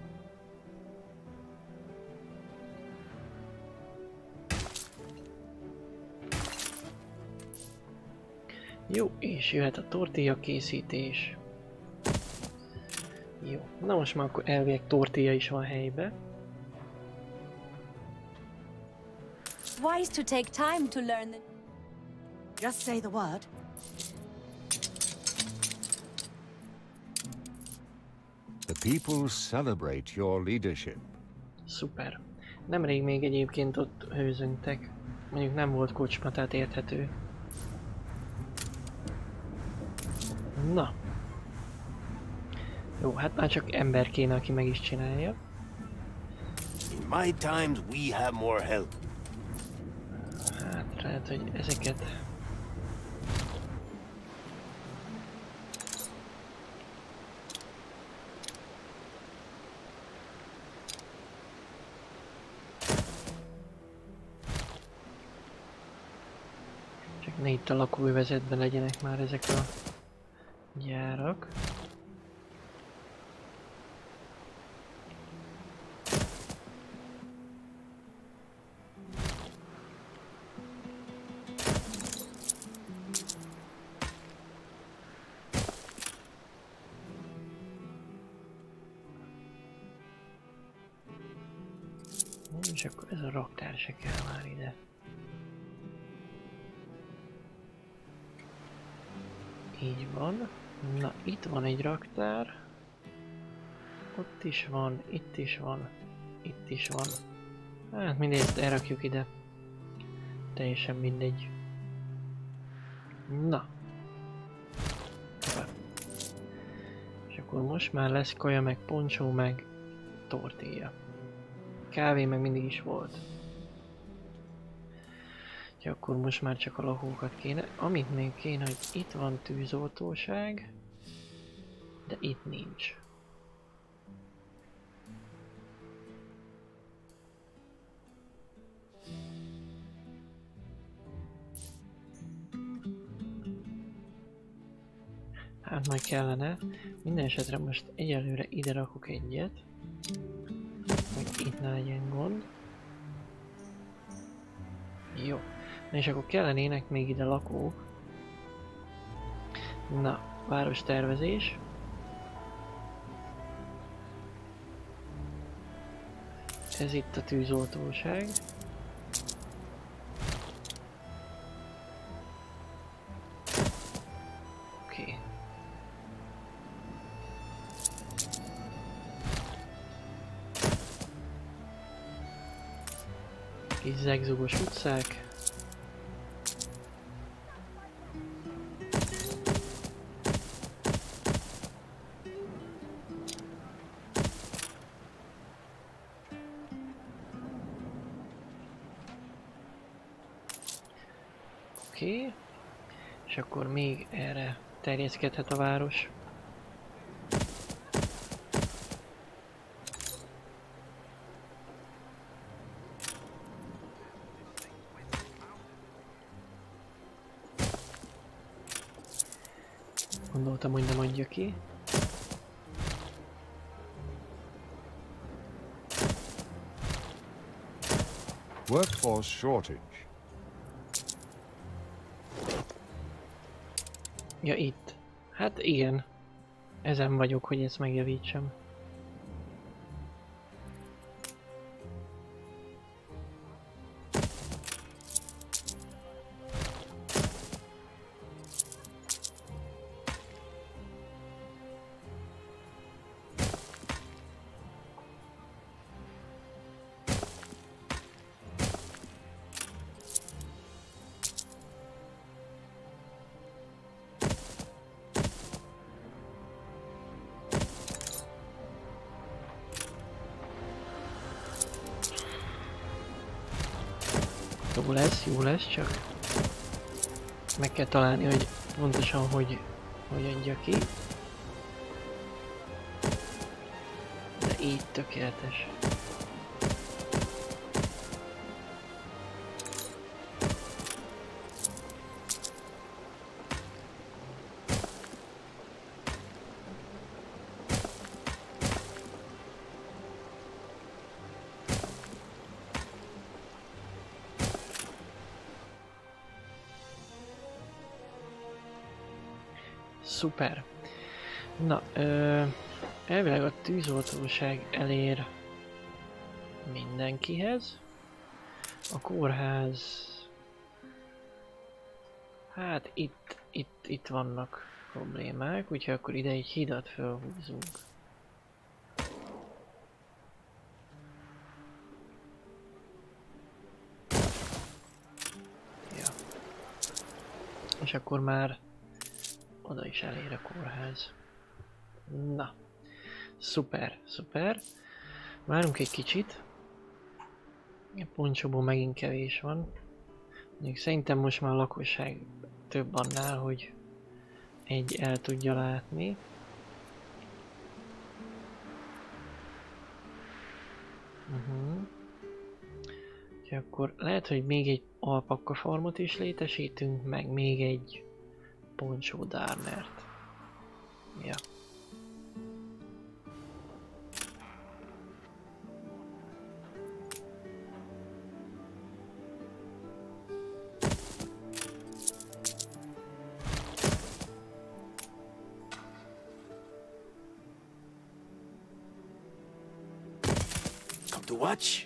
Speaker 1: Jó, és jöhet a tortilla készítés. Jó, na most már akkor elvileg tortilla is van helybe.
Speaker 5: Wise to take time to learn the...
Speaker 3: Just say the word.
Speaker 2: The people celebrate your leadership.
Speaker 1: Szuper. Nemrég még egyébként ott hőzöngtek. Mondjuk nem volt kocsma, tehát érthető. Na. Jó, hát már csak ember kéne, aki meg is csinálja.
Speaker 11: In my times we have more help.
Speaker 1: Hát lehet, hogy ezeket... Csak ne itt a lakóövezetben legyenek már ezek a gyárak. És akkor ez a raktár se kell már ide. Így van. Na, itt van egy raktár. Ott is van, itt is van, itt is van. Hát mindezt elrakjuk ide. Teljesen mindegy. Na. És akkor most már lesz kaja, meg poncsó, meg tortilla. Kávé meg mindig is volt. Ja, akkor most már csak a lakókat kéne. Amit még kéne, hogy itt van tűzoltóság, de itt nincs. Hát majd kellene. Minden esetre most egyelőre ide rakok egyet. Meg itt ne legyen gond. Jó. Na és akkor kellenének még ide lakók. Na, várostervezés. Ez itt a tűzoltóság. Oké. Okay. Kis zegzugos utcák. Oké, okay. És akkor még erre terjeszkedhet a város. Gondoltam, hogy nem adja ki.
Speaker 2: Workforce shortage.
Speaker 1: Ja, itt. Hát igen. Ezen vagyok, hogy ezt megjavítsam. Jó lesz, jó lesz, csak meg kell találni, hogy pontosan hogy, hogy adja ki. De így tökéletes. Szuper. Na, ö, elvileg a tűzoltóság elér mindenkihez. A kórház... Hát itt, itt, itt vannak problémák, úgyhogy akkor ide egy hidat felhúzunk. Ja. És akkor már oda is elér a kórház. Na. Szuper, szuper. Várunk egy kicsit. A poncsóból megint kevés van. Mondjuk szerintem most már a lakosság több annál, hogy egy el tudja látni. Uh-huh. Úgyhogy akkor lehet, hogy még egy alpakka farmot is létesítünk, meg még egy poncsó dármert. Ja.
Speaker 11: Come to watch?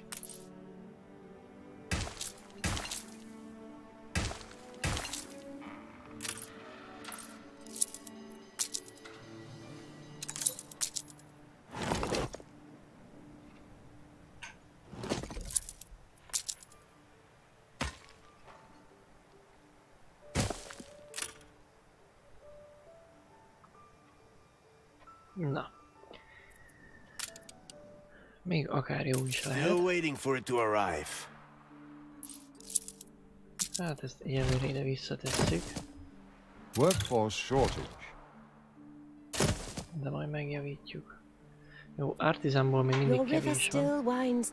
Speaker 1: Na. Még akár jó is lehet.
Speaker 11: Still waiting for it to arrive.
Speaker 1: Hát ezt egyelőre ide visszatesszük.
Speaker 2: Workforce shortage.
Speaker 1: De majd megjavítjuk. Jó, artisanból még mindig kevés van.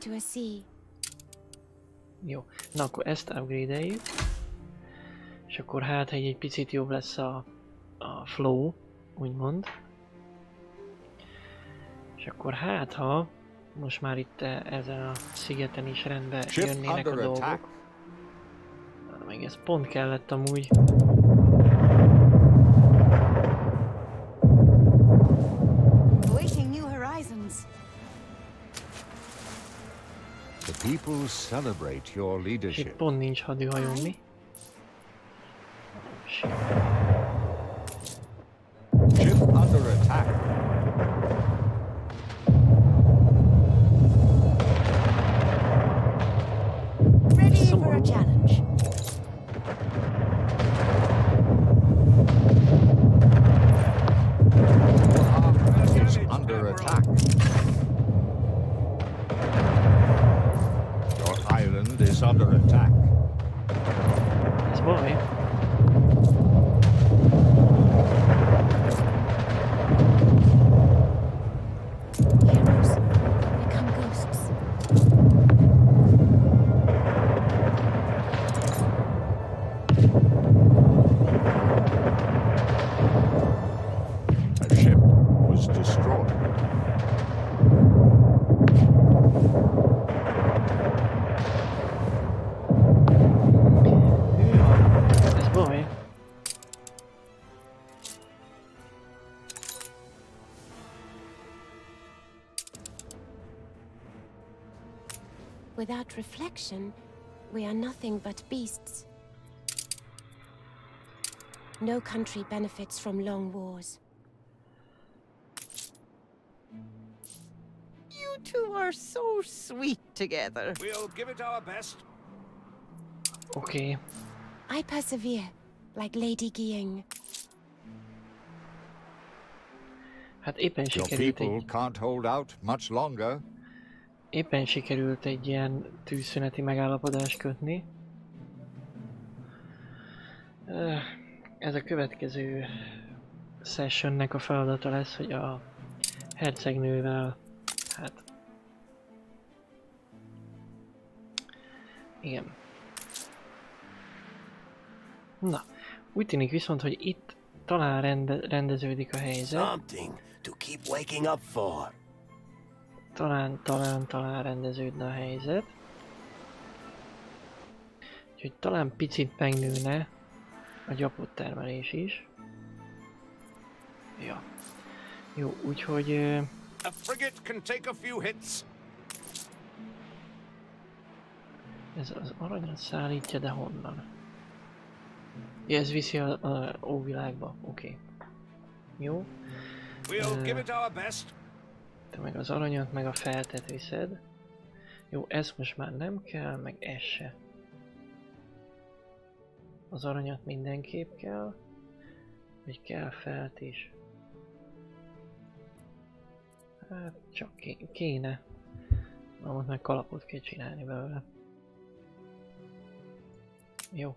Speaker 1: Jó, na akkor ezt upgrade-eljük. És akkor hát, hogy egy picit jobb lesz a, a flow, úgymond. És akkor hát, ha most már itt ezen a szigeten is rendbe
Speaker 2: Ship
Speaker 1: jönnének a
Speaker 2: under
Speaker 1: dolgok.
Speaker 2: attack.
Speaker 1: Meg ez pont kellett amúgy.
Speaker 6: Awaiting new horizons.
Speaker 2: The people celebrate your
Speaker 1: És
Speaker 2: leadership.
Speaker 1: itt pont nincs hadihajó, mi?
Speaker 2: Ship under attack.
Speaker 6: Ready for a challenge.
Speaker 2: Is under attack. Your island is under attack.
Speaker 1: Ez baj.
Speaker 6: Heroes become ghosts.
Speaker 2: A ship was destroyed.
Speaker 1: Ez baj.
Speaker 14: Without reflection, we are nothing but beasts. No country benefits from long wars.
Speaker 3: You two are so sweet together.
Speaker 4: We'll give it our best.
Speaker 1: Oké. Okay.
Speaker 14: I persevere, like Lady Gying.
Speaker 1: Hát éppen
Speaker 2: Your
Speaker 1: sikerült
Speaker 2: people
Speaker 1: egy,
Speaker 2: can't hold out much longer.
Speaker 1: éppen sikerült egy ilyen tűzszüneti megállapodást kötni. Öh, Ez a következő sessionnek a feladata lesz, hogy a hercegnővel, hát... Igen. Na, úgy tűnik viszont, hogy itt talán rende, rendeződik a helyzet.
Speaker 11: Something to keep waking up for.
Speaker 1: Talán, talán, talán rendeződne a helyzet. Úgyhogy talán picit megnőne a gyapott termelés is. Ja. Jó, úgyhogy... Uh,
Speaker 10: A frigate can take a few hits.
Speaker 1: ez az aranyat szállítja, de honnan? Ja, ez viszi a, a óvilágba. Oké. Okay. Jó.
Speaker 10: We'll
Speaker 1: Uh,
Speaker 10: give it our best.
Speaker 1: Te meg az aranyat, meg a feltet viszed. Jó, ez most már nem kell, meg ez se. Az aranyat mindenképp kell. Vagy kell felt is. Hát csak ké kéne. Na, most meg kalapot kell csinálni belőle. Jó.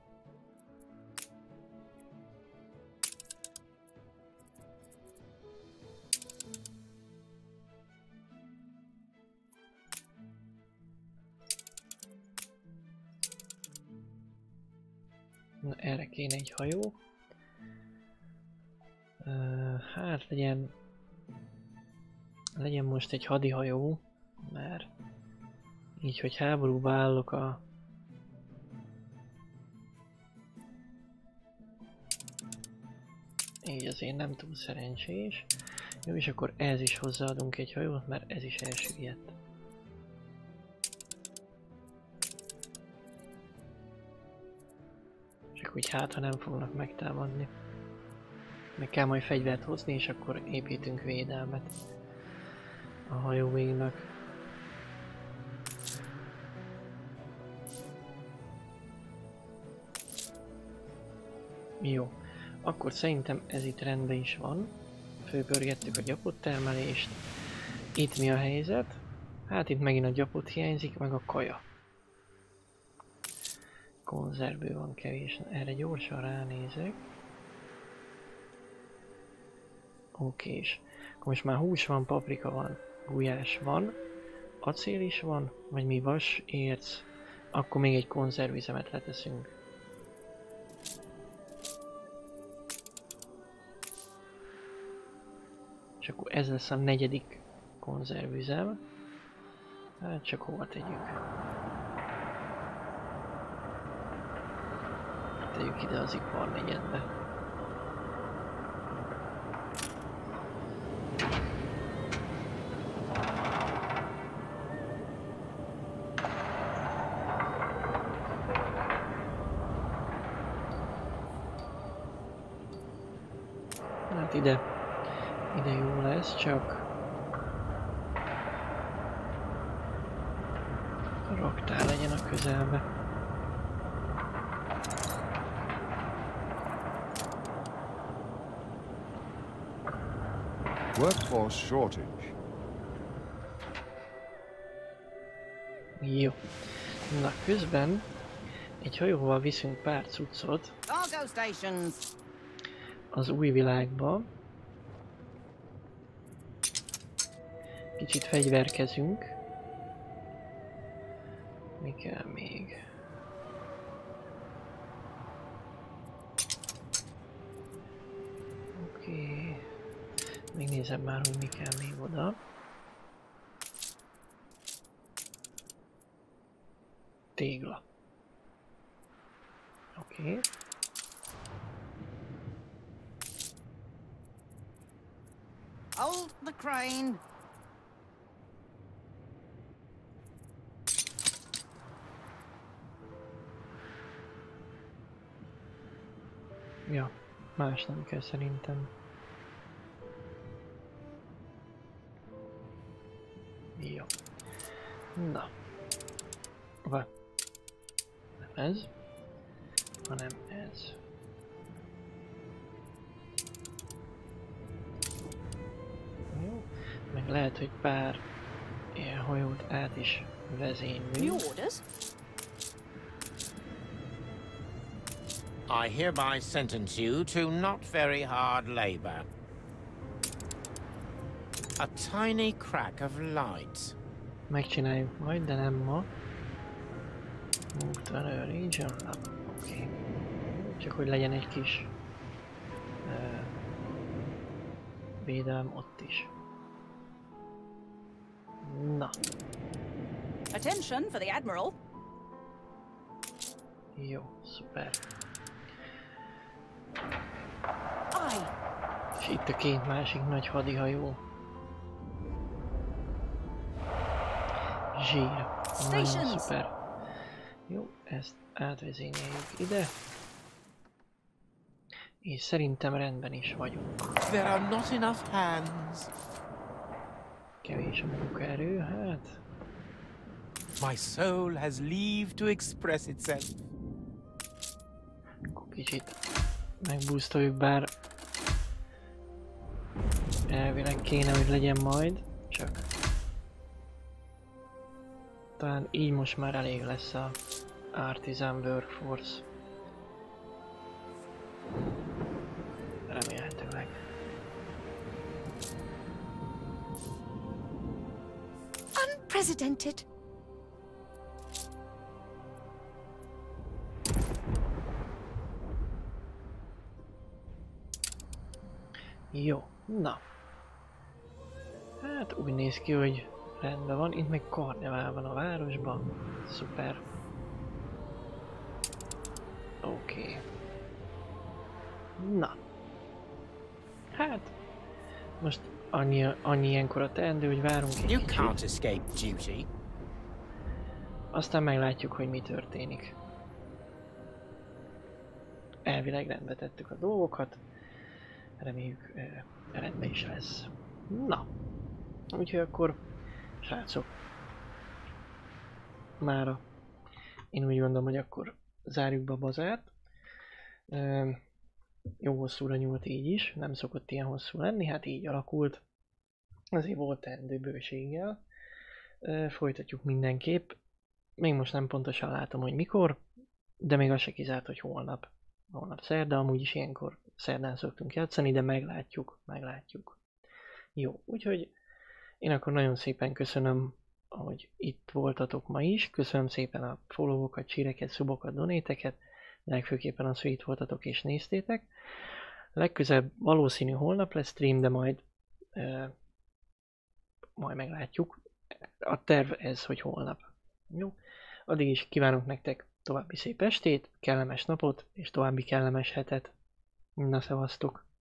Speaker 1: Na, erre kéne egy hajó. Uh, hát legyen... Legyen most egy hadihajó, mert így, hogy háborúba állok a... Így azért nem túl szerencsés. Jó, és akkor ez is hozzáadunk egy hajót, mert ez is elsüllyedt. Csak úgy hát, ha nem fognak megtámadni. Meg kell majd fegyvert hozni, és akkor építünk védelmet a hajóvégnek. Jó, akkor szerintem ez itt rendben is van. Fölpörgettük a gyapott termelést. Itt mi a helyzet? Hát itt megint a gyapott hiányzik, meg a kaja. Konzervből van kevés, erre gyorsan ránézek. Oké, és akkor most már hús van, paprika van, gulyás van, acél is van, vagy mi vas, érc, akkor még egy konzervüzemet leteszünk. És akkor ez lesz a negyedik konzervüzem. Hát csak hova tegyük? Tegyük ide az iparnegyedbe. Hát ide, ide jó lesz, csak a raktár legyen a közelbe.
Speaker 2: Workforce shortage.
Speaker 1: Jó. Na közben egy hajóval viszünk pár cuccot
Speaker 3: Cargo stations.
Speaker 1: az új világba. Kicsit fegyverkezünk. Mi kell még? Oké. Okay. Megnézem már, hogy mi kell még oda. Tégla. Oké. Okay.
Speaker 3: Hold the crane.
Speaker 1: Ja, más nem kell szerintem. Jó. Na. Va. Nem ez, hanem ez. Jó. Meg lehet, hogy pár ilyen hajót át is vezénylünk.
Speaker 12: I hereby sentence you to not very hard labor. A tiny crack of light.
Speaker 1: Megcsináljuk majd, de nem ma. Move to a region. Oké. Okay. Csak hogy legyen egy kis uh, védelem ott is. Na.
Speaker 5: Attention for the Admiral.
Speaker 1: Jó, szuper.
Speaker 5: Aye.
Speaker 1: És itt a két másik nagy hadihajó. Zsír. Nagyon szuper. Jó, ezt átvezényeljük ide. És szerintem rendben is vagyunk.
Speaker 12: There are not enough hands.
Speaker 1: Kevés a munkaerő, hát.
Speaker 12: My soul has leave to express itself.
Speaker 1: Akkor kicsit megboostoljuk, bár elvileg kéne, hogy legyen majd, csak talán így most már elég lesz a Artisan Workforce. Remélhetőleg.
Speaker 6: Unprecedented.
Speaker 1: Jó, na. Hát úgy néz ki, hogy rendben van. Itt meg karnevál van a városban. Szuper. Oké. Okay. Na. Hát. Most annyi, annyi ilyenkor a teendő, hogy várunk egy
Speaker 12: You
Speaker 1: kicsit.
Speaker 12: can't escape duty.
Speaker 1: Aztán meglátjuk, hogy mi történik. Elvileg rendbe tettük a dolgokat. Reméljük eh, rendben is lesz. Na. Úgyhogy akkor, srácok. Mára. Én úgy gondolom, hogy akkor zárjuk be a bazárt. Eh, jó hosszúra nyúlt így is. Nem szokott ilyen hosszú lenni, hát így alakult. Azért volt teendő bőséggel. Eh, folytatjuk mindenképp. Még most nem pontosan látom, hogy mikor, de még az se kizárt, hogy holnap. Holnap szerda, amúgy is ilyenkor szerdán szoktunk játszani, de meglátjuk, meglátjuk. Jó, úgyhogy én akkor nagyon szépen köszönöm, hogy itt voltatok ma is. Köszönöm szépen a followokat, csíreket, szubokat, donéteket, legfőképpen az, hogy itt voltatok és néztétek. Legközelebb valószínű holnap lesz stream, de majd, e, majd meglátjuk. a terv ez, hogy holnap. Jó? Addig is kívánok nektek további szép estét, kellemes napot, és további kellemes hetet. Na, szevasztok!